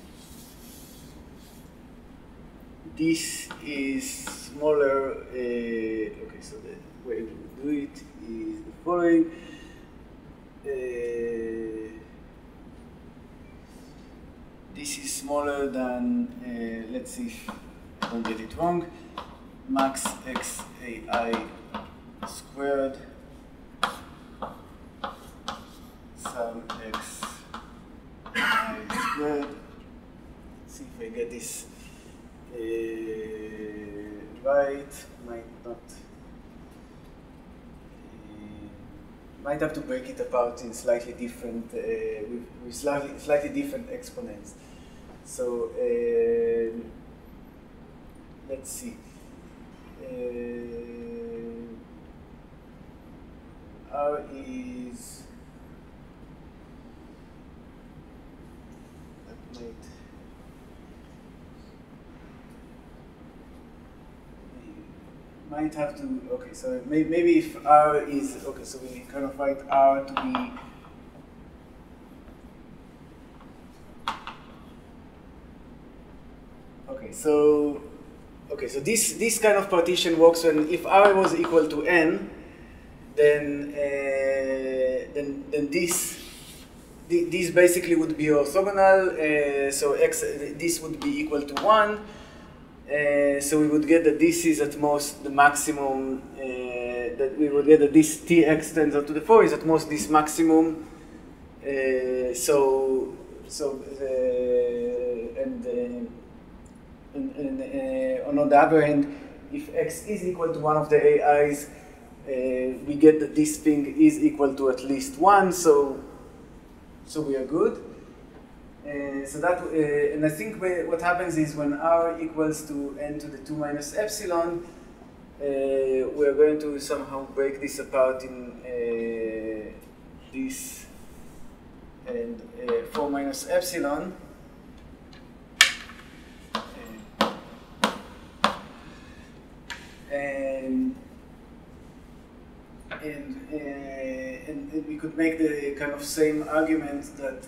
this is smaller. Okay, so the way to do it is the following. This is smaller than, let's see if I don't get it wrong, max x ai squared sum x ai squared. Let's see if I get this right. Might have to break it apart in slightly different, with slightly different exponents. So let's see. R is might have to, okay, so maybe if R is, okay, so we kind of write R to be okay, so this kind of partition works when if R was equal to n, then this basically would be orthogonal. So this would be equal to 1. So we would get that this is at most the maximum. That we would get that this tx tensor to the 4 is at most this maximum. On the other hand, if x is equal to one of the AIs, we get that this thing is equal to at least 1, so we are good. So that, and I think what happens is when R equals to n to the 2 minus epsilon, we're going to somehow break this apart in this and 4 minus epsilon. And we could make the kind of same argument that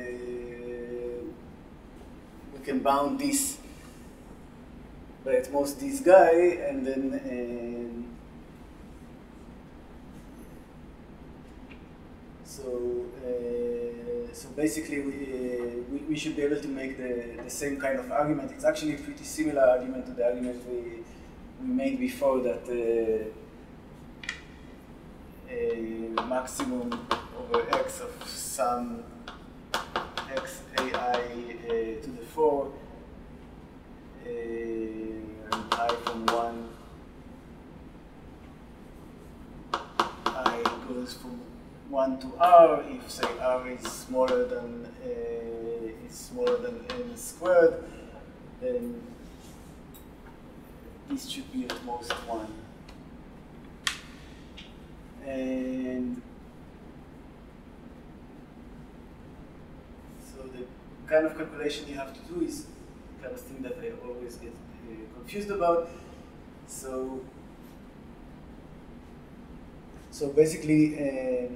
we can bound this by at most this guy, and then so basically we should be able to make the same kind of argument. It's actually a pretty similar argument to the argument we made before, that a maximum over x of some x ai to the 4 and I from 1 I goes from 1 to R if say R is smaller than if is smaller than n squared, then this should be at most 1. And so the kind of calculation you have to do is the kind of thing that I always get confused about. So basically, let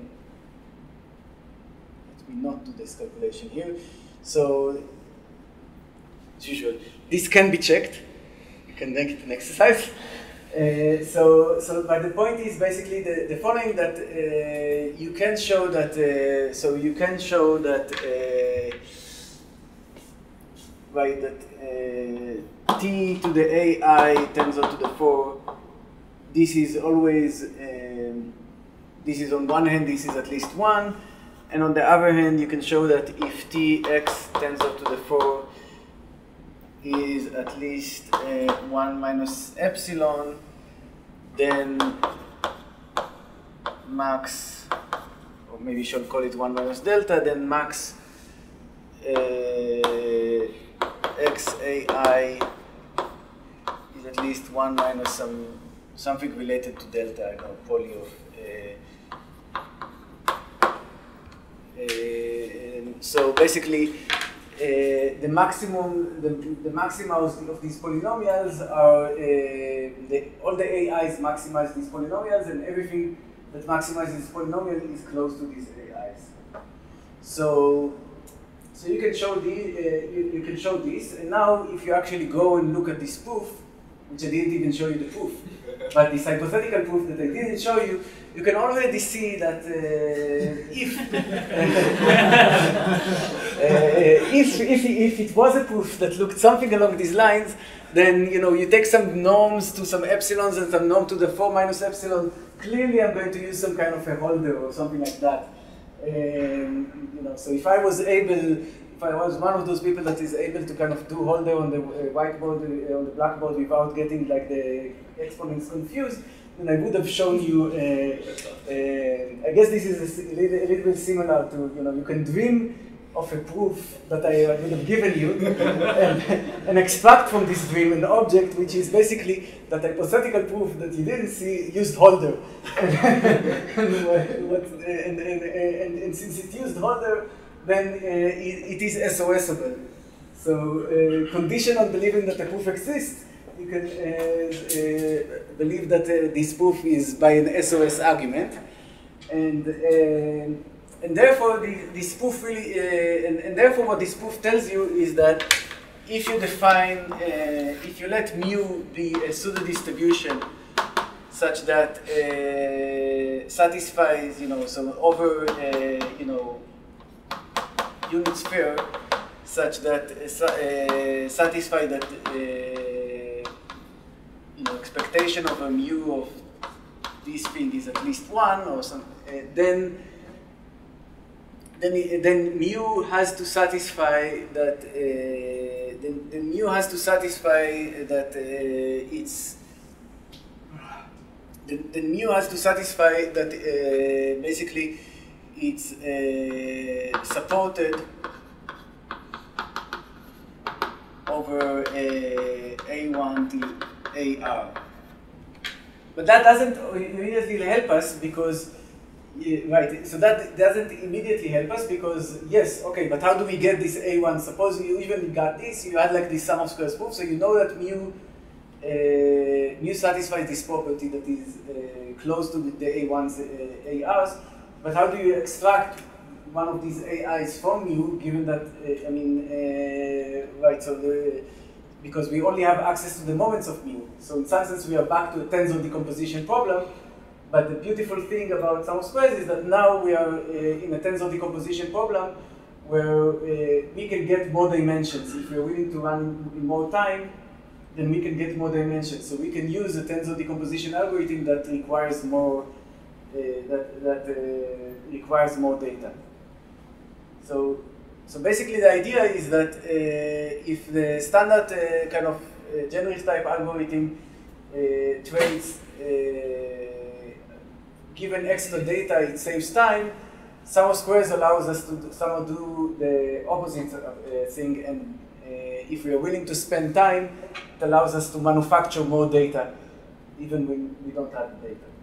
me not do this calculation here. So as usual, this can be checked. You can make it an exercise. But the point is basically the following, that you can show that right, that t to the ai tensor to the 4, this is always this is on one hand, this is at least 1, and on the other hand you can show that if tx tensor to the 4 is at least 1 minus epsilon, then max, or maybe you should call it 1 minus delta, then max xai is at least 1 minus something related to delta, I don't know, poly of. So basically, the maximum, the maxima of these polynomials are all the AIs maximize these polynomials, and everything that maximizes this polynomial is close to these AIs. So you can show you can show this, and now if you actually go and look at this proof, which I didn't even show you the proof, but this hypothetical proof that I didn't show you, you can already see that if it was a proof that looked something along these lines, then you take some norms to some epsilons and some norm to the 4 minus epsilon. Clearly, I'm going to use some kind of a holder or something like that. So if I was one of those people that is able to kind of do holder on the whiteboard, on the blackboard, without getting like the exponents confused, then I would have shown you. I guess this is a little bit similar to you can dream of a proof that I would have given you, and extract from this dream an object which is basically that hypothetical proof that you didn't see used holder, and since it used holder, then it is SOSable. So condition on believing that the proof exists, you can believe that this proof is by an SOS argument, and therefore this proof really, and therefore what this proof tells you is that if you define, if you let mu be a pseudo distribution such that satisfies, so over, unit sphere, such that satisfy that expectation of a mu of this thing is at least 1 or some, then mu has to satisfy that. Then mu has to satisfy that it's. Then mu has to satisfy that basically it's supported over A1 to AR. But that doesn't immediately help us because, right, so that doesn't immediately help us because, yes, okay, but how do we get this A1? Suppose you even got this, you had like this sum of squares proof, so you know that mu satisfies this property that is close to the A1's ARs, but how do you extract one of these AIs from mu, given that, right, so because we only have access to the moments of mu. So in some sense, we are back to a tensor decomposition problem, but the beautiful thing about sum of squares is that now we are in a tensor decomposition problem where we can get more dimensions. If we're willing to run in more time, then we can get more dimensions. So we can use a tensor decomposition algorithm that requires more requires more data. So basically the idea is that if the standard kind of generic type algorithm trades given extra data, it saves time, sum of squares allows us to somehow do the opposite thing, and if we are willing to spend time, it allows us to manufacture more data, even when we don't have the data.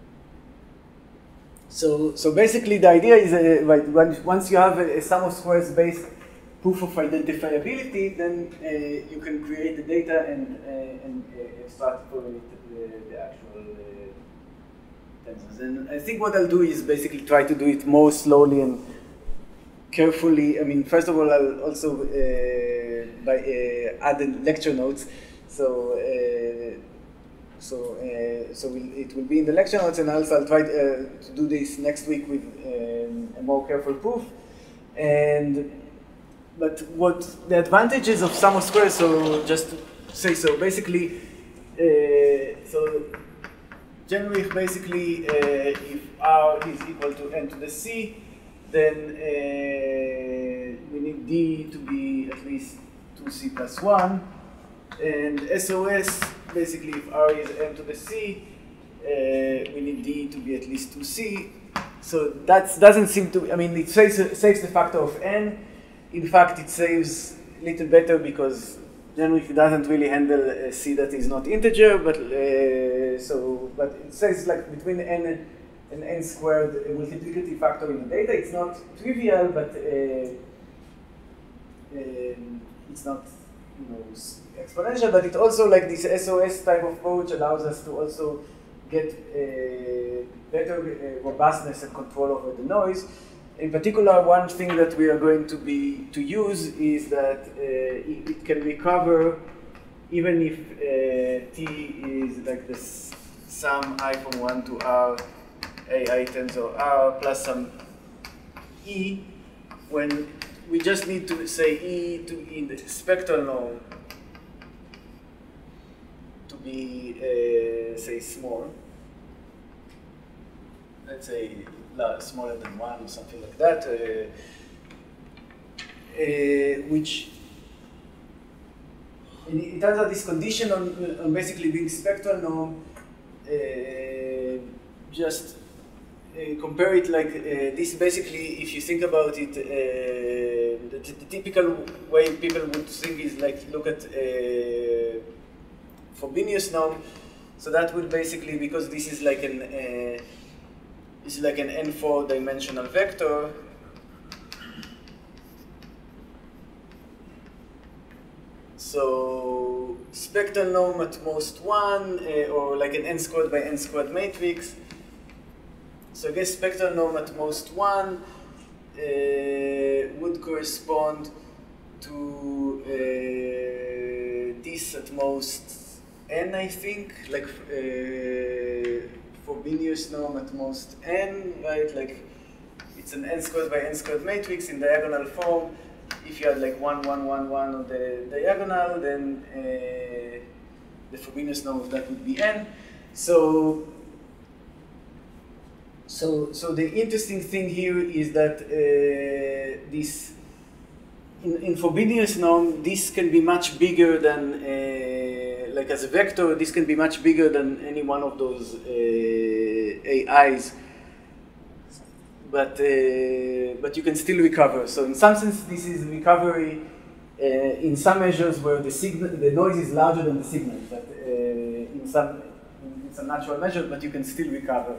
So basically the idea is, once you have a sum of squares based proof of identifiability, then you can create the data and extract for it the actual tensors. And I think what I'll do is basically try to do it more slowly and carefully. I mean, first of all, I'll also add in lecture notes. So it will be in the lecture notes, and also I'll try to do this next week with a more careful proof. But what the advantages of sum of squares, so just to say, so basically, so generally, basically, if R is equal to n to the c, then we need D to be at least 2c plus 1. And SOS, basically, if R is n to the c, we need D to be at least 2c. So that doesn't seem to, I mean, it saves the factor of n. In fact, it saves a little better because generally it doesn't really handle a c that is not integer, but but it says like between n and n squared a multiplicative factor in the data. It's not trivial, but it's not, you know, exponential. But it also, like this SOS type of approach, allows us to also get better robustness and control over the noise. In particular, one thing that we are going to use is that it can recover even if T is like this sum I from 1 to R, AI tensor R plus some E, when we just need to say E to in the spectral norm to be, say, small. Let's say smaller than 1 or something like that, which it has this condition on basically being spectral norm. Just compare it like this. Basically, if you think about it, the typical way people would think is like look at Frobenius norm. So that would basically, because this is like an n4 dimensional vector. So spectral norm at most 1, or like an n squared by n squared matrix. So I guess spectral norm at most 1 would correspond to this at most n, I think, like Frobenius norm at most n, right? Like it's an n squared by n squared matrix in diagonal form. If you had like 1, 1, 1, 1 on the diagonal, then the Frobenius norm of that would be n. So the interesting thing here is that this in Frobenius norm, this can be much bigger than like as a vector. This can be much bigger than any one of those AIs. But you can still recover. So in some sense, this is recovery in some measures where the noise is larger than the signal. But in some natural measure, but you can still recover.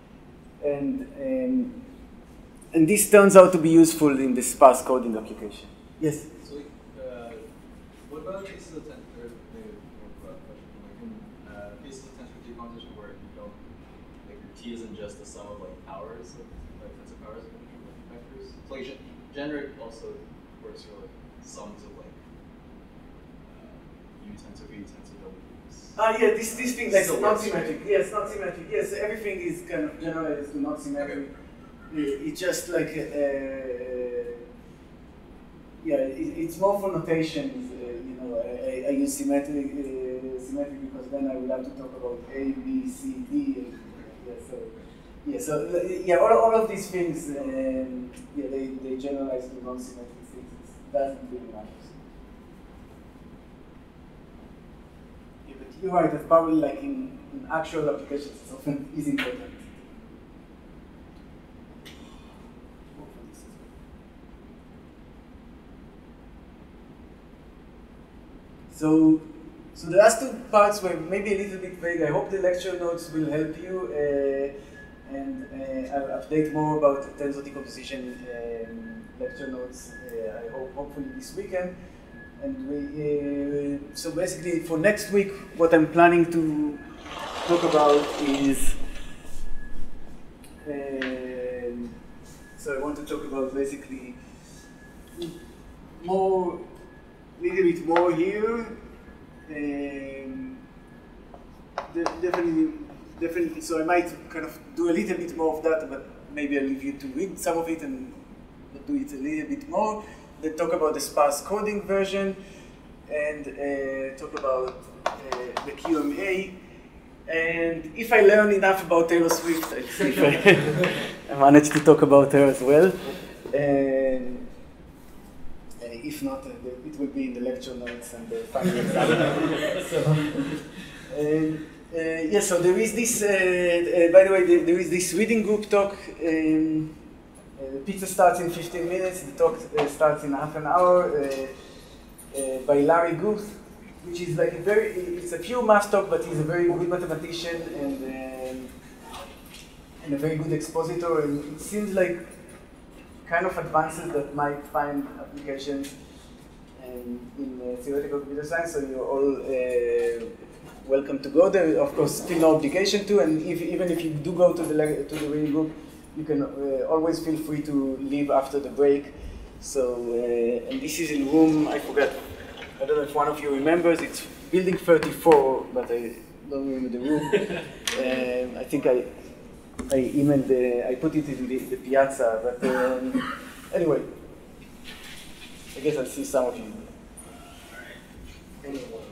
And this turns out to be useful in the sparse coding application. Yes. So what about cases of tensor? Cases of tensor decomposition where you don't, like your T isn't just the sum of like powers of tensor powers of vectors. So like generic also works for like sums of like U tensor V tensor W. Yeah, this thing like not symmetric. Yes, not symmetric. Yes, everything is kind of generalized to not symmetric. It's just like it's more for notations. You know, I use symmetric because then I will have to talk about A, B, C, D. All of these things. They generalize to non-symmetric things. It doesn't really matter. You're right, it's probably like in actual applications, it's often is important. So the last two parts were maybe a little bit vague. I hope the lecture notes will help you, and I'll update more about tensor decomposition lecture notes. I hope hopefully this weekend. And so basically for next week, what I'm planning to talk about is. So I want to talk about basically little bit more here. Definitely. So I might kind of do a little bit more of that, but maybe I'll leave you to read some of it and do it a little bit more. Then talk about the sparse coding version, and talk about the QMA. And if I learn enough about Taylor Swift, I'll see if I manage to talk about her as well. And if not, it will be in the lecture notes and the final exam. Yeah, so there is this, by the way, there is this reading group talk. The pizza starts in 15 minutes, the talk starts in half an hour by Larry Guth, which is like it's a pure math talk, but he's a very good mathematician and a very good expositor, and it seems like kind of advances that might find applications in theoretical computer science, so you're all welcome to go there. Of course, still no obligation to, and even if you do go to the reading group, you can always feel free to leave after the break. So, and this is in room, I forgot, I don't know if one of you remembers, it's building 34, but I don't remember the room. I think I emailed, I put it in the piazza, but anyway, I guess I'll see some of you. Anyway.